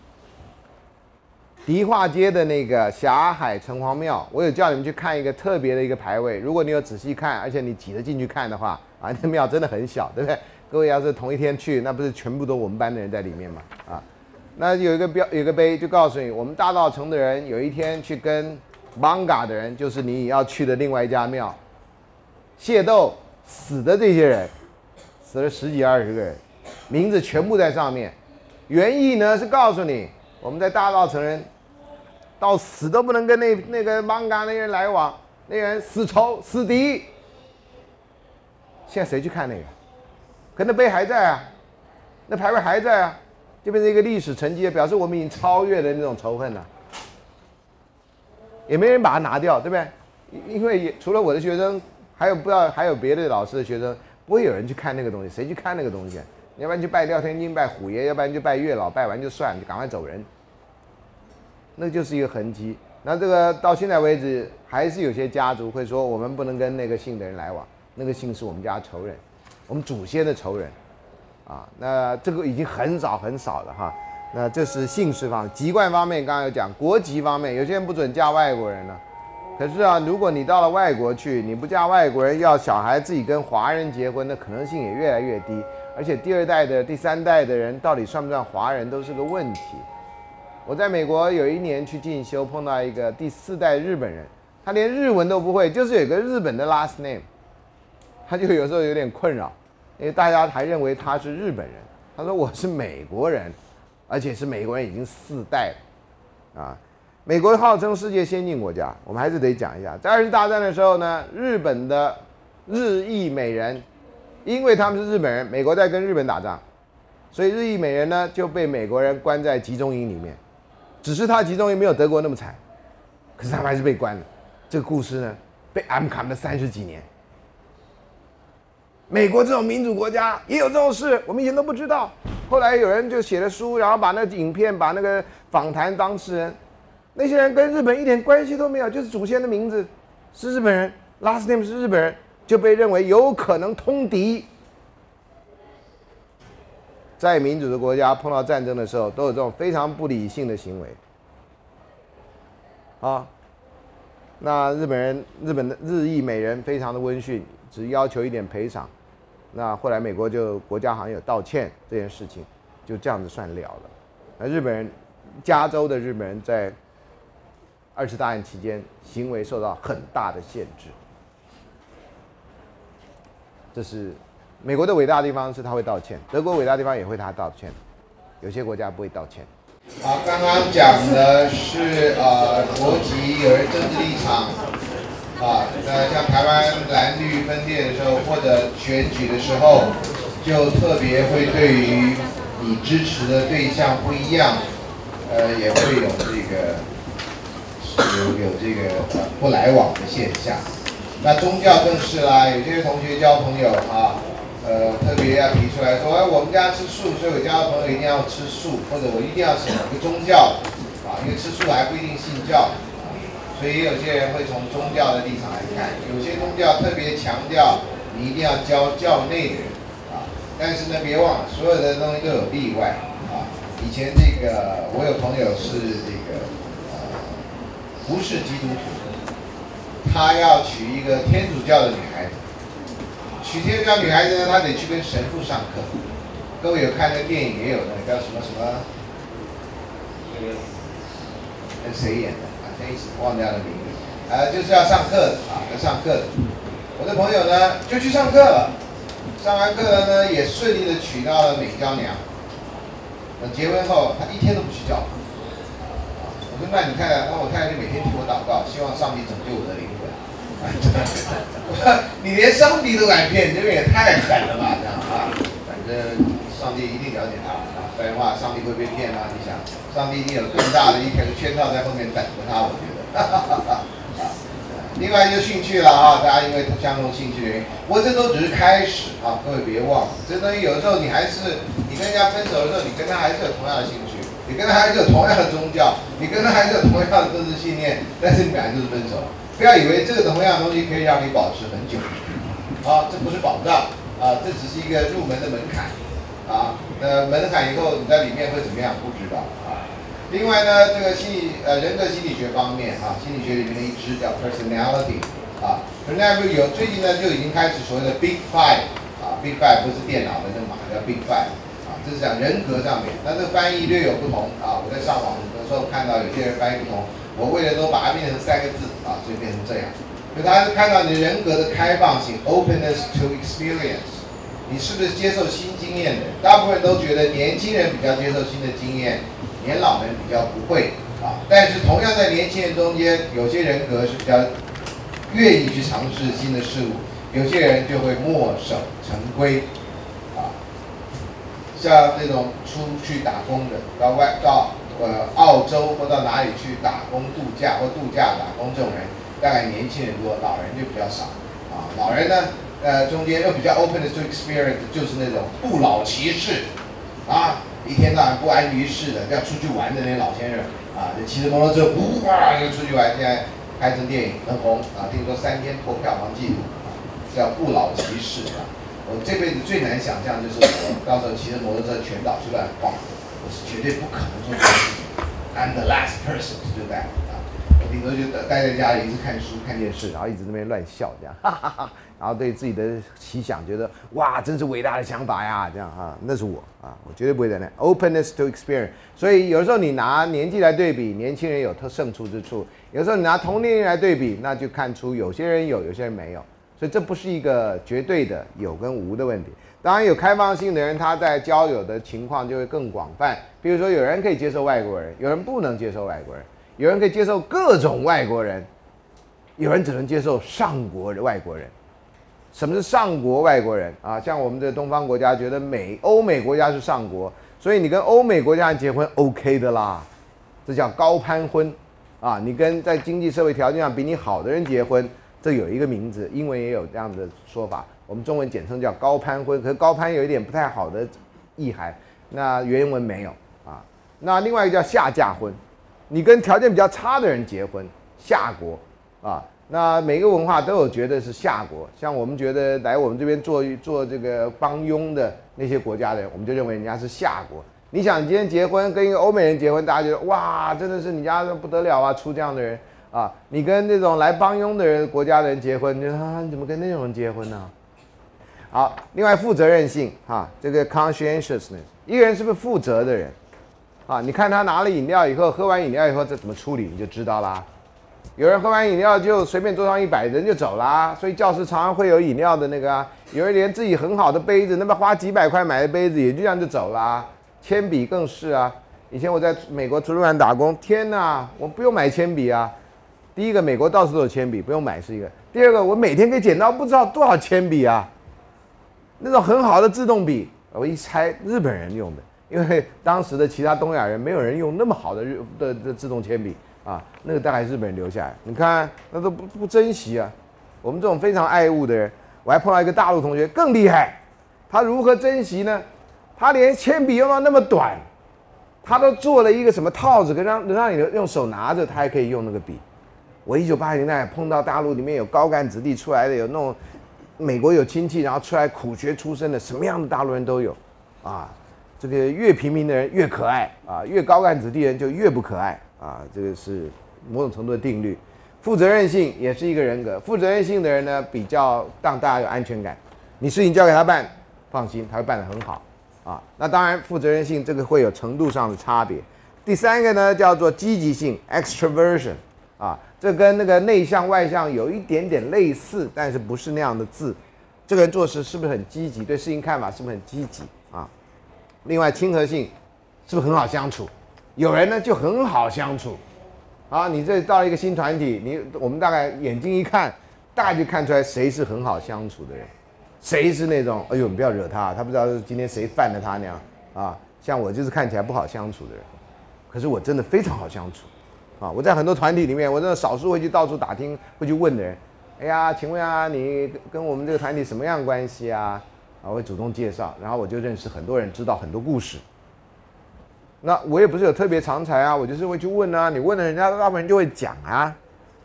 迪化街的那个霞海城隍庙，我有叫你们去看一个特别的一个牌位。如果你有仔细看，而且你挤得进去看的话，那庙真的很小，对不对？各位要是同一天去，那不是全部都我们班的人在里面吗？那有一个碑就告诉你，我们大稻埕的人有一天去跟 Manga 的人，就是你要去的另外一家庙械斗，死的这些人死了10几20个人，名字全部在上面。原意呢是告诉你，我们在大稻埕人到死都不能跟那个 Manga 那些人来往，那些人死仇死敌。现在谁去看那个？可那碑还在啊，那牌位还在啊，就变成一个历史成绩，表示我们已经超越了那种仇恨了。也没人把它拿掉，对不对？因为除了我的学生，还有不知道还有别的老师的学生，不会有人去看那个东西。谁去看那个东西？要不然去拜廖天丁、拜虎爷，要不然就拜月老，拜完就算，就赶快走人。那就是一个痕迹。那这个到现在为止，还是有些家族会说，我们不能跟那个姓的人来往，那个姓是我们家仇人，我们祖先的仇人。那这个已经很少很少了哈。那这是姓氏方面，籍贯方面刚刚有讲，国籍方面，有些人不准嫁外国人了。可是如果你到了外国去，你不嫁外国人，要小孩自己跟华人结婚的可能性也越来越低。而且第2代的、第3代的人到底算不算华人都是个问题。我在美国有一年去进修，碰到一个第4代日本人，他连日文都不会，就是有个日本的 last name， 他就有时候有点困扰，因为大家还认为他是日本人。他说我是美国人，而且是美国人已经4代了。美国号称世界先进国家，我们还是得讲一下，在2次大战的时候呢，日本的日裔美人，因为他们是日本人，美国在跟日本打仗，所以日裔美人呢就被美国人关在集中营里面。只是他集中营没有德国那么惨，可是他们还是被关了。这个故事呢，被暗砍了30几年。美国这种民主国家也有这种事，我们以前都不知道。后来有人就写了书，然后把那个影片、把那个访谈当事人，那些人跟日本一点关系都没有，就是祖先的名字是日本人 ，last name 是日本人，就被认为有可能通敌。在民主的国家碰到战争的时候，都有这种非常不理性的行为。那日本的日裔美人非常的温驯，只要求一点赔偿。那后来美国就国家好像有道歉这件事情，就这样子算了了。那日本人，加州的日本人在2次大战期间行为受到很大的限制。这是美国的伟大的地方是他会道歉，德国伟大的地方也会他道歉，有些国家不会道歉。好，刚刚讲的是国籍，有人政治立场。那像台湾蓝绿分裂的时候，或者选举的时候，就特别会对于你支持的对象不一样，也会有这个不来往的现象。 那宗教更是啦，有些同学交朋友啊，特别要提出来说，哎，我们家吃素，所以我交的朋友一定要吃素，或者我一定要是某个宗教啊，因为吃素还不一定信教啊，所以也有些人会从宗教的立场来看，有些宗教特别强调你一定要教教内的人啊，但是呢，别忘了所有的东西都有例外啊。以前这个我有朋友是这个不是基督徒。他要娶一个天主教的女孩子，娶天主教女孩子呢，他得去跟神父上课。各位有看那个电影也有那个叫什么什么，那个跟谁演的啊？真一时忘掉了名字。就是要上课的啊，要上课的。我的朋友呢就去上课了，上完课了呢也顺利的娶到了美娇娘。结婚后他一天都不去教会。我说那你看，那我太太就每天替我祷告，希望上帝拯救我的灵魂。你连上帝都敢骗，这个也太狠了吧？这样啊，反正上帝一定了解他啊，不然的话上帝会被骗吗？你想，上帝一定有更大的一条圈套在后面等着他，我觉得。另外就兴趣了啊，大家因为相同兴趣的原因，不过这都只是开始啊，各位别忘了，这东西有时候你还是你跟人家分手的时候，你跟他还是有同样的兴趣。你跟他还是有同样的宗教，你跟他还是有同样的政治信念，但是你本来就是分手。不要以为这个同样的东西可以让你保持很久，啊，这不是保障啊，这只是一个入门的门槛啊。门槛以后你在里面会怎么样？不知道啊。另外呢，这个人格心理学方面啊，心理学里面的一支叫 personality 啊 ，personality 有最近呢就已经开始所谓的 Big Five 啊 ，Big Five 不是电脑的那个码，叫 Big Five。这是讲人格上面，那这个翻译略有不同啊。我在上网的时候看到有些人翻译不同，我为了都把它变成3个字啊，所以变成这样。就他是看到你人格的开放性 ，openness to experience， 你是不是接受新经验的？大部分人都觉得年轻人比较接受新的经验，年老人比较不会啊。但是同样在年轻人中间，有些人格是比较愿意去尝试新的事物，有些人就会墨守成规。像那种出去打工的，到澳洲或到哪里去打工度假或度假打工这种人，大概年轻人多，老人就比较少啊。老人呢，中间又比较 open to experience， 就是那种不老骑士啊，一天到晚不安于世的，要出去玩的那些老先生啊，就骑着摩托车哇就出去玩，现在拍成电影很红啊，听说3天破票房纪录，叫不老骑士啊。我这辈子最难想象就是我到时候骑着摩托车全岛去乱晃，我是绝对不可能做这个事情。I'm the last person to do that 啊！我顶多就待在家里一直看书、看电视，然后一直在那边乱笑这样，哈哈哈。然后对自己的奇想觉得哇，真是伟大的想法呀，这样啊，那是我啊，我绝对不会在那 openness to experience。所以有时候你拿年纪来对比，年轻人有胜出之处；有时候你拿同龄人来对比，那就看出有些人有，有些人没有。所以这不是一个绝对的有跟无的问题。当然有开放性的人，他在交友的情况就会更广泛。比如说，有人可以接受外国人，有人不能接受外国人；有人可以接受各种外国人，有人只能接受上国的外国人。什么是上国外国人啊？像我们的东方国家觉得欧美国家是上国，所以你跟欧美国家人结婚 OK 的啦，这叫高攀婚啊。你跟在经济社会条件上比你好的人结婚。这有一个名字，英文也有这样的说法，我们中文简称叫高攀婚。可是高攀有一点不太好的意涵，那原文没有啊。那另外一个叫下嫁婚，你跟条件比较差的人结婚，下国啊。那每个文化都有觉得是下国，像我们觉得来我们这边做这个帮佣的那些国家的人，我们就认为人家是下国。你想你今天结婚跟一个欧美人结婚，大家觉得哇，真的是你家不得了啊，出这样的人。啊，你跟那种来帮佣的人国家的人结婚，你说啊，你怎么跟那种人结婚呢？好，另外负责任性啊，这个 conscientiousness， 一个人是不是负责的人啊？你看他拿了饮料以后，喝完饮料以后这怎么处理，你就知道啦。有人喝完饮料就随便桌上100人就走啦，所以教室常常会有饮料的那个啊。有人连自己很好的杯子，那么花几百块买的杯子，也就这样就走啦。铅笔更是啊，以前我在美国图书馆打工，天哪，我不用买铅笔啊。第一个，美国到处都有铅笔，不用买是一个。第二个，我每天可以捡到不知道多少铅笔啊，那种很好的自动笔，我一猜日本人用的，因为当时的其他东亚人没有人用那么好的自动铅笔啊，那个大概日本人留下来。你看，那都不珍惜啊， 我们这种非常爱物的人，我还碰到一个大陆同学更厉害，他如何珍惜呢？他连铅笔用到那么短，他都做了一个什么套子，能让你用手拿着，他还可以用那个笔。我1980年代碰到大陆里面有高干子弟出来的，有那种美国有亲戚，然后出来苦学出身的，什么样的大陆人都有，啊，这个越平民的人越可爱啊，越高干子弟人就越不可爱啊，这个是某种程度的定律。负责任性也是一个人格，负责任性的人呢，比较让大家有安全感，你事情交给他办，放心，他会办得很好啊。那当然，负责任性这个会有程度上的差别。第三个呢，叫做积极性 （extraversion） 啊，这跟那个内向外向有一点点类似，但是不是那样的字。这个人做事是不是很积极？对事情看法是不是很积极啊？另外，亲和性是不是很好相处？有人呢就很好相处。好，你这到了一个新团体，我们大概眼睛一看，大概就看出来谁是很好相处的人，谁是那种哎呦你不要惹他，他不知道今天谁犯了他那样啊。像我就是看起来不好相处的人，可是我真的非常好相处啊。我在很多团体里面，我真的少数会去到处打听，会去问的人。哎呀，请问啊，你跟我们这个团体什么样关系啊？啊，我会主动介绍，然后我就认识很多人，知道很多故事。那我也不是有特别长才啊，我就是会去问啊，你问了人家大部分人就会讲啊。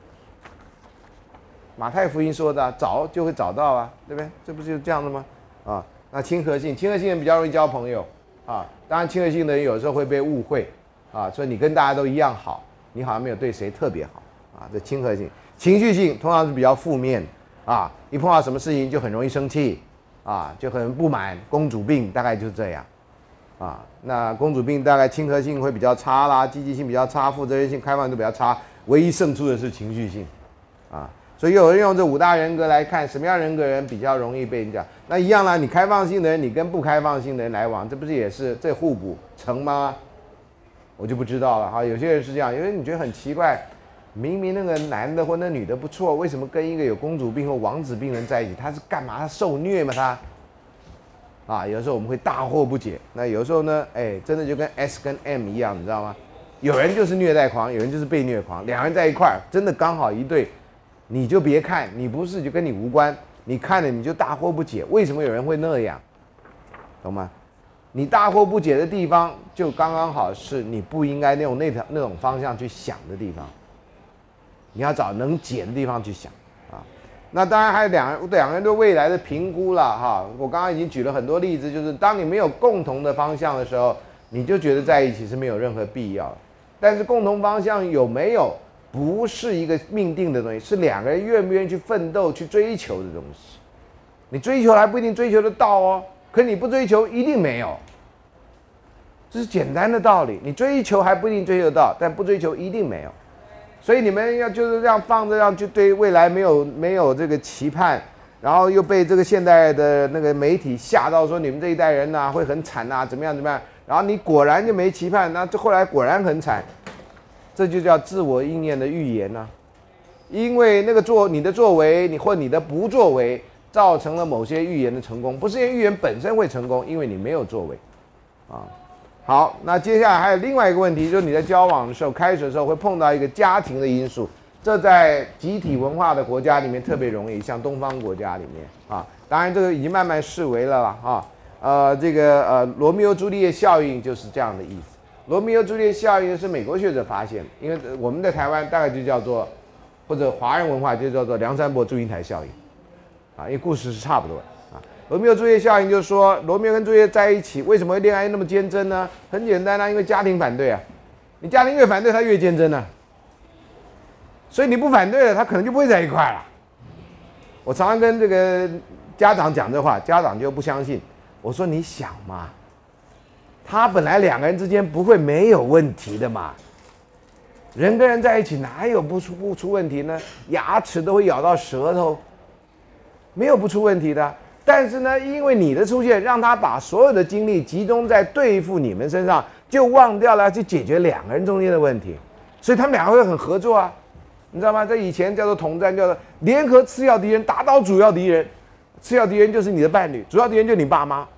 马太福音说的、啊，找就会找到啊，对不对？这不是这样的吗？啊，那亲和性人比较容易交朋友啊。当然，亲和性的人有时候会被误会啊，所以你跟大家都一样好，你好像没有对谁特别好啊。这亲和性，情绪性通常是比较负面啊，一碰到什么事情就很容易生气啊，就很不满，公主病大概就是这样。啊，那公主病大概亲和性会比较差啦，积极性比较差，负责任性、开放性都比较差，唯一胜出的是情绪性，啊，所以有人用这5大人格来看，什么样人格人比较容易被人讲？那一样啦，你开放性的人，你跟不开放性的人来往，这不是也是这互补成吗？我就不知道了哈。有些人是这样，因为你觉得很奇怪，明明那个男的或那女的不错，为什么跟一个有公主病或王子病人在一起？他是干嘛？他受虐吗？他？啊，有时候我们会大惑不解。那有时候呢，哎，真的就跟 S 跟 M 一样，你知道吗？有人就是虐待狂，有人就是被虐狂，两人在一块儿，真的刚好一对，你就别看，你不是就跟你无关，你看了你就大惑不解，为什么有人会那样，懂吗？你大惑不解的地方，就刚刚好是你不应该用那种方向去想的地方，你要找能解的地方去想啊。那当然还有两个人对未来的评估了哈。我刚刚已经举了很多例子，就是当你没有共同的方向的时候，你就觉得在一起是没有任何必要。但是共同方向有没有，不是一个命定的东西，是两个人愿不愿意去奋斗、去追求的东西。你追求还不一定追求得到哦，可你不追求一定没有。这是简单的道理，你追求还不一定追求得到，但不追求一定没有。所以你们要就是这样放着，让就对未来没有这个期盼，然后又被这个现代的那个媒体吓到说你们这一代人呐、会很惨呐、怎么样，然后你果然就没期盼，那这后来果然很惨，这就叫自我应验的预言呐、因为那个你的作为，或你的不作为，造成了某些预言的成功，不是因为预言本身会成功，因为你没有作为，啊。好，那接下来还有另外一个问题，就是你在交往的时候，开始的时候会碰到一个家庭的因素，这在集体文化的国家里面特别容易，像东方国家里面啊，当然这个已经慢慢式微了啦啊，罗密欧朱丽叶效应就是这样的意思。罗密欧朱丽叶效应是美国学者发现的，因为我们在台湾大概就叫做，或者华人文化就叫做梁山伯祝英台效应，啊，因为故事是差不多的。罗密欧朱丽叶效应就是说，罗密欧跟朱丽叶在一起，为什么会恋爱那么坚贞呢？很简单啊，因为家庭反对啊。你家庭越反对，他越坚贞啊。所以你不反对了，他可能就不会在一块了。我常常跟这个家长讲这话，家长就不相信。我说你想嘛，他本来两个人之间不会没有问题的嘛。人跟人在一起哪有不出问题呢？牙齿都会咬到舌头，没有不出问题的。但是呢，因为你的出现，让他把所有的精力集中在对付你们身上，就忘掉了要去解决两个人中间的问题，所以他们两个会很合作啊，你知道吗？这以前叫做统战，叫做联合次要敌人打倒主要敌人，次要敌人就是你的伴侣，主要敌人就是你爸妈。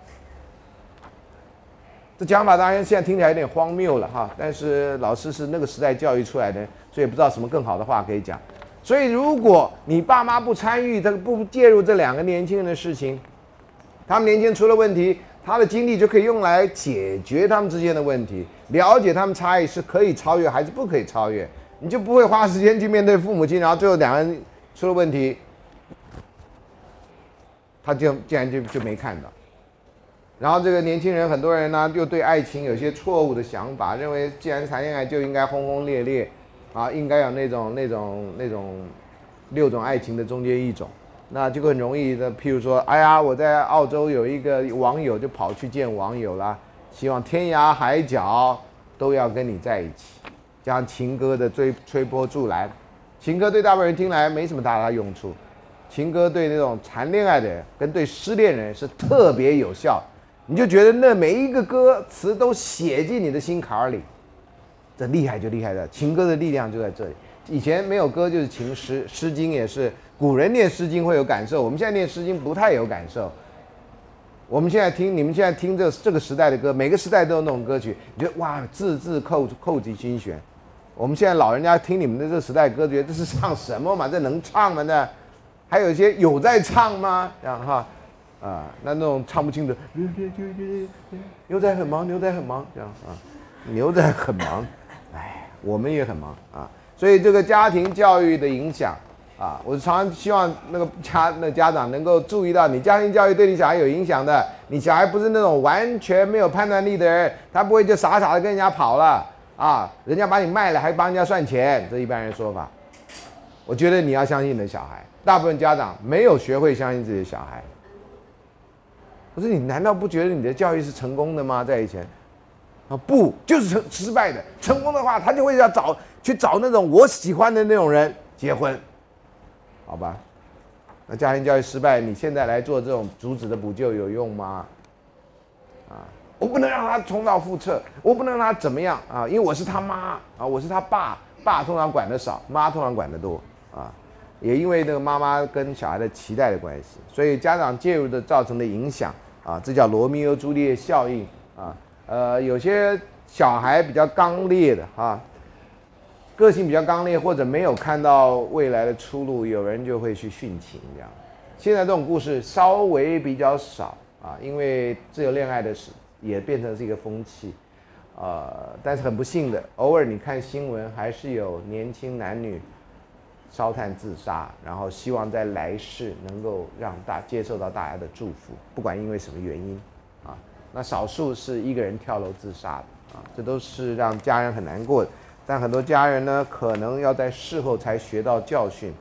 这讲法当然现在听起来有点荒谬了哈，但是老师是那个时代教育出来的，所以也不知道什么更好的话可以讲。 所以如果你爸妈不参与，不介入这两个年轻人的事情，他们年轻人出了问题，他的精力就可以用来解决他们之间的问题，了解他们差异是可以超越还是不可以超越，你就不会花时间去面对父母亲，然后最后两个人出了问题，他竟然就没看到。然后这个年轻人，很多人呢又对爱情有些错误的想法，认为既然谈恋爱就应该轰轰烈烈，啊，应该有那种6种爱情的中间一种，那就很容易的，譬如说，哎呀，我在澳洲有一个网友就跑去见网友啦，希望天涯海角都要跟你在一起，加上情歌的吹波助澜，情歌对大部分人听来没什么大用处，情歌对那种谈恋爱的人跟对失恋人是特别有效。你就觉得那每一个歌词都写进你的心坎里，这厉害就厉害在情歌的力量就在这里。以前没有歌就是情诗，诗经也是古人念诗经会有感受，我们现在念诗经不太有感受。我们现在听你们现在听这个时代的歌，每个时代都有那种歌曲，你觉得哇字字扣题心弦。我们现在老人家听你们的这个时代歌，觉得这是唱什么嘛？这能唱吗？呢？还有一些有在唱吗？这样哈。那种唱不清的，牛仔很忙，牛仔很忙，这样啊，牛仔很忙，哎，我们也很忙啊，所以这个家庭教育的影响啊，我常常希望那个家长能够注意到，你家庭教育对你小孩有影响的，你小孩不是那种完全没有判断力的人，他不会就傻傻的跟人家跑了啊，人家把你卖了还帮人家赚钱，这一般人说法，我觉得你要相信你的小孩，大部分家长没有学会相信自己的小孩。可是你难道不觉得你的教育是成功的吗？在以前，不，就是失败的。成功的话，他就会去找那种我喜欢的那种人结婚，好吧？那家庭教育失败，你现在来做这种阻止的补救有用吗？我不能让他重蹈覆辙，我不能让他怎么样啊？因为我是他妈啊，我是他爸，爸通常管得少，妈通常管得多啊。也因为这个妈妈跟小孩的期待的关系，所以家长介入的造成的影响啊，这叫罗密欧朱丽叶效应啊。有些小孩比较刚烈的啊，个性比较刚烈，或者没有看到未来的出路，有人就会去殉情这样。现在这种故事稍微比较少啊，因为自由恋爱的事也变成是一个风气，但是很不幸的，偶尔你看新闻还是有年轻男女烧炭自杀，然后希望在来世能够让接受到大家的祝福，不管因为什么原因啊。那少数是一个人跳楼自杀的啊，这都是让家人很难过的。但很多家人呢，可能要在事后才学到教训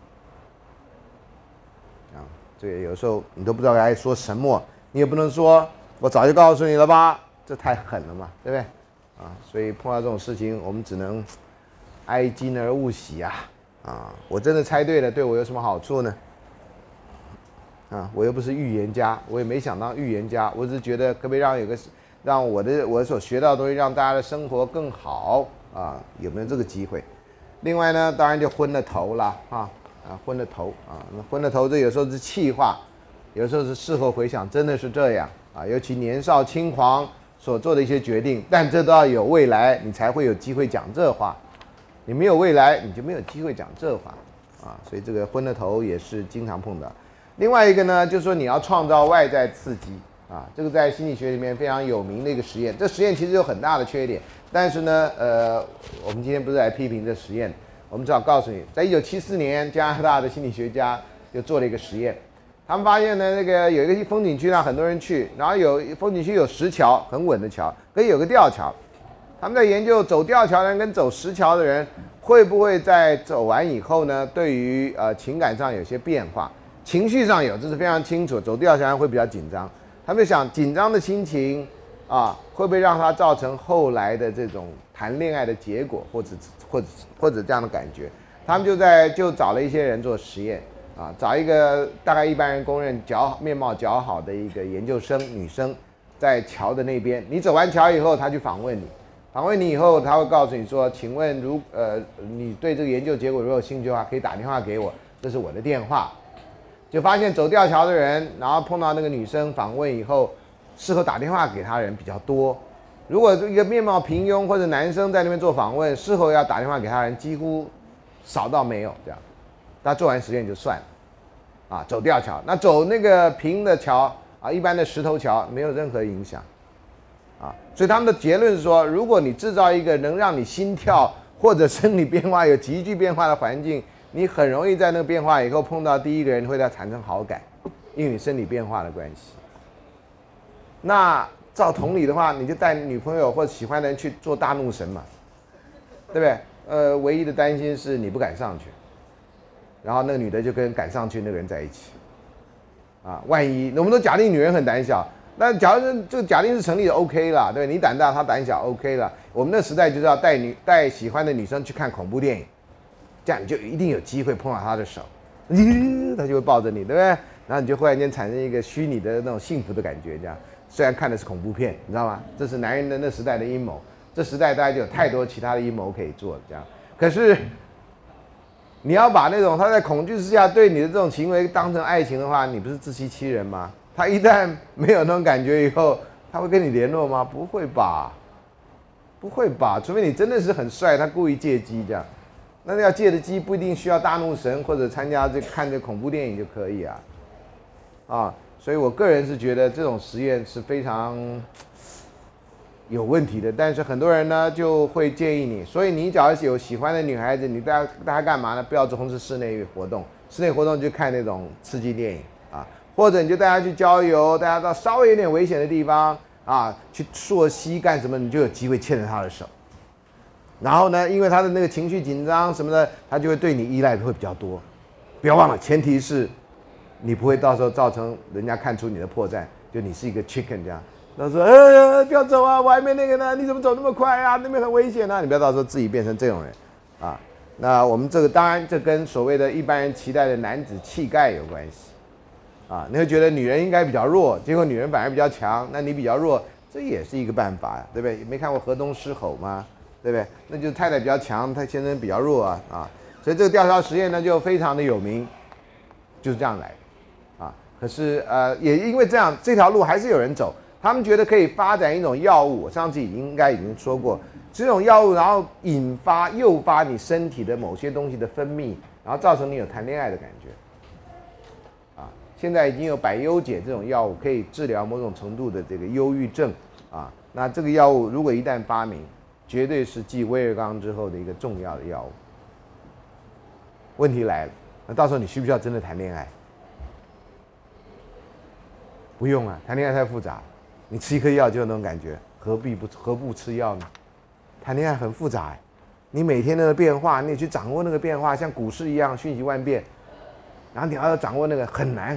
啊。这个有时候你都不知道该说什么，你也不能说我早就告诉你了吧，这太狠了嘛，对不对？啊，所以碰到这种事情，我们只能哀今而勿喜啊。我真的猜对了，对我有什么好处呢？我又不是预言家，我也没想当预言家，我只是觉得可不可以让我所学到的东西让大家的生活更好啊？有没有这个机会？另外呢，当然就昏了头了昏了头那昏了头这有时候是气话，有时候是事后回想，真的是这样啊。尤其年少轻狂所做的一些决定，但这都要有未来，你才会有机会讲这话。你没有未来，你就没有机会讲这话所以这个昏了头也是经常碰到。另外一个呢，就是说你要创造外在刺激这个在心理学里面非常有名的一个实验。这实验其实有很大的缺点，但是呢，我们今天不是来批评这实验，我们只好告诉你，在1974年，加拿大的心理学家就做了一个实验，他们发现呢，那个有一个风景区让很多人去，然后风景区有石桥，很稳的桥，跟有个吊桥。他们在研究走吊桥的人跟走石桥的人会不会在走完以后呢，对于情感上有些变化，情绪上有，这是非常清楚。走吊桥人会比较紧张，他们想紧张的心情会不会让他造成后来的这种谈恋爱的结果，或者这样的感觉？他们就找了一些人做实验找一个大概一般人公认面貌姣好的一个研究生女生，在桥的那边，你走完桥以后，他去访问你。访问你以后，他会告诉你说：“请问，你对这个研究结果如果有兴趣的话，可以打电话给我，这是我的电话。”就发现走吊桥的人，然后碰到那个女生访问以后，事后打电话给他人比较多。如果一个面貌平庸或者男生在那边做访问，事后要打电话给他人几乎少到没有这样他做完实验就算了，走吊桥，那走那个平的桥一般的石头桥没有任何影响，所以他们的结论是说，如果你制造一个能让你心跳或者生理变化有急剧变化的环境，你很容易在那个变化以后碰到第一个人会对他产生好感，因为你生理变化的关系。那照同理的话，你就带女朋友或者喜欢的人去做大怒神嘛，对不对？唯一的担心是你不敢上去，然后那个女的就跟敢上去那个人在一起，万一我们都假定女人很胆小，那假如这个假定是成立的 OK 啦，对，你胆大她胆小 OK 啦。我们那时代就是要带喜欢的女生去看恐怖电影，这样你就一定有机会碰到她的手，她就会抱着你，对不对？然后你就忽然间产生一个虚拟的那种幸福的感觉，这样。虽然看的是恐怖片，你知道吗？这是男人的那时代的阴谋。这时代大家就有太多其他的阴谋可以做了，这样。可是你要把那种他在恐惧之下对你的这种行为当成爱情的话，你不是自欺欺人吗？他一旦没有那种感觉以后，他会跟你联络吗？不会吧，不会吧，除非你真的是很帅，他故意借机这样。那要借的机不一定需要大怒神或者参加看这恐怖电影就可以啊。所以我个人是觉得这种实验是非常有问题的，但是很多人呢就会建议你，所以你只要是有喜欢的女孩子，你带她干嘛呢？不要从事室内活动，室内活动就看那种刺激电影或者你就带她去郊游，带她到稍微有点危险的地方去溯溪干什么，你就有机会牵着她的手。然后呢，因为她的那个情绪紧张什么的，她就会对你依赖的会比较多。不要忘了，前提是你不会到时候造成人家看出你的破绽，就你是一个 chicken 这样。他说：“不要走啊，我还没那个呢，你怎么走那么快啊？那边很危险啊！你不要到时候自己变成这种人那我们这个当然这跟所谓的一般人期待的男子气概有关系你会觉得女人应该比较弱，结果女人反而比较强，那你比较弱，这也是一个办法对不对？没看过河东狮吼吗？对不对？那就是太太比较强，他先生比较弱所以这个调查实验呢就非常的有名，就是这样来的。可是也因为这样，这条路还是有人走。他们觉得可以发展一种药物，我上次应该已经说过，这种药物然后诱发你身体的某些东西的分泌，然后造成你有谈恋爱的感觉。现在已经有百忧解这种药物可以治疗某种程度的这个忧郁症那这个药物如果一旦发明，绝对是继威尔刚之后的一个重要的药物。问题来了，那到时候你需不需要真的谈恋爱？不用谈恋爱太复杂，你吃一颗药就有那种感觉，何不吃药呢？谈恋爱很复杂你每天的变化，你也去掌握那个变化，像股市一样瞬息万变，然后你要掌握那个很难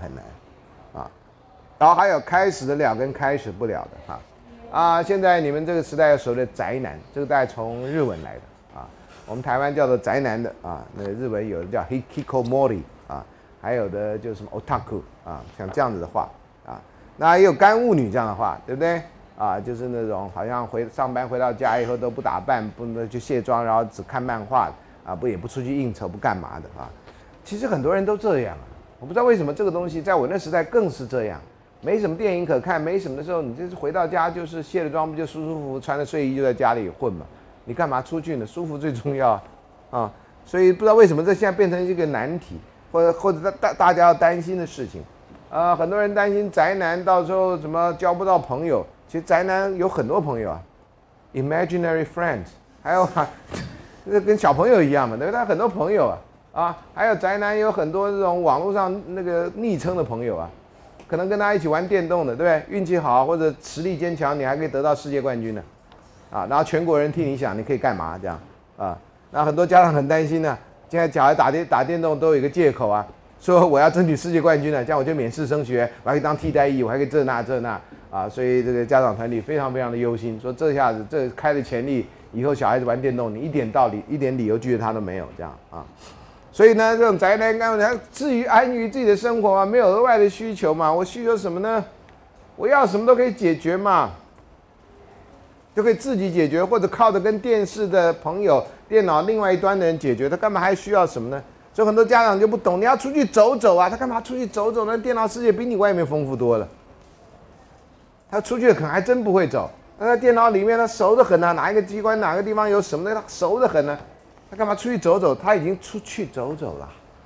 然后还有开始得了跟开始不了的现在你们这个时代有所谓的宅男，这个大概从日文来的我们台湾叫做宅男的那个日文有的叫 hikikomori 还有的就是什么 otaku 像这样子的话那也有干物女这样的话，对不对就是那种好像上班回到家以后都不打扮，不能去卸妆，然后只看漫画也不出去应酬，不干嘛的其实很多人都这样我不知道为什么这个东西在我那时代更是这样，没什么电影可看，没什么的时候，你就是回到家就是卸了妆，不就舒舒服服穿着睡衣就在家里混嘛？你干嘛出去呢？舒服最重要所以不知道为什么这现在变成一个难题，或者大家要担心的事情。很多人担心宅男到时候怎么交不到朋友，其实宅男有很多朋友imaginary friends， 还有跟小朋友一样嘛，对不对？他很多朋友还有宅男有很多这种网络上那个昵称的朋友可能跟他一起玩电动的，对不对？运气好或者实力坚强，你还可以得到世界冠军呢然后全国人替你想你可以干嘛这样那很多家长很担心呢，现在小孩打电动都有一个借口说我要争取世界冠军了，这样我就免试升学，我还可以当替代役，我还可以这那所以这个家长团体非常非常的忧心，说这下子这开了潜力，以后小孩子玩电动，你一点理由拒绝他都没有这样所以呢，这种宅男他安于自己的生活没有额外的需求嘛，我需求什么呢？我要什么都可以解决嘛，就可以自己解决，或者靠着跟电视的朋友、电脑另外一端的人解决，他干嘛还需要什么呢？所以很多家长就不懂，你要出去走走他干嘛出去走走呢？电脑世界比你外面丰富多了。他出去可能还真不会走，他在电脑里面他熟得很哪一个机关哪个地方有什么的他熟得很他干嘛出去走走？他已经出去走走了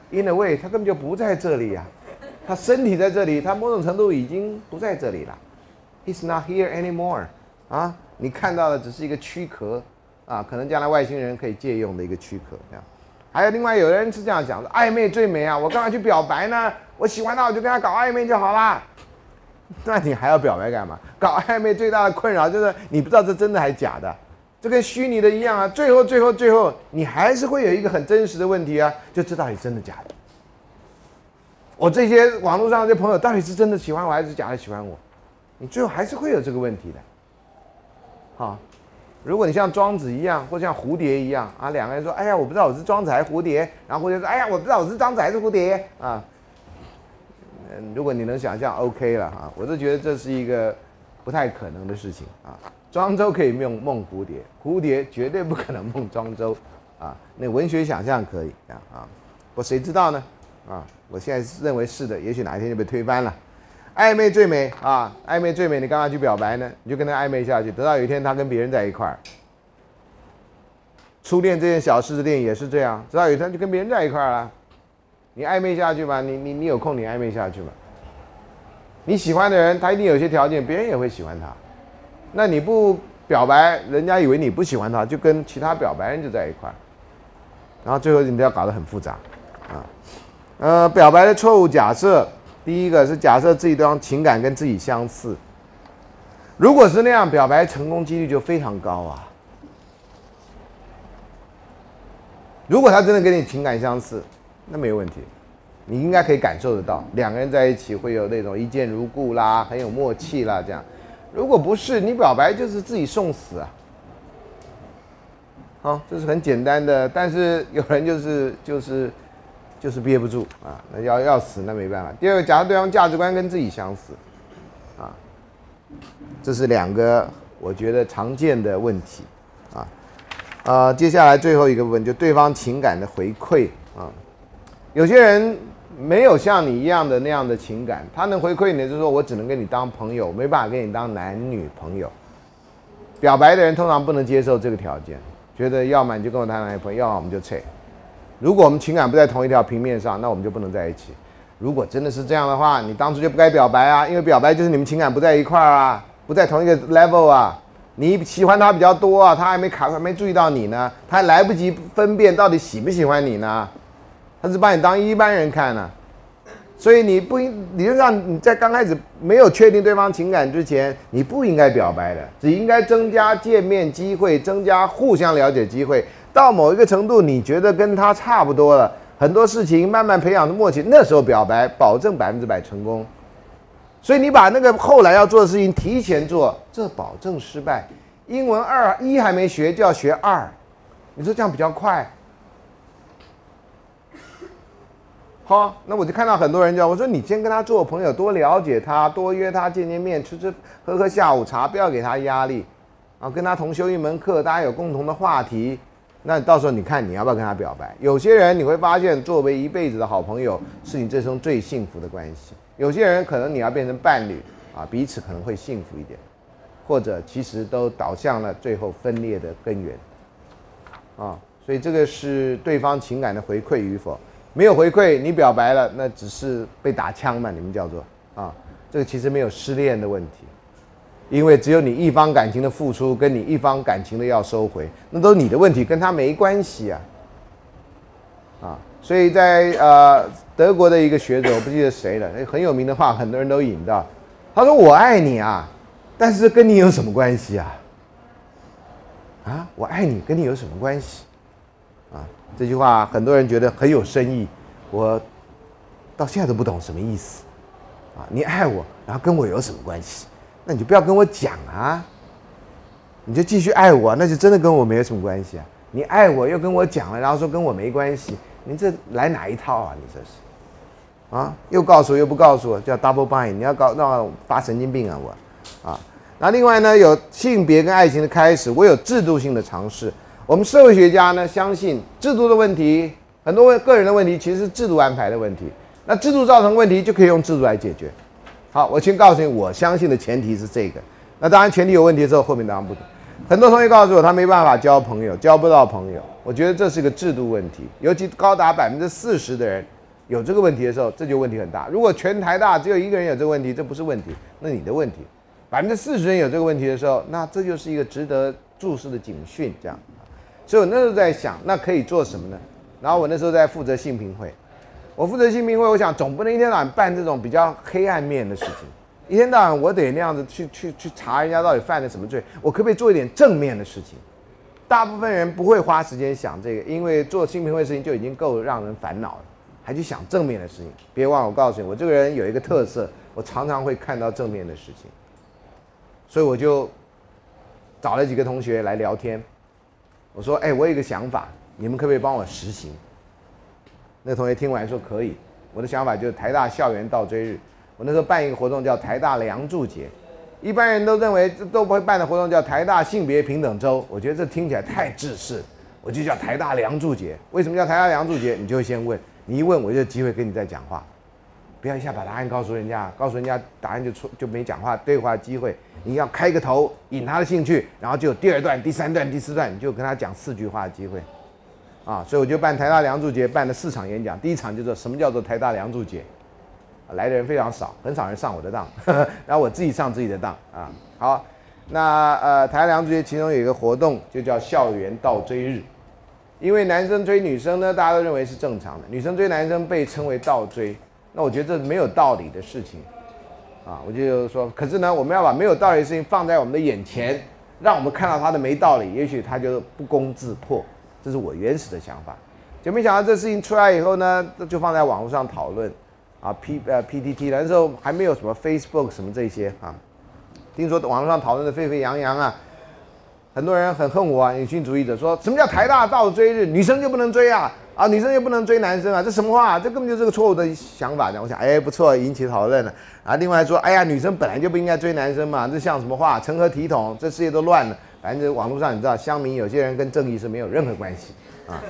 ，in a way， 他根本就不在这里啊，他身体在这里，他某种程度已经不在这里了。He's not here anymore。啊，你看到的只是一个躯壳啊，可能将来外星人可以借用的一个躯壳这样。还有另外有人是这样讲的，暧昧最美啊，我干嘛去表白呢？我喜欢他，我就跟他搞暧昧就好啦。那你还要表白干嘛？搞暧昧最大的困扰就是你不知道这真的还是假的，这跟虚拟的一样啊。最后，你还是会有一个很真实的问题啊，就这到底真的假的？我这些网络上的朋友到底是真的喜欢我还是假的喜欢我？你最后还是会有这个问题的。好，如果你像庄子一样，或像蝴蝶一样啊，两个人说，哎呀，我不知道我是庄子还是蝴蝶，然后蝴蝶说，哎呀，我不知道我是庄子还是蝴蝶啊。如果你能想象 ，OK 了啊，我都觉得这是一个不太可能的事情啊。庄周可以梦蝴蝶，蝴蝶绝对不可能梦庄周啊。那文学想象可以啊，不过谁知道呢？啊，我现在认为是的，也许哪一天就被推翻了。暧昧最美啊，暧昧最美，你干嘛去表白呢？你就跟他暧昧下去，等到有一天他跟别人在一块儿。初恋这件小事的电影也是这样，直到有一天就跟别人在一块儿了。你暧昧下去吧，你有空你暧昧下去吧。你喜欢的人，他一定有些条件，别人也会喜欢他。那你不表白，人家以为你不喜欢他，就跟其他表白人就在一块儿，然后最后你都要搞得很复杂啊。表白的错误假设。第一个是假设自己对方情感跟自己相似，如果是那样，表白成功几率就非常高啊。如果他真的跟你情感相似，那没有问题，你应该可以感受得到，两个人在一起会有那种一见如故啦，很有默契啦这样。如果不是，你表白就是自己送死啊。好，这是很简单的，但是有人就是憋不住啊，那要死那没办法。第二个，假设对方价值观跟自己相似，啊，这是两个我觉得常见的问题啊。接下来最后一个部分就对方情感的回馈啊，有些人没有像你一样的那样的情感，他能回馈你的就是说我只能跟你当朋友，没办法跟你当男女朋友。表白的人通常不能接受这个条件，觉得要么你就跟我当男女朋友，要么我们就撤。如果我们情感不在同一条平面上，那我们就不能在一起。如果真的是这样的话，你当初就不该表白啊，因为表白就是你们情感不在一块儿啊，不在同一个 level 啊。你喜欢他比较多啊，他还没注意到你呢，他还来不及分辨到底喜不喜欢你呢，他是把你当一般人看呢。所以理论上你在刚开始没有确定对方情感之前，你不应该表白的，只应该增加见面机会，增加互相了解机会。到某一个程度，你觉得跟他差不多了，很多事情慢慢培养的默契，那时候表白保证100%成功。所以你把那个后来要做的事情提前做，这保证失败。英文1还没学就要学2，你说这样比较快？好，那我就看到很多人讲，我说你先跟他做朋友，多了解他，多约他见面，喝下午茶，不要给他压力啊，跟他同修一门课，大家有共同的话题。那到时候你看你要不要跟他表白？有些人你会发现，作为一辈子的好朋友，是你这生最幸福的关系。有些人可能你要变成伴侣啊，彼此可能会幸福一点，或者其实都导向了最后分裂的根源啊。所以这个是对方情感的回馈与否。没有回馈，你表白了，那只是被打枪嘛，你们叫做啊。这个其实没有失恋的问题。因为只有你一方感情的付出，跟你一方感情的要收回，那都是你的问题，跟他没关系啊。所以在德国的一个学者，我不记得谁了，很有名的话，很多人都引到，他说：“我爱你啊，但是跟你有什么关系啊？啊，我爱你跟你有什么关系？啊，这句话很多人觉得很有深意，我到现在都不懂什么意思啊。你爱我，然后跟我有什么关系？”那你就不要跟我讲啊，你就继续爱我，那就真的跟我没有什么关系啊。你爱我又跟我讲了，然后说跟我没关系，你这来哪一套啊？你这是啊，又告诉我又不告诉我，叫 double bind， 你要让我发神经病啊我啊。那另外呢，有性别跟爱情的开始，我有制度性的尝试。我们社会学家呢相信制度的问题，很多个人的问题其实是制度安排的问题。那制度造成问题就可以用制度来解决。好，我先告诉你，我相信的前提是这个。那当然，前提有问题之后，后面当然不同。很多同学告诉我，他没办法交朋友，交不到朋友。我觉得这是个制度问题，尤其高达40%的人有这个问题的时候，这就问题很大。如果全台大只有一个人有这个问题，这不是问题，那你的问题。40%人有这个问题的时候，那这就是一个值得注视的警讯，这样。所以我那时候在想，那可以做什么呢？然后我那时候在负责性平会，我负责性平会，我想总不能一天到晚办这种比较黑暗面的事情，一天到晚我得那样子去查人家到底犯了什么罪，我可不可以做一点正面的事情？大部分人不会花时间想这个，因为做性平会的事情就已经够让人烦恼了，还去想正面的事情。别忘了，我告诉你，我这个人有一个特色，我常常会看到正面的事情，所以我就找了几个同学来聊天。我说：“我有一个想法，你们可不可以帮我实行？”那个同学听完说：“可以。”我的想法就是台大校园倒追日。我那时候办一个活动叫台大梁祝节。一般人都认为这都不会办的活动叫台大性别平等周，我觉得这听起来太制式，我就叫台大梁祝节。为什么叫台大梁祝节？你就会先问，你一问我就有机会跟你再讲话，不要一下把答案告诉人家，答案就没讲话对话机会。你要开个头引他的兴趣，然后就有第2段、第3段、第4段，你就跟他讲4句话的机会，所以我就办台大梁祝节，办了4场演讲。第一场就说什么叫做台大梁祝节。来的人非常少，很少人上我的当，然后我自己上自己的当啊。好，那台大梁祝节其中有一个活动就叫校园倒追日，因为男生追女生呢，大家都认为是正常的，女生追男生被称为倒追，那我觉得这没有道理的事情啊。我就说，可是呢，我们要把没有道理的事情放在我们的眼前，让我们看到他的没道理，也许他就不攻自破，这是我原始的想法。就没想到这事情出来以后呢，就放在网络上讨论。PTT 那时候还没有什么 Facebook 什么这些啊，听说网络上讨论的沸沸扬扬啊，很多人很恨我啊，女性主义者说什么叫台大倒追日，女生就不能追啊，女生就不能追男生啊，这什么话？这根本就是个错误的想法。我想，不错，引起讨论了啊。另外说，女生本来就不应该追男生嘛，这像什么话？成何体统？这世界都乱了。反正网络上你知道，乡民有些人跟正义是没有任何关系啊。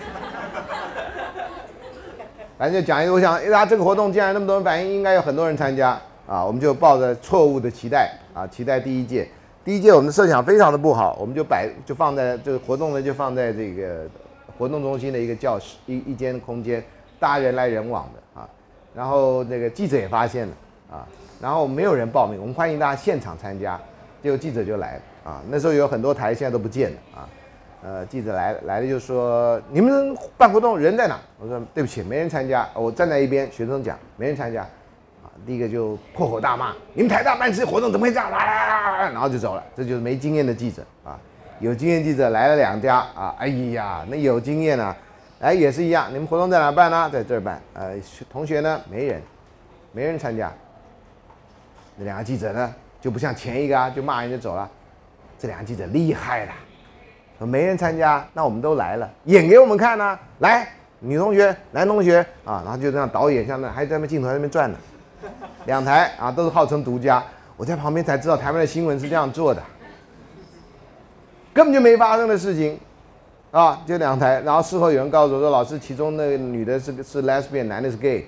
反正就讲一个，我想，这个活动既然那么多人反应，应该有很多人参加啊，我们就抱着错误的期待啊，期待第一届我们的设想非常的不好，我们就放在这个活动呢，就放在这个活动中心的一个教室一间空间，大家人来人往的啊，然后那个记者也发现了啊，然后没有人报名，我们欢迎大家现场参加，结果记者就来了啊，那时候有很多台现在都不见了啊。记者来了就说你们办活动人在哪？我说对不起，没人参加。我站在一边，学生讲没人参加，第一个就破口大骂，你们台大办这活动怎么会这样？然后就走了。这就是没经验的记者啊。有经验记者来了2家啊，哎呀，那有经验啊，也是一样。你们活动在哪办呢？在这儿办。同学呢没人参加。那2个记者呢就不像前一个就骂人就走了，这2个记者厉害了。没人参加，那我们都来了，演给我们看啊！来，女同学、男同学啊，然后就这样导演像那还在那边镜头在那边转呢，2台啊都是号称独家，我在旁边才知道台湾的新闻是这样做的，根本就没发生的事情啊，就2台，然后事后有人告诉我说，老师其中那个女的是 lesbian， 男的是 gay，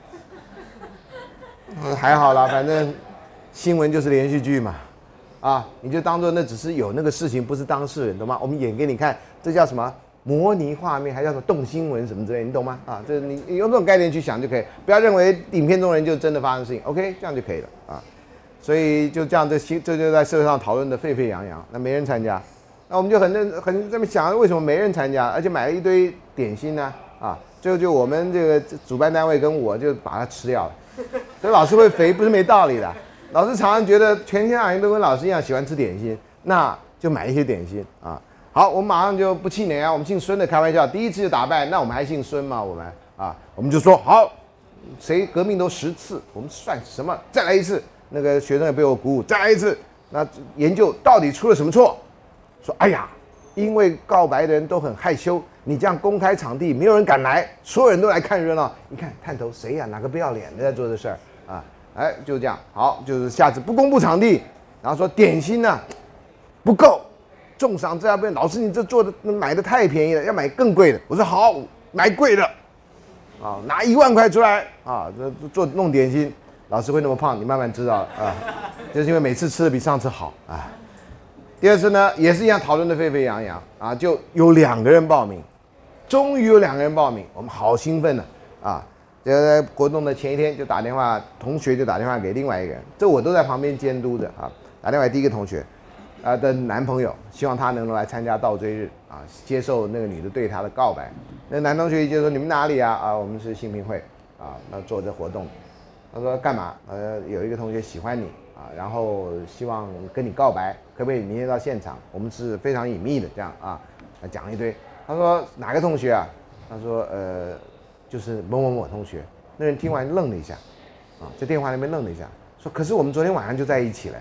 还好啦，反正新闻就是连续剧嘛。你就当做那只是有那个事情，不是当事人，懂吗？我们演给你看，这叫什么模拟画面，还叫什么动新闻什么之类，你懂吗？这你用这种概念去想就可以，不要认为影片中人就真的发生事情 ，OK， 这样就可以了啊。所以就这样，这就在社会上讨论的沸沸扬扬，那没人参加，那我们就很这么想，为什么没人参加？而且买了一堆点心呢？最后就我们这个主办单位跟我就把它吃掉了，所以老师会肥不是没道理的。老师常常觉得全天下人都跟老师一样喜欢吃点心，那就买一些点心啊。好，我们马上就不气馁啊，我们姓孙的开玩笑，第一次就打败，那我们还姓孙吗？我们就说好，谁革命都10次，我们算什么？再来一次。那个学生也被我鼓舞，再来一次。那研究到底出了什么错？说哎呀，因为告白的人都很害羞，你这样公开场地，没有人敢来，所有人都来看热闹。你看探头谁呀？哪个不要脸的在做这事儿啊？就这样，好，就是下次不公布场地，然后说点心呢不够，重赏这样不行，老师你这做的买的太便宜了，要买更贵的。我说好，买贵的，拿1万块出来这弄点心，老师会那么胖，你慢慢知道就是因为每次吃的比上次好啊。第2次呢也是一样，讨论的沸沸扬扬就有2个人报名，终于有2个人报名，我们好兴奋呢这在活动的前一天就打电话，同学就打电话给另外一个人，这我都在旁边监督着啊。打电话给第一个同学，的男朋友，希望他能够来参加倒追日啊，接受那个女的对他的告白。那男同学就说：“你们哪里啊？啊，我们是性平会啊，那做这活动。”他说：“干嘛？有一个同学喜欢你啊，然后希望跟你告白，可不可以明天到现场？我们是非常隐秘的这样啊，讲了一堆。他说哪个同学啊？他说就是某某某同学。那人听完愣了一下，啊，在电话那边愣了一下，说：可是我们昨天晚上就在一起了。”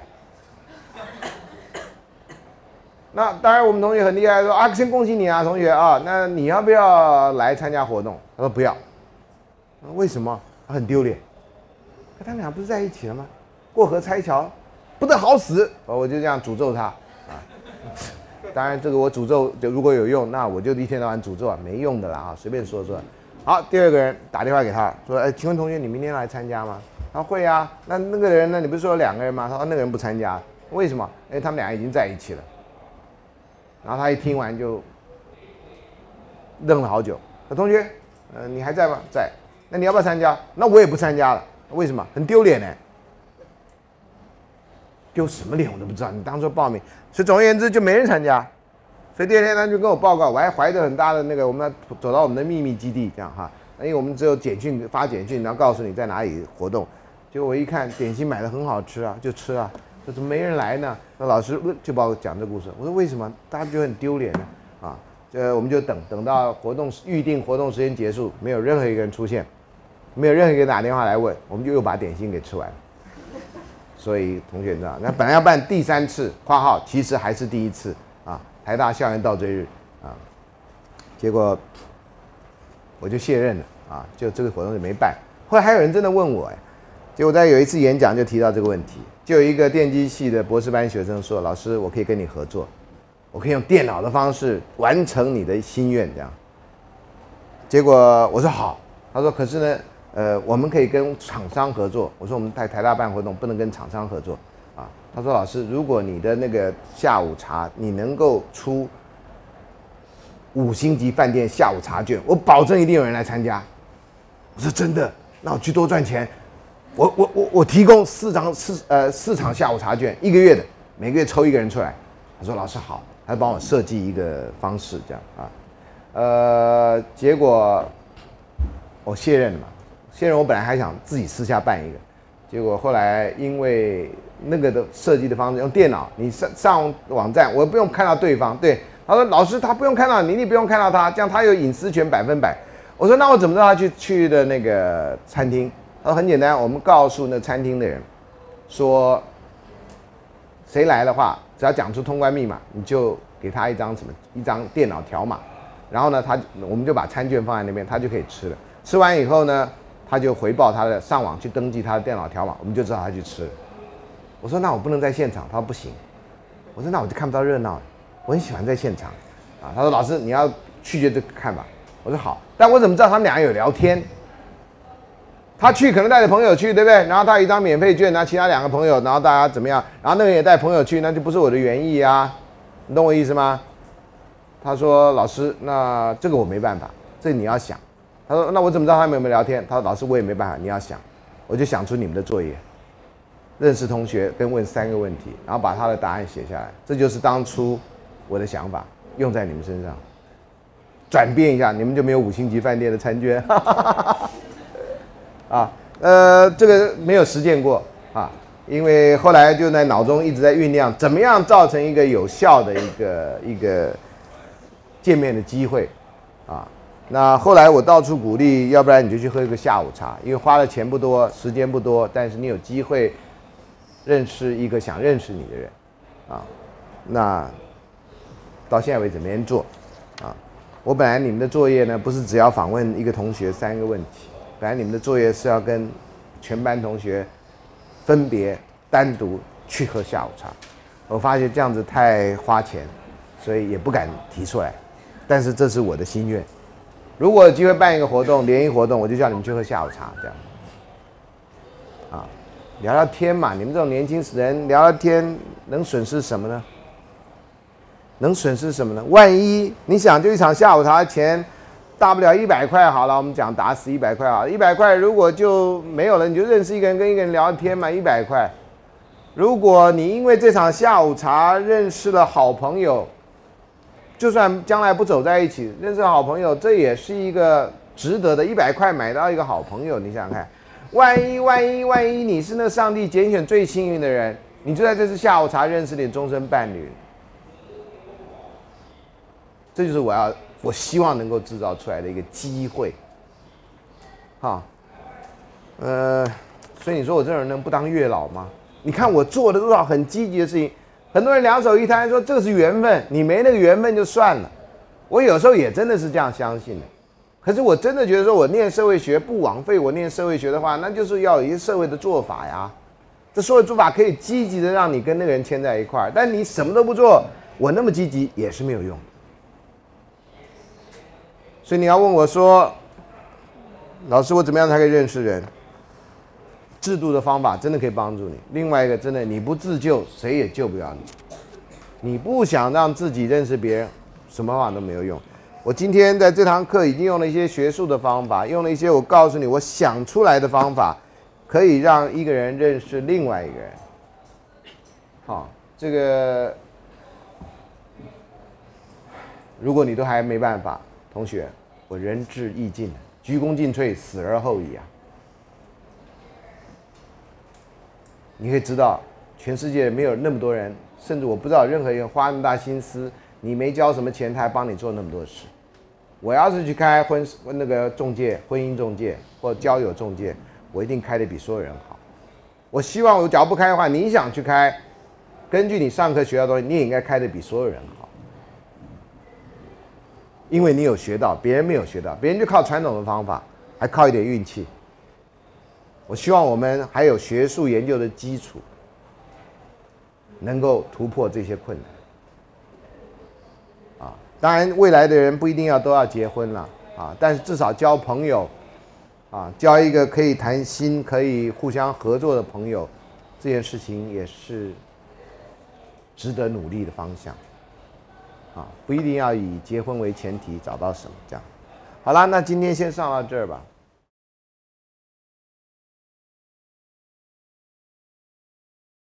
那当然，我们同学很厉害，说啊，先恭喜你啊，同学啊，那你要不要来参加活动？他说不要。为什么？他很丢脸。他们俩不是在一起了吗？过河拆桥，不得好死！我就这样诅咒他啊。当然，这个我诅咒就如果有用，那我就一天到晚诅咒啊，没用的啦啊，随便说说。好，第二个人打电话给他说：“哎，请问同学，你明天来参加吗？”他说会啊。那个人呢？你不是说有2个人吗？他说那个人不参加，为什么？因为他们俩已经在一起了。然后他一听完就愣了好久。同学，你还在吗？在。那你要不要参加？那我也不参加了。为什么？很丢脸呢。丢什么脸我都不知道。你当初报名，所以总而言之就没人参加。所以第二天他就跟我报告，我还怀着很大的那个，我们要走到我们的秘密基地，这样哈。因为我们只有简讯发简讯，然后告诉你在哪里活动。结果我一看点心买的很好吃啊，就吃啊。说怎么没人来呢？那老师就帮我讲这故事。我说为什么？大家觉得很丢脸呢？啊，我们就等到活动预定活动时间结束，没有任何一个人出现，没有任何一个人打电话来问，我们就又把点心给吃完了。所以同学你知道，那本来要办第3次（括号其实还是第1次啊）台大校园倒追日啊，结果我就卸任了啊，就这个活动就没办。后来还有人真的问我，结果在有一次演讲就提到这个问题，就有一个电机系的博士班学生说：“老师，我可以跟你合作，我可以用电脑的方式完成你的心愿。”这样，结果我说好，他说可是呢，我们可以跟厂商合作。我说我们在台大办活动不能跟厂商合作啊。他说老师，如果你的那个下午茶你能够出5星级饭店下午茶券，我保证一定有人来参加。我说真的，那我去多赚钱。我提供4场下午茶券，1个月的，每个月抽1个人出来。他说老师好，他帮我设计一个方式这样啊。结果我卸任了嘛，卸任我本来还想自己私下办一个，结果后来因为那个的设计的方式用电脑，你上网站我不用看到对方，对，他说老师他不用看到你，你不用看到他，这样他有隐私权100%。我说那我怎么知道他去的那个餐厅？他说很简单，我们告诉那餐厅的人说，谁来的话，只要讲出通关密码，你就给他一张电脑条码，然后呢，我们就把餐券放在那边，他就可以吃了。吃完以后呢，他就回报他的上网去登记他的电脑条码，我们就知道他去吃了。我说那我不能在现场，他说不行。我说那我就看不到热闹了，我很喜欢在现场啊。他说老师你要去就看吧。我说好，但我怎么知道他们俩有聊天？他去可能带着朋友去，对不对？然后他有一张免费券，然后其他2个朋友，然后大家怎么样？然后那个人也带朋友去，那就不是我的原意啊，你懂我意思吗？他说老师，那这个我没办法，这个你要想。他说那我怎么知道他们有没有聊天？他说老师我也没办法，你要想。我就想出你们的作业，认识同学跟问3个问题，然后把他的答案写下来，这就是当初我的想法，用在你们身上，转变一下，你们就没有5星级饭店的餐券。啊，这个没有实践过啊，因为后来就在脑中一直在酝酿，怎么样造成一个有效的一个见面的机会啊。那后来我到处鼓励，要不然你就去喝一个下午茶，因为花的钱不多，时间不多，但是你有机会认识一个想认识你的人啊。那到现在为止没人做啊。我本来你们的作业呢，不是只要访问一个同学3个问题。本来你们的作业是要跟全班同学分别单独去喝下午茶，我发现这样子太花钱，所以也不敢提出来。但是这是我的心愿，如果有机会办一个活动，联谊活动，我就叫你们去喝下午茶，这样啊，聊聊天嘛。你们这种年轻人聊聊天，能损失什么呢？能损失什么呢？万一你想就一场下午茶钱大不了100块好了，我们讲打死100块好了，100块如果就没有了，你就认识一个人，跟一个人聊天嘛，100块。如果你因为这场下午茶认识了好朋友，就算将来不走在一起，认识了好朋友，这也是一个值得的。100块买到一个好朋友，你想想看，万一你是那上帝拣选最幸运的人，你就在这次下午茶认识你终身伴侣。这就是我希望能够制造出来的一个机会。好，所以你说我这种人能不当月老吗？你看我做的多少很积极的事情，很多人两手一摊说这个是缘分，你没那个缘分就算了。我有时候也真的是这样相信的。可是我真的觉得说我念社会学不枉费我念社会学的话，那就是要有一些社会的做法呀。这社会做法可以积极的让你跟那个人牵在一块儿，但你什么都不做，我那么积极也是没有用的。所以你要问我说，老师我怎么样才可以认识人？制度的方法真的可以帮助你。另外一个，真的你不自救，谁也救不了你。你不想让自己认识别人，什么方法都没有用。我今天在这堂课已经用了一些学术的方法，用了一些我告诉你我想出来的方法，可以让一个人认识另外一个人。好，这个如果你都还没办法，同学，我仁至义尽，鞠躬尽瘁，死而后已啊！你可以知道，全世界没有那么多人，甚至我不知道任何人花那么大心思，你没交什么钱，他还帮你做那么多事。我要是去开那个中介、婚姻中介或交友中介，我一定开得比所有人好。我希望我假如不开的话，你想去开，根据你上课学到的东西，你也应该开得比所有人好。因为你有学到，别人没有学到，别人就靠传统的方法，还靠一点运气。我希望我们还有学术研究的基础，能够突破这些困难。啊，当然未来的人不一定都要结婚了啊，但是至少交朋友，啊，交一个可以谈心、可以互相合作的朋友，这件事情也是值得努力的方向。啊，不一定要以结婚为前提找到什么这样。好啦，那今天先上到这儿吧。